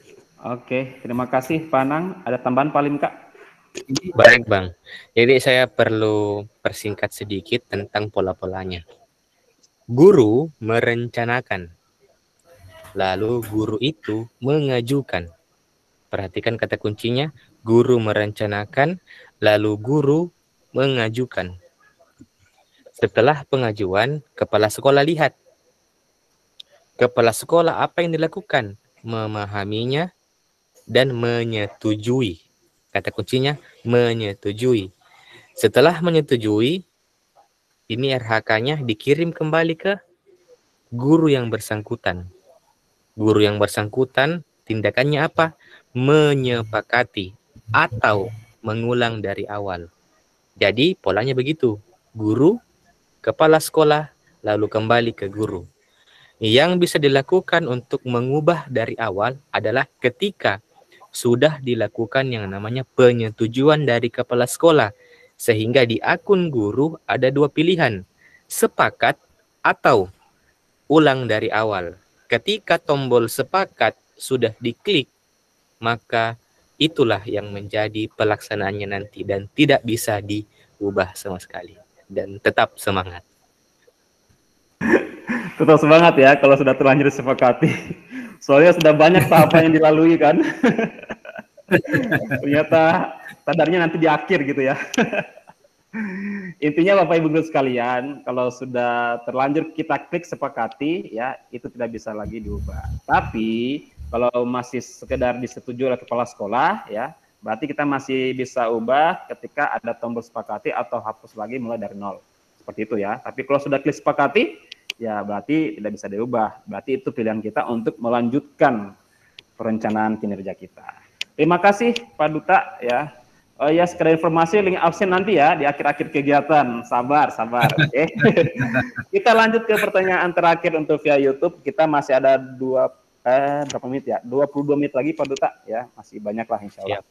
Oke, terima kasih Pak Anang. Ada tambahan Pak Alim, Kak? Baik Bang, jadi saya perlu persingkat sedikit tentang pola-polanya. Guru merencanakan, lalu guru itu mengajukan. Perhatikan kata kuncinya, guru merencanakan, lalu guru mengajukan. Setelah pengajuan, kepala sekolah lihat. Kepala sekolah apa yang dilakukan? Memahaminya dan menyetujui. Kata kuncinya menyetujui. Setelah menyetujui, ini R H K-nya dikirim kembali ke guru yang bersangkutan. Guru yang bersangkutan tindakannya apa? Menyepakati atau mengulang dari awal. Jadi polanya begitu. Guru, kepala sekolah, lalu kembali ke guru. Yang bisa dilakukan untuk mengubah dari awal adalah ketika sudah dilakukan yang namanya penyetujuan dari kepala sekolah. Sehingga di akun guru ada dua pilihan, sepakat atau ulang dari awal. Ketika tombol sepakat sudah diklik, maka itulah yang menjadi pelaksanaannya nanti dan tidak bisa diubah sama sekali. Dan tetap semangat. Tetap semangat ya kalau sudah terlanjur disepakati. Soalnya sudah banyak tahapan yang dilalui kan. Ternyata sadarnya nanti di akhir gitu ya. Intinya Bapak Ibu guru sekalian, kalau sudah terlanjur kita klik sepakati ya, itu tidak bisa lagi diubah. Tapi kalau masih sekedar disetujui oleh kepala sekolah ya, berarti kita masih bisa ubah ketika ada tombol sepakati atau hapus lagi mulai dari nol. Seperti itu ya. Tapi kalau sudah klik sepakati, ya berarti tidak bisa diubah. Berarti itu pilihan kita untuk melanjutkan perencanaan kinerja kita. Terima kasih Pak Duta ya. Oh ya, sekedar informasi link absen nanti ya di akhir-akhir kegiatan. Sabar, sabar. Oke. Kita lanjut ke pertanyaan terakhir untuk via YouTube. Kita masih ada dua eh, berapa menit ya? dua puluh dua menit lagi Pak Duta ya. Masih banyak lah insya Allah.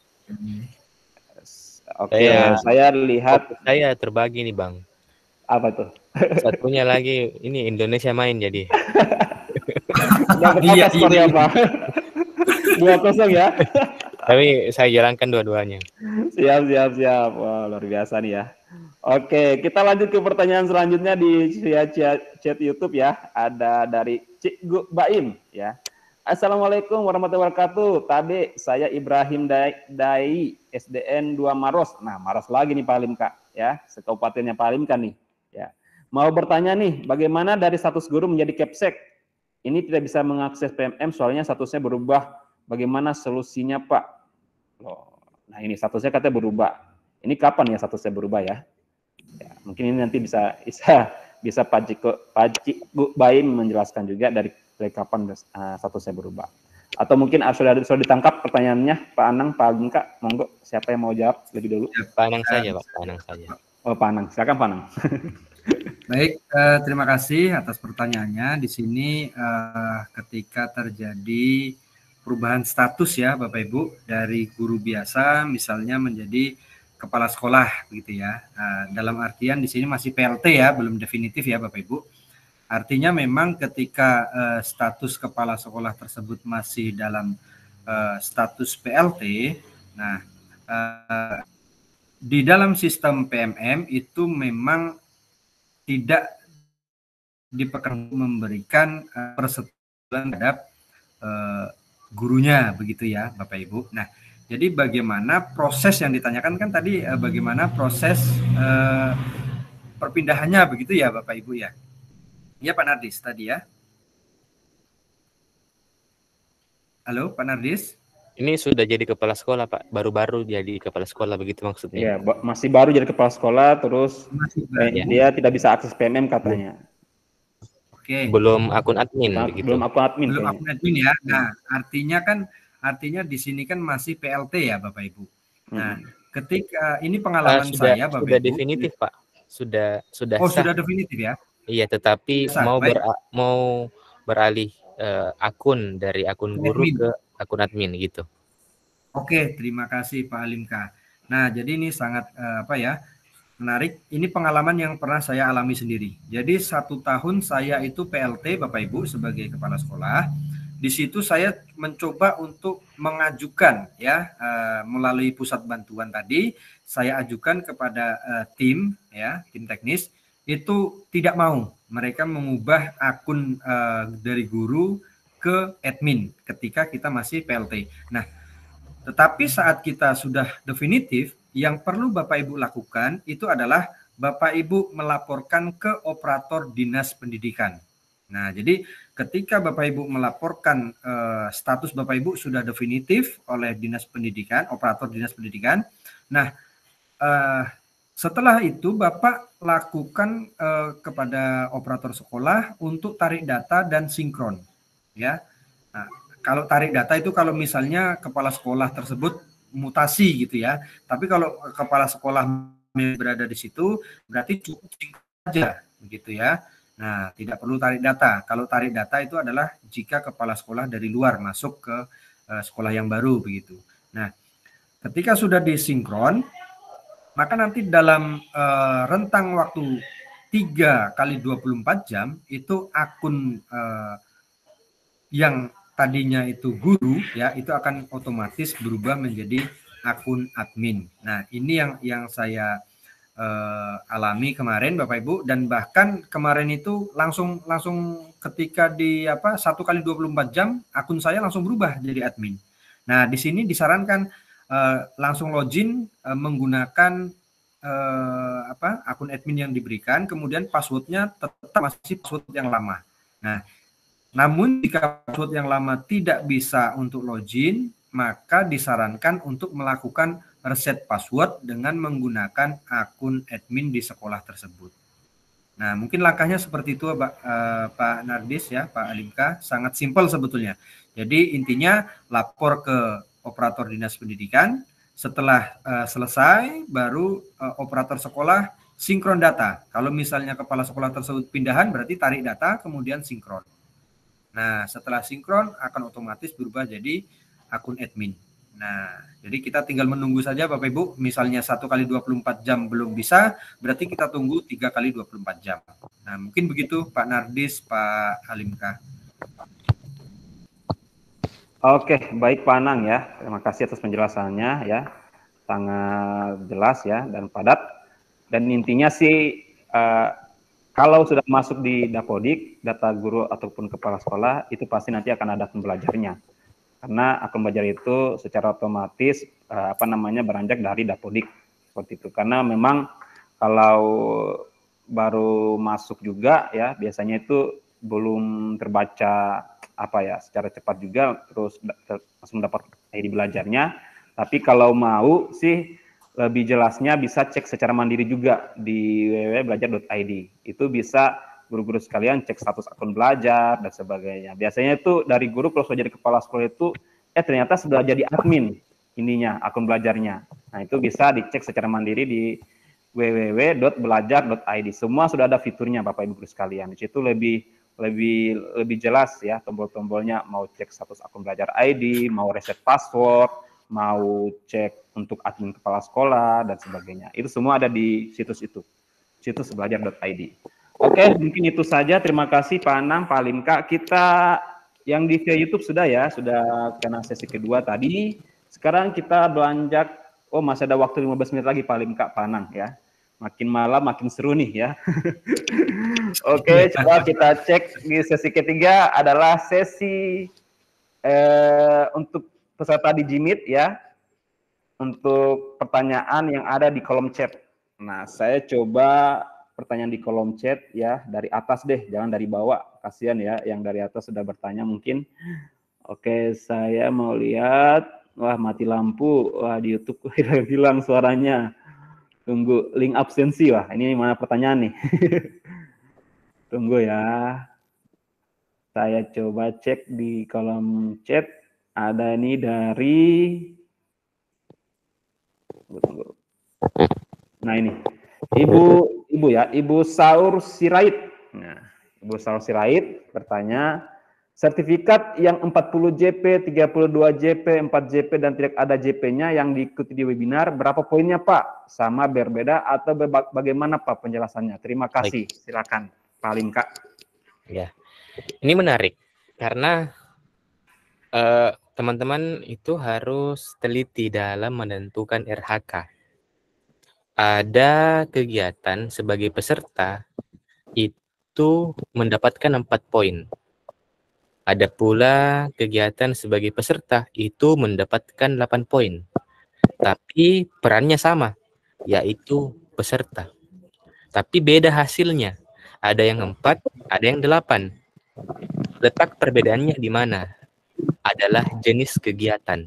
Oke, saya, saya lihat saya terbagi nih Bang. Apa tuh? Satunya lagi ini Indonesia main jadi. Dapat apa skornya Pak? dua kosong ya. Tapi saya jalankan dua-duanya. Siap, siap, siap. Wah, luar biasa nih ya. Oke, kita lanjut ke pertanyaan selanjutnya di chat, chat YouTube ya. Ada dari Cikgu Baim ya. Assalamualaikum warahmatullahi wabarakatuh. Tadi saya Ibrahim Dai, Dai S D N dua Maros. Nah, Maros lagi nih Pak Alim Kak ya. Sekabupatennya Pak Alim kan nih ya. Mau bertanya nih, bagaimana dari status guru menjadi Kepsek? Ini tidak bisa mengakses P M M soalnya statusnya berubah. Bagaimana solusinya Pak? Loh, nah ini statusnya katanya berubah. Ini kapan ya statusnya berubah ya? Ya mungkin ini nanti bisa bisa bisa Pak Ciko, Pak Cikgu Baim menjelaskan juga dari, dari kapan uh, statusnya berubah. Atau mungkin uh, sudah sudah ditangkap pertanyaannya Pak Anang, Pak Agung Kak, monggo siapa yang mau jawab lebih dulu? Pak Anang saja Pak, Pak Anang saja. Oh Pak Anang, silakan Pak Anang. Baik, eh, terima kasih atas pertanyaannya. Di sini eh, ketika terjadi perubahan status ya Bapak Ibu dari guru biasa misalnya menjadi kepala sekolah begitu ya. Nah, dalam artian di sini masih P L T ya, belum definitif ya Bapak Ibu. Artinya memang ketika uh, status kepala sekolah tersebut masih dalam uh, status P L T, nah uh, di dalam sistem P M M itu memang tidak diperkenankan memberikan uh, persetujuan terhadap uh, gurunya begitu ya Bapak Ibu. Nah, jadi bagaimana proses yang ditanyakan kan tadi eh, bagaimana proses eh, perpindahannya begitu ya Bapak Ibu ya. Iya Pak Nardis tadi ya. Halo Pak Nardis. Ini sudah jadi kepala sekolah Pak, baru-baru jadi kepala sekolah begitu maksudnya. Iya, masih baru jadi kepala sekolah terus eh, ya. Dia tidak bisa akses P M M katanya. Oke. Belum akun admin nah, begitu. Belum akun admin. Belum akun admin ya. Nah, artinya kan artinya di sini kan masih P L T ya Bapak Ibu. Nah, hmm. ketika ini pengalaman uh, sudah, saya Bapak sudah Ibu. definitif Pak. Sudah sudah Oh, sah. Sudah definitif ya. Iya, tetapi sah, mau ber, mau beralih uh, akun dari akun guru admin. ke akun admin gitu. Oke, terima kasih Pak Alimka. Nah, jadi ini sangat uh, apa ya? Menarik, ini pengalaman yang pernah saya alami sendiri. Jadi satu tahun saya itu P L T Bapak Ibu sebagai kepala sekolah. Di situ saya mencoba untuk mengajukan ya uh, melalui pusat bantuan tadi, saya ajukan kepada uh, tim ya tim teknis itu tidak mau, mereka mengubah akun uh, dari guru ke admin ketika kita masih P L T. Nah, tetapi saat kita sudah definitif, yang perlu Bapak Ibu lakukan itu adalah Bapak Ibu melaporkan ke operator dinas pendidikan. Nah, jadi ketika Bapak Ibu melaporkan uh, status Bapak Ibu sudah definitif oleh dinas pendidikan, operator dinas pendidikan. Nah, uh, setelah itu Bapak lakukan uh, kepada operator sekolah untuk tarik data dan sinkron. Ya, nah, kalau tarik data itu kalau misalnya kepala sekolah tersebut mutasi gitu ya. Tapi kalau kepala sekolah berada di situ berarti cukup sinkron saja, begitu ya. Nah, tidak perlu tarik data. Kalau tarik data itu adalah jika kepala sekolah dari luar masuk ke uh, sekolah yang baru begitu. Nah, ketika sudah disinkron, maka nanti dalam uh, rentang waktu tiga kali dua puluh empat jam itu akun uh, yang tadinya itu guru ya itu akan otomatis berubah menjadi akun admin. Nah, ini yang yang saya Uh, alami kemarin Bapak Ibu, dan bahkan kemarin itu langsung langsung ketika di apa satu kali dua puluh empat jam akun saya langsung berubah jadi admin. Nah, di sini disarankan uh, langsung login uh, menggunakan uh, apa akun admin yang diberikan, kemudian passwordnya tetap masih password yang lama. Nah, namun jika password yang lama tidak bisa untuk login, maka disarankan untuk melakukan reset password dengan menggunakan akun admin di sekolah tersebut. Nah, mungkin langkahnya seperti itu, Pak, uh, Pak Nardis ya, Pak Alimka, sangat simpel sebetulnya. Jadi intinya lapor ke operator dinas pendidikan, setelah uh, selesai baru uh, operator sekolah sinkron data. Kalau misalnya kepala sekolah tersebut pindahan berarti tarik data kemudian sinkron. Nah, setelah sinkron akan otomatis berubah jadi akun admin. Nah, jadi kita tinggal menunggu saja Bapak Ibu, misalnya satu kali dua puluh empat jam belum bisa, berarti kita tunggu tiga kali dua puluh empat jam. Nah, mungkin begitu Pak Nardis, Pak Halimka. Oke, baik Pak Anang ya. Terima kasih atas penjelasannya ya. Sangat jelas ya dan padat. Dan intinya sih uh, kalau sudah masuk di Dapodik, data guru ataupun kepala sekolah itu pasti nanti akan ada akun belajarnya. Karena akun belajar itu secara otomatis uh, apa namanya beranjak dari Dapodik seperti itu. Karena memang kalau baru masuk juga ya biasanya itu belum terbaca apa ya secara cepat juga terus ter, langsung dapat I D belajarnya. Tapi kalau mau sih lebih jelasnya bisa cek secara mandiri juga di w w w titik belajar titik i d. Itu bisa guru-guru sekalian cek status akun belajar dan sebagainya. Biasanya itu dari guru kalau sudah jadi kepala sekolah itu, eh ternyata sudah jadi admin ininya, akun belajarnya. Nah itu bisa dicek secara mandiri di w w w titik belajar titik i d. Semua sudah ada fiturnya Bapak Ibu guru sekalian. Di situ lebih lebih lebih jelas ya tombol-tombolnya, mau cek status akun belajar I D, mau reset password, mau cek untuk admin kepala sekolah dan sebagainya. Itu semua ada di situs itu, situs belajar titik i d. Oke, mungkin itu saja. Terima kasih Pak Anang, Pak Alimka. Kita yang di via YouTube sudah ya, sudah kena sesi kedua tadi. Sekarang kita beranjak, oh masih ada waktu lima belas menit lagi Pak Alimka, Pak Anang ya. Makin malam makin seru nih ya. Oke, coba kita cek di sesi ketiga adalah sesi eh, untuk peserta di Jimit ya. Untuk pertanyaan yang ada di kolom chat. Nah, saya coba pertanyaan di kolom chat ya, dari atas deh, jangan dari bawah. Kasihan ya, yang dari atas sudah bertanya mungkin. Oke, saya mau lihat. Wah, mati lampu. Wah, di YouTube hilang suaranya. Tunggu, link absensi. Wah, ini mana pertanyaan nih? Tunggu ya. Saya coba cek di kolom chat. Ada ini dari... Tunggu. Nah, ini. Ibu, Ibu ya, Ibu Saur Sirait. Nah, Ibu Saur Sirait bertanya, sertifikat yang empat puluh J P, tiga puluh dua J P, empat J P dan tidak ada J P-nya yang diikuti di webinar, berapa poinnya Pak? Sama berbeda atau bagaimana Pak penjelasannya? Terima kasih. Baik. Silakan Pak Alimka. Ya, ini menarik karena uh, teman-teman itu harus teliti dalam menentukan R H K. Ada kegiatan sebagai peserta itu mendapatkan empat poin. Ada pula kegiatan sebagai peserta itu mendapatkan delapan poin. Tapi perannya sama, yaitu peserta. Tapi beda hasilnya. Ada yang empat, ada yang delapan. Letak perbedaannya di mana? Adalah jenis kegiatan.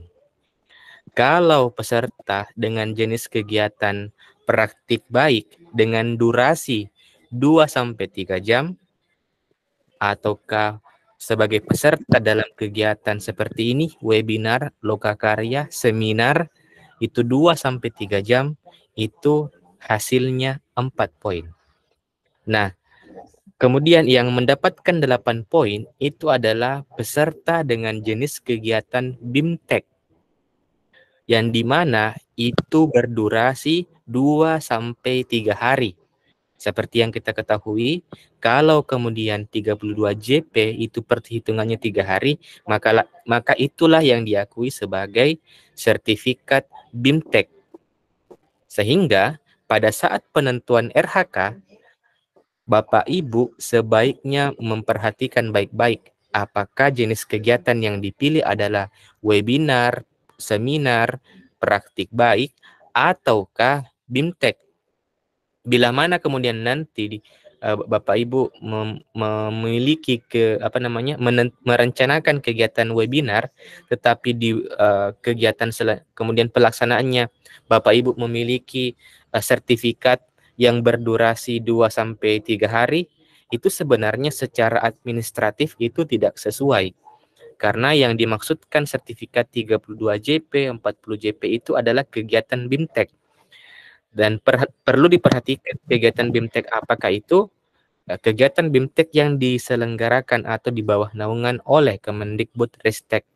Kalau peserta dengan jenis kegiatan praktik baik dengan durasi dua sampai tiga jam, ataukah sebagai peserta dalam kegiatan seperti ini, webinar, lokakarya, seminar, itu dua sampai tiga jam, itu hasilnya empat poin. Nah, kemudian yang mendapatkan delapan poin itu adalah peserta dengan jenis kegiatan BIMTEK, yang dimana itu berdurasi dua sampai tiga hari. Seperti yang kita ketahui, kalau kemudian tiga puluh dua J P itu perhitungannya tiga hari, maka maka itulah yang diakui sebagai sertifikat BIMTEK. Sehingga pada saat penentuan R H K, Bapak Ibu sebaiknya memperhatikan baik-baik apakah jenis kegiatan yang dipilih adalah webinar, seminar, praktik baik, ataukah BIMTEK. Bila mana kemudian nanti uh, Bapak Ibu mem memiliki ke apa namanya merencanakan kegiatan webinar, tetapi di uh, kegiatan kemudian pelaksanaannya Bapak Ibu memiliki uh, sertifikat yang berdurasi dua sampai tiga hari, itu sebenarnya secara administratif itu tidak sesuai. Karena yang dimaksudkan sertifikat tiga puluh dua J P, empat puluh J P itu adalah kegiatan BIMTEK. Dan per, perlu diperhatikan kegiatan BIMTEK apakah itu? Kegiatan BIMTEK yang diselenggarakan atau di bawah naungan oleh Kemendikbudristek.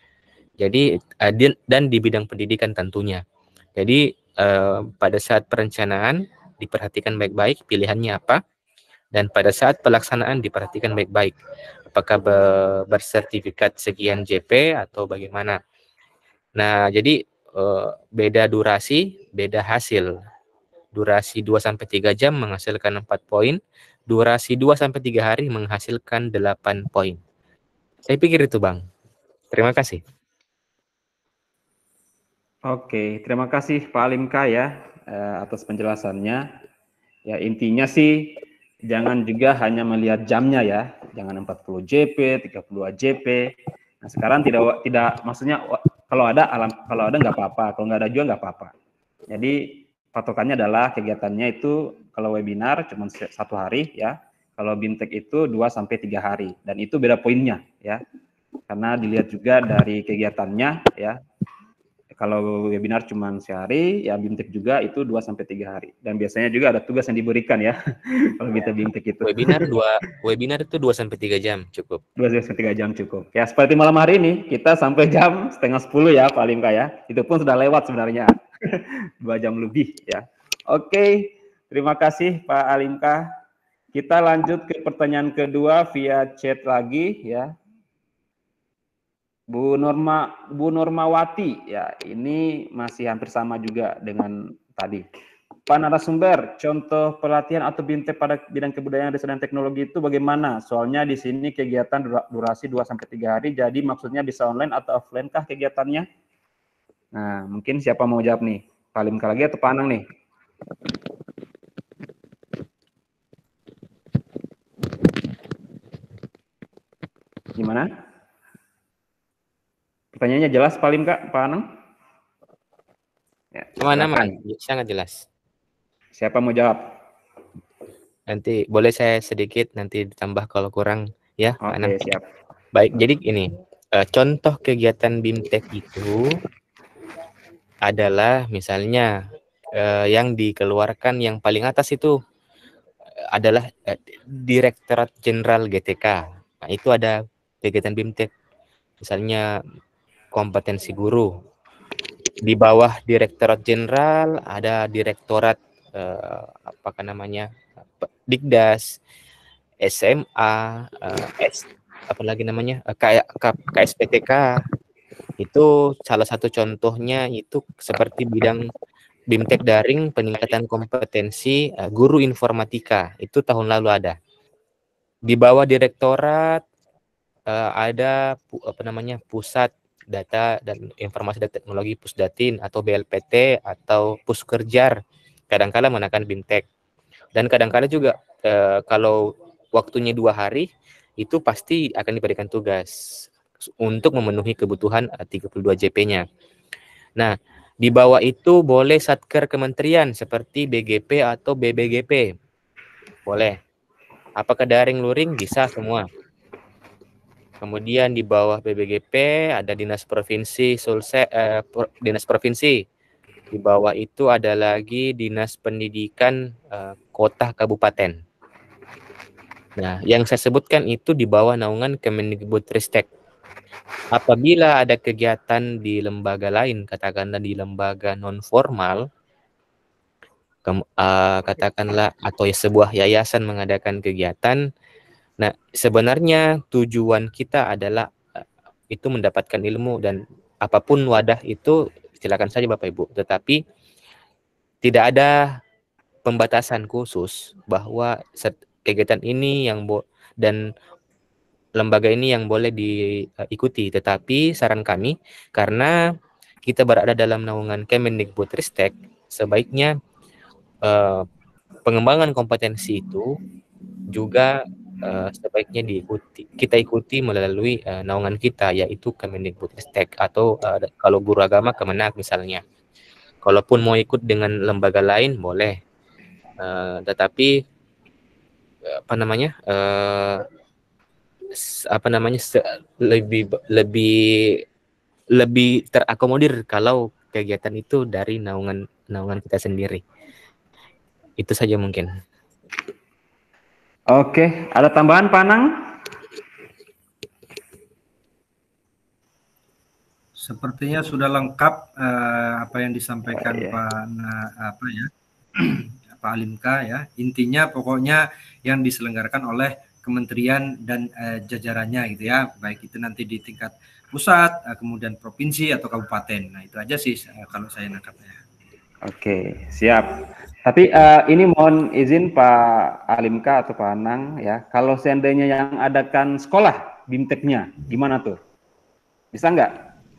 Jadi dan di bidang pendidikan tentunya. Jadi eh, pada saat perencanaan diperhatikan baik-baik pilihannya apa, dan pada saat pelaksanaan diperhatikan baik-baik apakah be, bersertifikat sekian J P atau bagaimana. Nah, jadi eh, beda durasi, beda hasil. Durasi dua sampai tiga jam menghasilkan empat poin, durasi dua sampai tiga hari menghasilkan delapan poin. Saya pikir itu, Bang. Terima kasih. Oke, terima kasih Pak Alimka ya atas penjelasannya. Ya, intinya sih jangan juga hanya melihat jamnya ya. Jangan empat puluh J P, tiga puluh dua J P. Nah, sekarang tidak tidak maksudnya kalau ada alam kalau ada nggak apa-apa, kalau nggak ada juga nggak apa-apa. Jadi patokannya adalah kegiatannya itu kalau webinar cuma satu hari ya, kalau BIMTEK itu dua sampai tiga hari, dan itu beda poinnya ya, karena dilihat juga dari kegiatannya ya. Kalau webinar cuma sehari, ya BIMTEK juga itu dua sampai tiga hari, dan biasanya juga ada tugas yang diberikan ya kalau kita BIMTEK itu. Webinar dua webinar itu dua sampai tiga jam cukup. dua sampai tiga jam cukup. Ya seperti malam hari ini kita sampai jam setengah sepuluh ya Pak Alimka ya. Itu pun sudah lewat sebenarnya. Dua jam lebih ya. Oke, terima kasih Pak Alimka. Kita lanjut ke pertanyaan kedua via chat lagi ya. Bu Norma Bu Normawati ya, ini masih hampir sama juga dengan tadi. Pak narasumber, contoh pelatihan atau BIMTEK pada bidang kebudayaan, desa dan teknologi itu bagaimana? Soalnya di sini kegiatan durasi dua sampai tiga hari, jadi maksudnya bisa online atau offline kah kegiatannya? Nah, mungkin siapa mau jawab nih? Pak Alimka lagi atau Pak Anang nih? Gimana? Pertanyaannya jelas Pak Alimka, Pak Anang? Ya, aman-aman, sangat jelas. Siapa mau jawab? Nanti boleh saya sedikit nanti ditambah kalau kurang ya. Oke, Anang. siap. Baik, jadi ini uh, contoh kegiatan BIMTEK itu adalah misalnya uh, yang dikeluarkan yang paling atas itu adalah uh, Direktorat Jenderal G T K. Nah, itu ada kegiatan BIMTEK. Misalnya kompetensi guru. Di bawah Direktorat Jenderal ada Direktorat uh, apakah namanya? Dikdas, S M A, uh, S, apalagi namanya eh, kayak K S P T K itu salah satu contohnya itu seperti bidang BIMTEK daring peningkatan kompetensi uh, guru informatika itu tahun lalu ada. Di bawah direktorat uh, ada pu- apa namanya pusat data dan informasi dan teknologi Pusdatin atau B L P T atau Puskerjar. Kadang-kala menggunakan BIMTEK dan kadang-kala juga uh, kalau waktunya dua hari itu pasti akan diberikan tugas untuk memenuhi kebutuhan uh, tiga puluh dua J P-nya. Nah, di bawah itu boleh satker kementerian seperti B G P atau B B G P. Boleh. Apakah daring luring? Bisa semua. Kemudian di bawah B B G P ada dinas provinsi, Sulsel, eh, dinas provinsi. Di bawah itu ada lagi dinas pendidikan eh, kota kabupaten. Nah, yang saya sebutkan itu di bawah naungan Kemendikbudristek. Apabila ada kegiatan di lembaga lain, katakanlah di lembaga non formal, Kem, uh, katakanlah atau ya sebuah yayasan mengadakan kegiatan. Nah, sebenarnya tujuan kita adalah uh, itu mendapatkan ilmu dan apapun wadah itu silakan saja Bapak Ibu. Tetapi tidak ada pembatasan khusus bahwa kegiatan ini yang bo dan lembaga ini yang boleh diikuti. Tetapi saran kami karena kita berada dalam naungan Kemendikbudristek, sebaiknya Uh, pengembangan kompetensi itu juga uh, sebaiknya diikuti kita ikuti melalui uh, naungan kita yaitu Kemendikbudristek atau uh, kalau guru agama Kemenak misalnya. Kalaupun mau ikut dengan lembaga lain boleh, uh, tetapi apa namanya uh, apa namanya lebih lebih lebih terakomodir kalau kegiatan itu dari naungan naungan kita sendiri. Itu saja mungkin. Oke, ada tambahan Pak Anang? Sepertinya sudah lengkap uh, apa yang disampaikan oh, iya. Pak nah, apa ya Pak Alimka ya. Intinya pokoknya yang diselenggarakan oleh kementerian dan uh, jajarannya gitu ya, baik itu nanti di tingkat pusat, uh, kemudian provinsi atau kabupaten. Nah itu aja sih uh, kalau saya nangkapnya. Oke, siap. Tapi uh, ini mohon izin Pak Alimka atau Pak Anang ya, kalau seandainya yang adakan sekolah BIMTEK-nya, gimana tuh? Bisa nggak?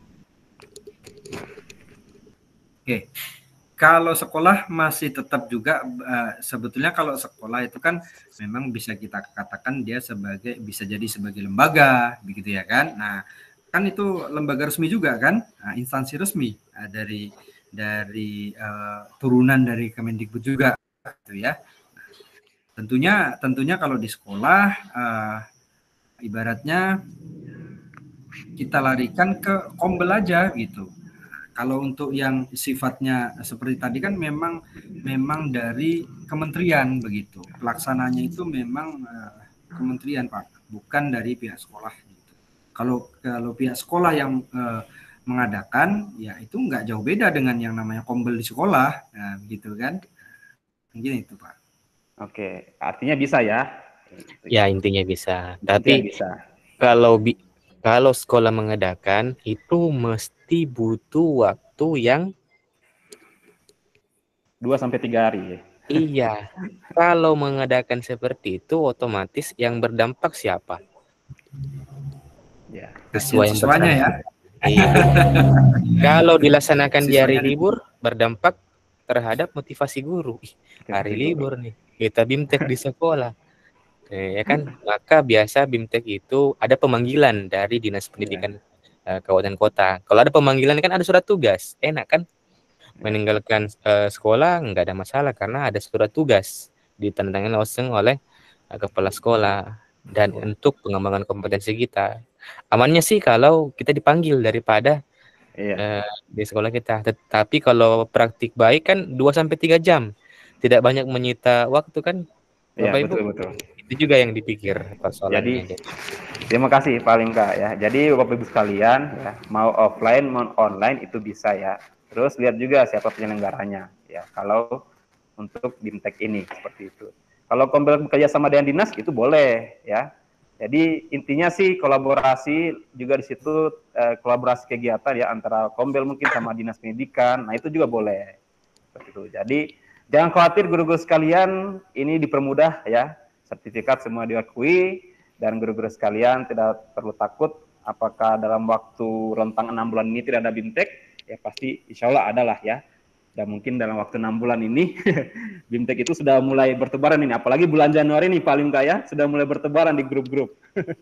Oke, kalau sekolah masih tetap juga uh, sebetulnya kalau sekolah itu kan memang bisa kita katakan dia sebagai bisa jadi sebagai lembaga, begitu ya kan? Nah, kan itu lembaga resmi juga kan, nah, instansi resmi uh, dari dari uh, turunan dari Kemendikbud juga gitu ya. Nah, tentunya tentunya kalau di sekolah uh, ibaratnya kita larikan ke kombel aja gitu. Nah, kalau untuk yang sifatnya seperti tadi kan memang memang dari kementerian begitu. Pelaksananya itu memang uh, kementerian Pak, bukan dari pihak sekolah gitu. Kalau kalau pihak sekolah yang uh, mengadakan ya itu nggak jauh beda dengan yang namanya kombel di sekolah, nah, gitu kan? Mungkin itu Pak. Oke, artinya bisa ya? Ya intinya bisa. Intinya Tapi bisa. kalau bi kalau sekolah mengadakan itu mesti butuh waktu yang dua sampai tiga hari ya. Iya. Kalau mengadakan seperti itu otomatis yang berdampak siapa? Ya. Sesuai yang siswanya ya. Iya. Kalau dilaksanakan di hari libur berdampak terhadap motivasi guru. Ih, hari libur nih, kita BIMTEK di sekolah. Eh, ya kan? Maka biasa BIMTEK itu ada pemanggilan dari Dinas Pendidikan uh, Kabupaten Kota. Kalau ada pemanggilan kan ada surat tugas. Enak kan? Meninggalkan uh, sekolah nggak ada masalah karena ada surat tugas ditandatangani langsung oleh uh, kepala sekolah. Dan untuk pengembangan kompetensi kita amannya sih kalau kita dipanggil daripada iya. uh, di sekolah kita. Tetapi kalau praktik baik kan dua sampai tiga jam. Tidak banyak menyita waktu kan Bapak Iya, Ibu. betul betul. Itu juga yang dipikir persoalannya. Jadi terima kasih Pak Alimka ya. Jadi Bapak Ibu sekalian ya, mau offline mau online itu bisa ya. Terus lihat juga siapa penyelenggaranya ya. Kalau untuk BIMTEK ini seperti itu. Kalau kombel bekerja sama dengan dinas itu boleh ya. Jadi intinya sih kolaborasi juga di situ, eh, kolaborasi kegiatan ya antara Kombel mungkin sama Dinas Pendidikan. Nah, itu juga boleh. Seperti itu. Jadi jangan khawatir guru-guru sekalian, ini dipermudah ya. Sertifikat semua diakui dan guru-guru sekalian tidak perlu takut apakah dalam waktu rentang enam bulan ini tidak ada BIMTEK, ya pasti insya Allah ada lah ya. Dan mungkin dalam waktu enam bulan ini BIMTEK itu sudah mulai bertebaran ini, apalagi bulan Januari nih paling kaya sudah mulai bertebaran di grup-grup.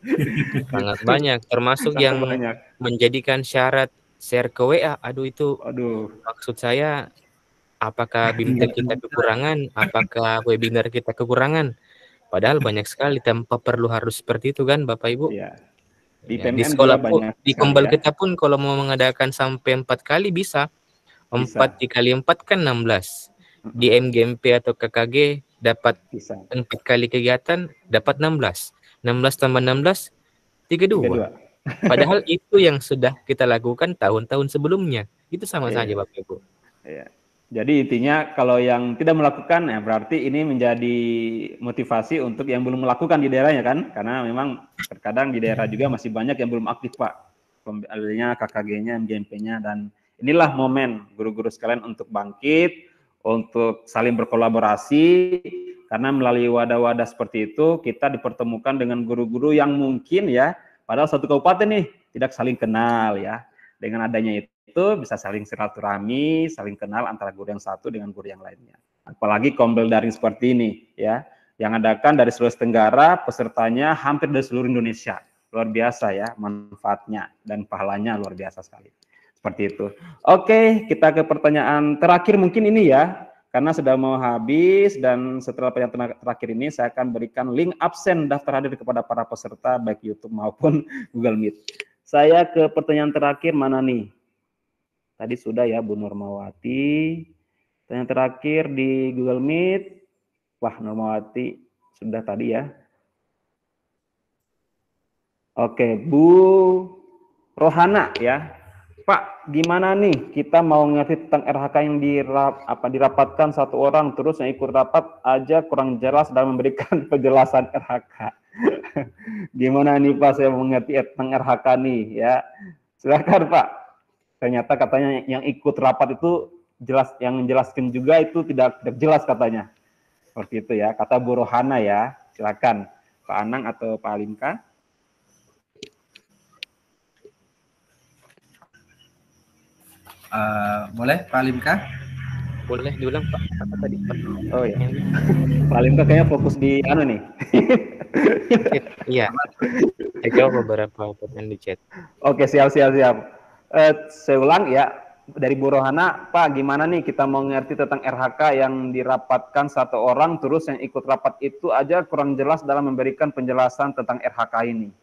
Sangat banyak, termasuk Sangat yang banyak. menjadikan syarat share ke W A. Aduh itu, aduh. Maksud saya, apakah BIMTEK kita kekurangan, apakah webinar kita kekurangan? Padahal banyak sekali tanpa perlu harus seperti itu kan, Bapak Ibu. Iya. Di, Ya, di P M M sekolah juga pun, banyak di sekali Kombel ya. kita pun kalau mau mengadakan sampai empat kali bisa. Empat dikali empat kan enam belas. Di M G M P atau K K G dapat bisa. empat kali kegiatan dapat enam belas. enam belas tambah enam belas, tiga puluh dua. Padahal itu yang sudah kita lakukan tahun-tahun sebelumnya. Itu sama Iya. saja Bapak Ibu. Iya. Jadi intinya kalau yang tidak melakukan ya berarti ini menjadi motivasi untuk yang belum melakukan di daerahnya kan, karena memang terkadang di daerah juga masih banyak yang belum aktif Pak, pembelinya K K G-nya, M G M P-nya, dan inilah momen guru-guru sekalian untuk bangkit, untuk saling berkolaborasi, karena melalui wadah-wadah seperti itu kita dipertemukan dengan guru-guru yang mungkin ya padahal satu kabupaten nih tidak saling kenal ya. Dengan adanya itu itu bisa saling silaturahmi, saling kenal antara guru yang satu dengan guru yang lainnya. Apalagi Kombel daring seperti ini ya, yang adakan dari seluruh Tenggara, pesertanya hampir dari seluruh Indonesia. Luar biasa ya manfaatnya dan pahalanya luar biasa sekali. Seperti itu. Oke, kita ke pertanyaan terakhir mungkin ini ya, karena sudah mau habis dan setelah pertanyaan terakhir ini saya akan berikan link absen daftar hadir kepada para peserta baik YouTube maupun Google Meet. Saya ke pertanyaan terakhir mana nih? Tadi sudah ya Bu Nurmawati. Yang terakhir di Google Meet. Wah, Nurmawati sudah tadi ya. Oke, Bu Rohana ya. Pak, gimana nih kita mau ngerti tentang R H K yang dirap, apa, dirapatkan satu orang terus yang ikut rapat aja kurang jelas dalam memberikan penjelasan R H K. Gimana nih Pak saya mengerti tentang R H K nih ya. Silakan Pak. Ternyata katanya yang ikut rapat itu jelas, yang menjelaskan juga itu tidak, tidak jelas katanya. Seperti itu ya, kata Bu Rohana ya. Silakan Pak Anang atau Pak Alimka. Uh, boleh Pak Alimka? Boleh diulang Pak, apa tadi? Oh ya, Pak Alimka kayaknya fokus di anu nih. Iya, saya jawab beberapa pertanyaan di chat. Oke, siap, siap, siap. Uh, saya ulang ya, dari Bu Rohana, Pak, gimana nih kita mau ngerti tentang R H K yang dirapatkan satu orang, terus yang ikut rapat itu aja kurang jelas dalam memberikan penjelasan tentang R H K ini.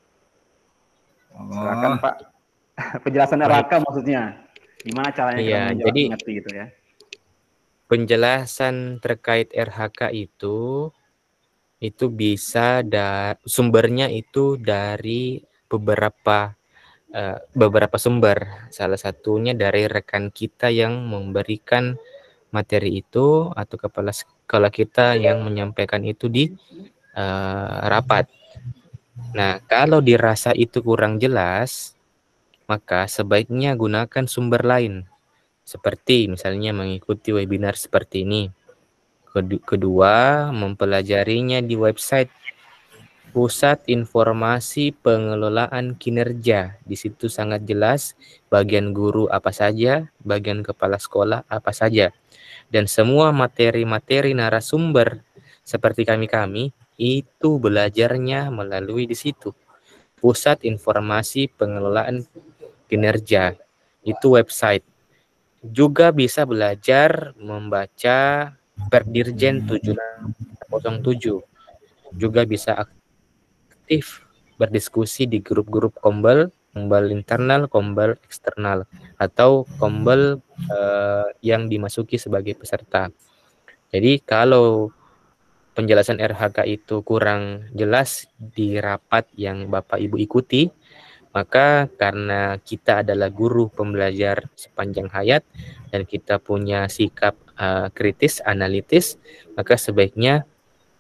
Silakan Pak, penjelasan R H K maksudnya, gimana caranya iya, kita jadi ngerti gitu ya? Penjelasan terkait R H K itu, itu bisa da sumbernya itu dari beberapa Uh, beberapa sumber, salah satunya dari rekan kita yang memberikan materi itu atau kepala sekolah kita yang menyampaikan itu di uh, rapat. Nah, kalau dirasa itu kurang jelas, maka sebaiknya gunakan sumber lain, seperti misalnya mengikuti webinar seperti ini. Kedua, mempelajarinya di website Pusat Informasi Pengelolaan Kinerja. Di situ sangat jelas bagian guru apa saja, bagian kepala sekolah apa saja. Dan semua materi-materi narasumber seperti kami-kami itu belajarnya melalui di situ. Pusat Informasi Pengelolaan Kinerja. Itu website. Juga bisa belajar membaca Perdirjen tujuh nol tujuh. Juga bisa aktif aktif berdiskusi di grup-grup Kombel, Kombel internal, Kombel eksternal, atau Kombel eh, yang dimasuki sebagai peserta. Jadi kalau penjelasan R H K itu kurang jelas di rapat yang Bapak Ibu ikuti, maka karena kita adalah guru pembelajar sepanjang hayat dan kita punya sikap uh, kritis, analitis, maka sebaiknya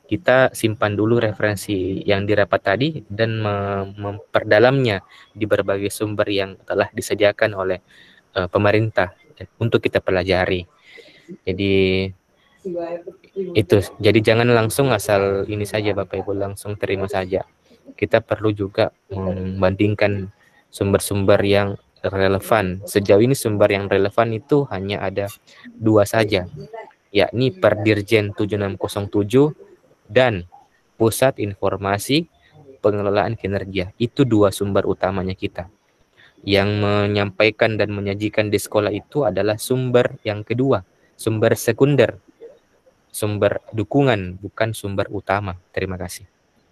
kita simpan dulu referensi yang didapat tadi dan mem memperdalamnya di berbagai sumber yang telah disediakan oleh uh, pemerintah untuk kita pelajari. Jadi itu, jadi jangan langsung asal ini saja Bapak Ibu, langsung terima saja. Kita perlu juga membandingkan sumber-sumber yang relevan. Sejauh ini sumber yang relevan itu hanya ada dua saja, yakni Perdirjen tujuh enam nol tujuh dan Pusat Informasi Pengelolaan Kinerja. Itu dua sumber utamanya kita. Yang menyampaikan dan menyajikan di sekolah itu adalah sumber yang kedua, sumber sekunder, sumber dukungan, bukan sumber utama. Terima kasih.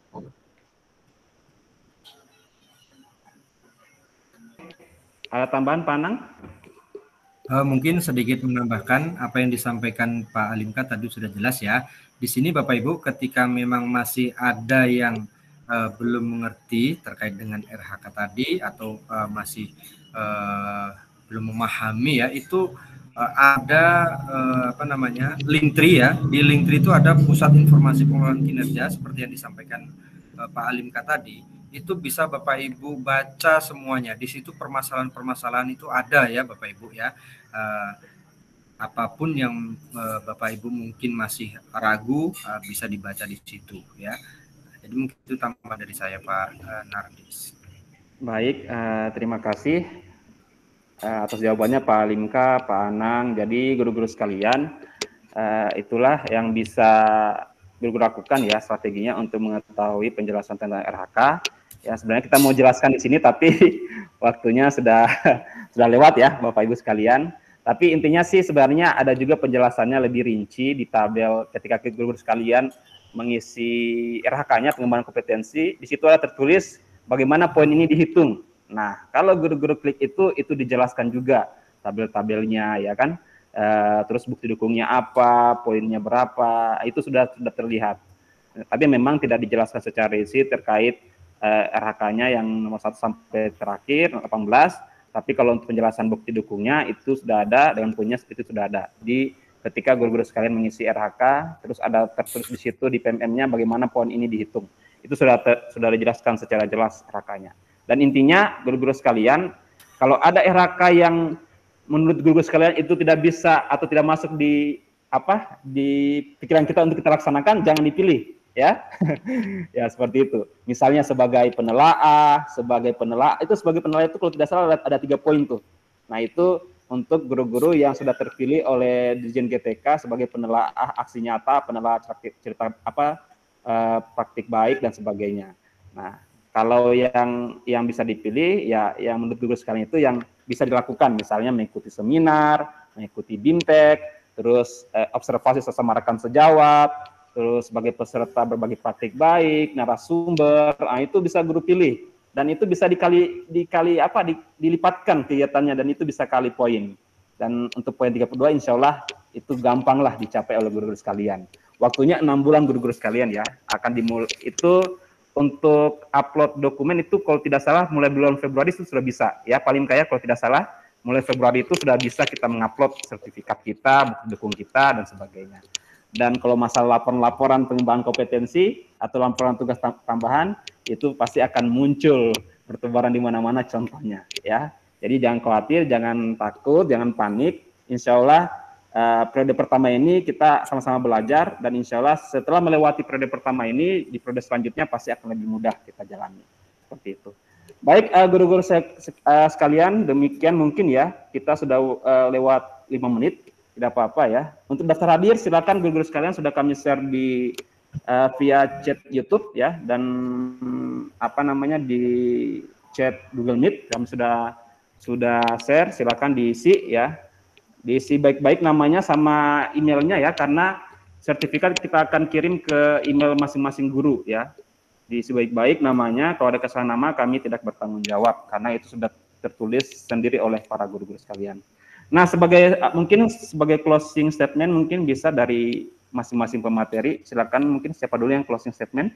Ada tambahan Pak Anang? Uh, mungkin sedikit menambahkan apa yang disampaikan Pak Alimka tadi sudah jelas ya. Di sini Bapak Ibu, ketika memang masih ada yang uh, belum mengerti terkait dengan R H K tadi atau uh, masih uh, belum memahami ya, itu uh, ada uh, apa namanya Linktree ya. Di Linktree itu ada Pusat Informasi Pengelolaan Kinerja seperti yang disampaikan uh, Pak Alimka tadi. Itu bisa Bapak Ibu baca semuanya. Di situ permasalahan-permasalahan itu ada ya Bapak Ibu ya. Uh, apapun yang uh, Bapak Ibu mungkin masih ragu uh, bisa dibaca di situ ya. Jadi mungkin itu tambahan dari saya Pak uh, Nardis. Baik, uh, terima kasih uh, atas jawabannya Pak Alimka, Pak Anang. Jadi guru-guru sekalian, uh, itulah yang bisa guru-guru lakukan ya strateginya untuk mengetahui penjelasan tentang R H K. Ya sebenarnya kita mau jelaskan di sini tapi waktunya sudah sudah lewat ya Bapak Ibu sekalian. Tapi intinya sih sebenarnya ada juga penjelasannya lebih rinci di tabel ketika guru-guru sekalian mengisi R H K-nya pengembangan kompetensi. Di situ ada tertulis bagaimana poin ini dihitung. Nah kalau guru-guru klik itu itu dijelaskan juga tabel-tabelnya ya kan. E, terus bukti dukungnya apa, poinnya berapa, itu sudah sudah terlihat. Tapi memang tidak dijelaskan secara rinci terkait Uh, R H K-nya yang nomor satu sampai terakhir delapan belas, tapi kalau untuk penjelasan bukti dukungnya itu sudah ada, dengan poinnya itu sudah ada. Di ketika guru-guru sekalian mengisi R H K, terus ada tertulis di situ di P M M-nya bagaimana poin ini dihitung. Itu sudah ter, sudah dijelaskan secara jelas R H K-nya. Dan intinya guru-guru sekalian, kalau ada R H K yang menurut guru-guru sekalian itu tidak bisa atau tidak masuk di apa di pikiran kita untuk kita laksanakan, jangan dipilih. Ya, ya seperti itu. Misalnya sebagai penelaah, sebagai penelaah itu sebagai penelaah itu kalau tidak salah ada, ada tiga poin tuh. Nah itu untuk guru-guru yang sudah terpilih oleh Dirjen G T K sebagai penelaah aksi nyata, penelaah cerita apa eh, praktik baik dan sebagainya. Nah kalau yang yang bisa dipilih ya yang menurut guru sekalian itu yang bisa dilakukan, misalnya mengikuti seminar, mengikuti BIMTEK, terus eh, observasi sesama rekan sejawat. Terus sebagai peserta berbagi praktik baik, narasumber, nah itu bisa guru pilih dan itu bisa dikali dikali apa di, dilipatkan kegiatannya dan itu bisa kali poin. Dan untuk poin tiga puluh dua insya Allah itu gampang lah dicapai oleh guru-guru sekalian. Waktunya enam bulan guru-guru sekalian ya, akan dimulai itu untuk upload dokumen itu kalau tidak salah mulai bulan Februari itu sudah bisa ya, paling kaya kalau tidak salah mulai Februari itu sudah bisa kita mengupload sertifikat kita, bukti dukung kita dan sebagainya. Dan kalau masalah laporan-laporan pengembangan kompetensi atau laporan tugas tambahan itu pasti akan muncul bertebaran di mana-mana contohnya ya. Jadi jangan khawatir, jangan takut, jangan panik. Insya Allah uh, periode pertama ini kita sama-sama belajar dan insya Allah setelah melewati periode pertama ini di periode selanjutnya pasti akan lebih mudah kita jalani. Seperti itu. Baik uh, guru-guru uh, sekalian, demikian mungkin ya kita sudah uh, lewat lima menit. Tidak apa-apa ya. Untuk daftar hadir silakan guru-guru sekalian sudah kami share di uh, via chat YouTube ya dan apa namanya di chat Google Meet kami sudah sudah share, silakan diisi ya. Diisi baik-baik namanya sama emailnya ya karena sertifikat kita akan kirim ke email masing-masing guru ya. Diisi baik-baik namanya, kalau ada kesalahan nama kami tidak bertanggung jawab karena itu sudah tertulis sendiri oleh para guru-guru sekalian. Nah, sebagai mungkin sebagai closing statement mungkin bisa dari masing-masing pemateri. Silakan mungkin siapa dulu yang closing statement?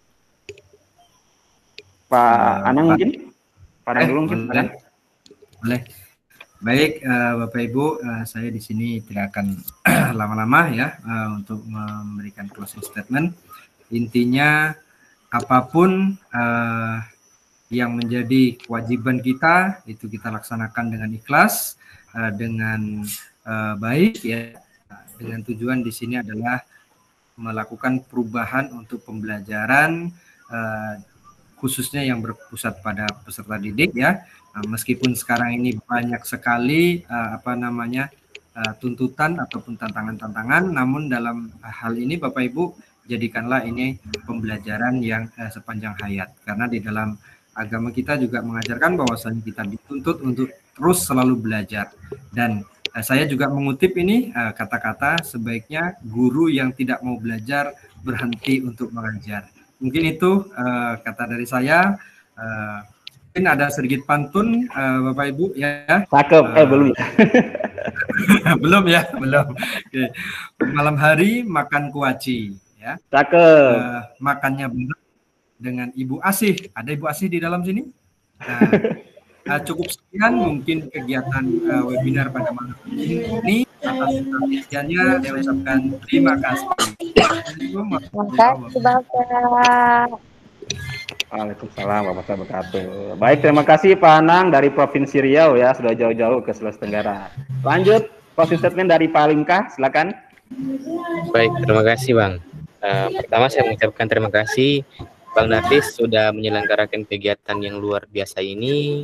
Pak uh, Anang Pak, mungkin? Pak Anang eh, dulu mungkin. Boleh. Boleh. Baik, uh, Bapak Ibu, uh, saya di sini tidak akan lama-lama ya uh, untuk memberikan closing statement. Intinya apapun uh, yang menjadi kewajiban kita itu kita laksanakan dengan ikhlas, uh, dengan uh, baik ya. Dengan tujuan di sini adalah melakukan perubahan untuk pembelajaran uh, khususnya yang berpusat pada peserta didik ya. Nah, meskipun sekarang ini banyak sekali uh, apa namanya uh, tuntutan ataupun tantangan-tantangan, namun dalam hal ini Bapak Ibu jadikanlah ini pembelajaran yang uh, sepanjang hayat, karena di dalam agama kita juga mengajarkan bahwasanya kita dituntut untuk terus selalu belajar. Dan uh, saya juga mengutip ini uh, kata-kata sebaiknya guru yang tidak mau belajar berhenti untuk mengajar. Mungkin itu uh, kata dari saya. Uh, mungkin ada sedikit pantun uh, Bapak Ibu ya. Cakep, uh, eh belum ya? belum ya, belum. Okay. Malam hari makan kuaci ya. Cakep. Uh, makannya benar dengan Ibu Asih. Ada Ibu Asih di dalam sini? Nah, uh, cukup sekian mungkin kegiatan uh, webinar pada malam ini. Atas perhatiannya saya ucapkan terima kasih. Terima kasih Bapak. Waalaikumsalam warahmatullahi wabarakatuh. Baik, terima kasih Pak Anang dari Provinsi Riau ya, sudah jauh-jauh ke Sulawesi Tenggara. Lanjut, closing statement dari Pak Alimka, silakan. Baik, terima kasih Bang. Uh, pertama saya mengucapkan terima kasih Bang Nardis sudah menyelenggarakan kegiatan yang luar biasa ini.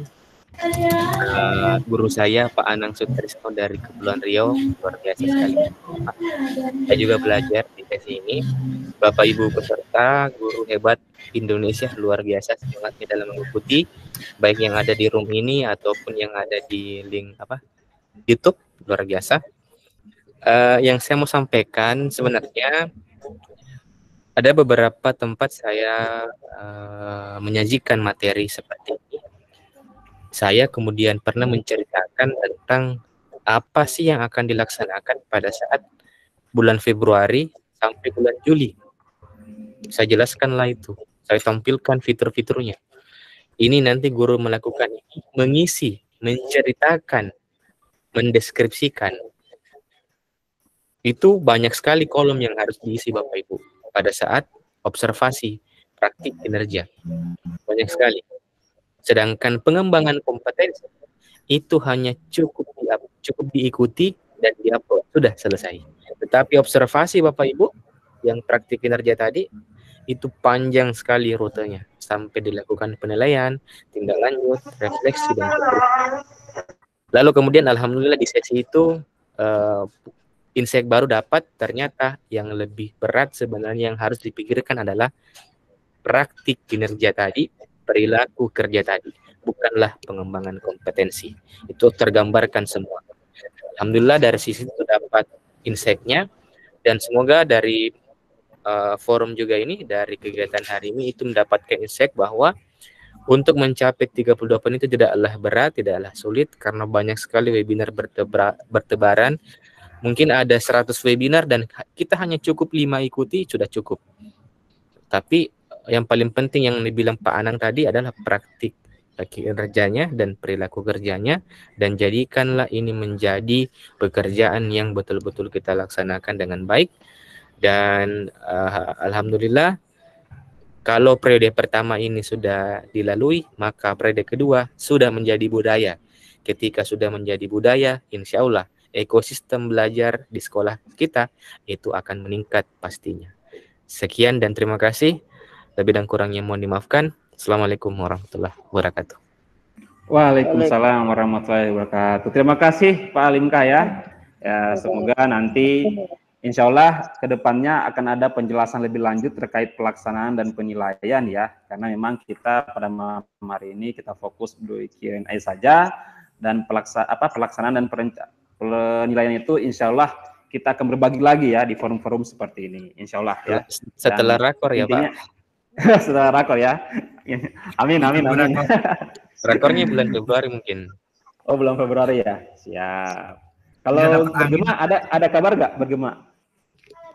Uh, guru saya Pak Anang Sutrisno dari Kepulauan Riau, luar biasa sekali. Saya juga belajar di sesi ini. Bapak Ibu peserta, guru hebat Indonesia luar biasa semangatnya dalam mengikuti, baik yang ada di room ini ataupun yang ada di link apa YouTube, luar biasa. Uh, yang saya mau sampaikan sebenarnya ada beberapa tempat saya uh, menyajikan materi seperti ini. Saya kemudian pernah menceritakan tentang apa sih yang akan dilaksanakan pada saat bulan Februari sampai bulan Juli. Saya jelaskanlah itu. Saya tampilkan fitur-fiturnya. Ini nanti guru melakukan ini, mengisi, menceritakan, mendeskripsikan. Itu banyak sekali kolom yang harus diisi Bapak Ibu pada saat observasi praktik kinerja. Banyak sekali. Sedangkan pengembangan kompetensi itu hanya cukup di, cukup diikuti dan diupload, sudah selesai. Tetapi observasi Bapak Ibu yang praktik kinerja tadi itu panjang sekali rutenya sampai dilakukan penilaian, tindak lanjut, refleksi dan seterusnya. Lalu kemudian alhamdulillah di sesi itu uh, insight baru dapat, ternyata yang lebih berat sebenarnya yang harus dipikirkan adalah praktik kinerja tadi, perilaku kerja tadi, bukanlah pengembangan kompetensi. Itu tergambarkan semua. Alhamdulillah dari sisi itu dapat insight-nya, dan semoga dari uh, forum juga ini, dari kegiatan hari ini itu mendapatkan insight bahwa untuk mencapai tiga puluh dua poin itu tidaklah berat, tidaklah sulit, karena banyak sekali webinar bertebra, bertebaran. Mungkin ada seratus webinar dan kita hanya cukup lima ikuti, sudah cukup. Tapi yang paling penting yang dibilang Pak Anang tadi adalah praktik kinerjanya dan perilaku kerjanya, dan jadikanlah ini menjadi pekerjaan yang betul-betul kita laksanakan dengan baik. Dan uh, alhamdulillah kalau periode pertama ini sudah dilalui, maka periode kedua sudah menjadi budaya. Ketika sudah menjadi budaya, insya Allah ekosistem belajar di sekolah kita itu akan meningkat pastinya. Sekian dan terima kasih. Lebih dan kurangnya mohon dimaafkan. Assalamualaikum warahmatullahi wabarakatuh. Waalaikumsalam warahmatullahi wabarakatuh. Terima kasih Pak Alimka ya. Ya, semoga nanti insya Allah ke depannya akan ada penjelasan lebih lanjut terkait pelaksanaan dan penilaian ya. Karena memang kita pada malam hari ini kita fokus di Q and A saja, dan pelaksa, apa, pelaksanaan dan penilaian itu insya Allah kita akan berbagi lagi ya di forum-forum seperti ini. Insya Allah ya. Setelah dan rakor ya intinya, Pak. Setelah rakor ya. Amin, amin, amin. Rakornya bulan Februari mungkin. Oh, bulan Februari ya. Siap. Kalau bergema ada ada kabar nggak bergema?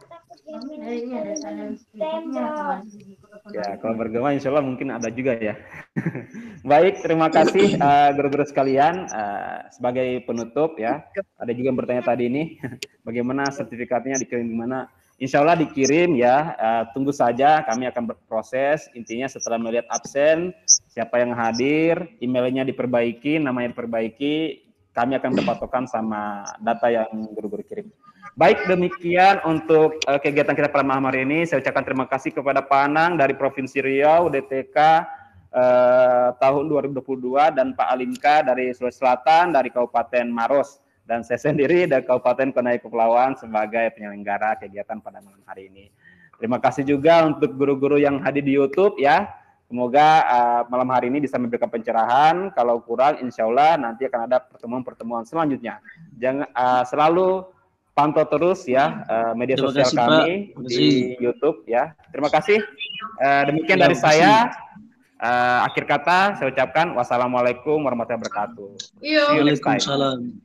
Ya, kalau bergema insya Allah mungkin ada juga ya. Baik, terima kasih uh, guru-guru sekalian. Uh, sebagai penutup ya, ada juga yang bertanya tadi ini, bagaimana sertifikatnya dikirim di mana? Insya Allah dikirim ya, uh, tunggu saja kami akan berproses. Intinya setelah melihat absen, siapa yang hadir, emailnya diperbaiki, namanya diperbaiki, kami akan berpatokan sama data yang guru-guru kirim. Baik, demikian untuk uh, kegiatan kita pada malam hari ini. Saya ucapkan terima kasih kepada Pak Anang dari Provinsi Riau, D T K uh, tahun dua ribu dua puluh dua, dan Pak Alimka dari Sulawesi Selatan, dari Kabupaten Maros. Dan saya sendiri dari Kabupaten Konai Kepulauan sebagai penyelenggara kegiatan pada malam hari ini. Terima kasih juga untuk guru-guru yang hadir di YouTube ya. Semoga uh, malam hari ini bisa memberikan pencerahan. Kalau kurang, insya Allah nanti akan ada pertemuan-pertemuan selanjutnya. Jangan uh, selalu pantau terus ya uh, media Terima sosial kasih, kami Pak. di YouTube ya. Terima kasih. Uh, demikian dari saya. Uh, akhir kata saya ucapkan wassalamualaikum warahmatullahi wabarakatuh. See you next time. Waalaikumsalam.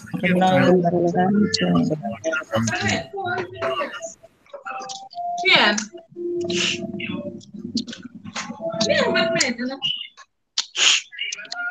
Bien. Bien,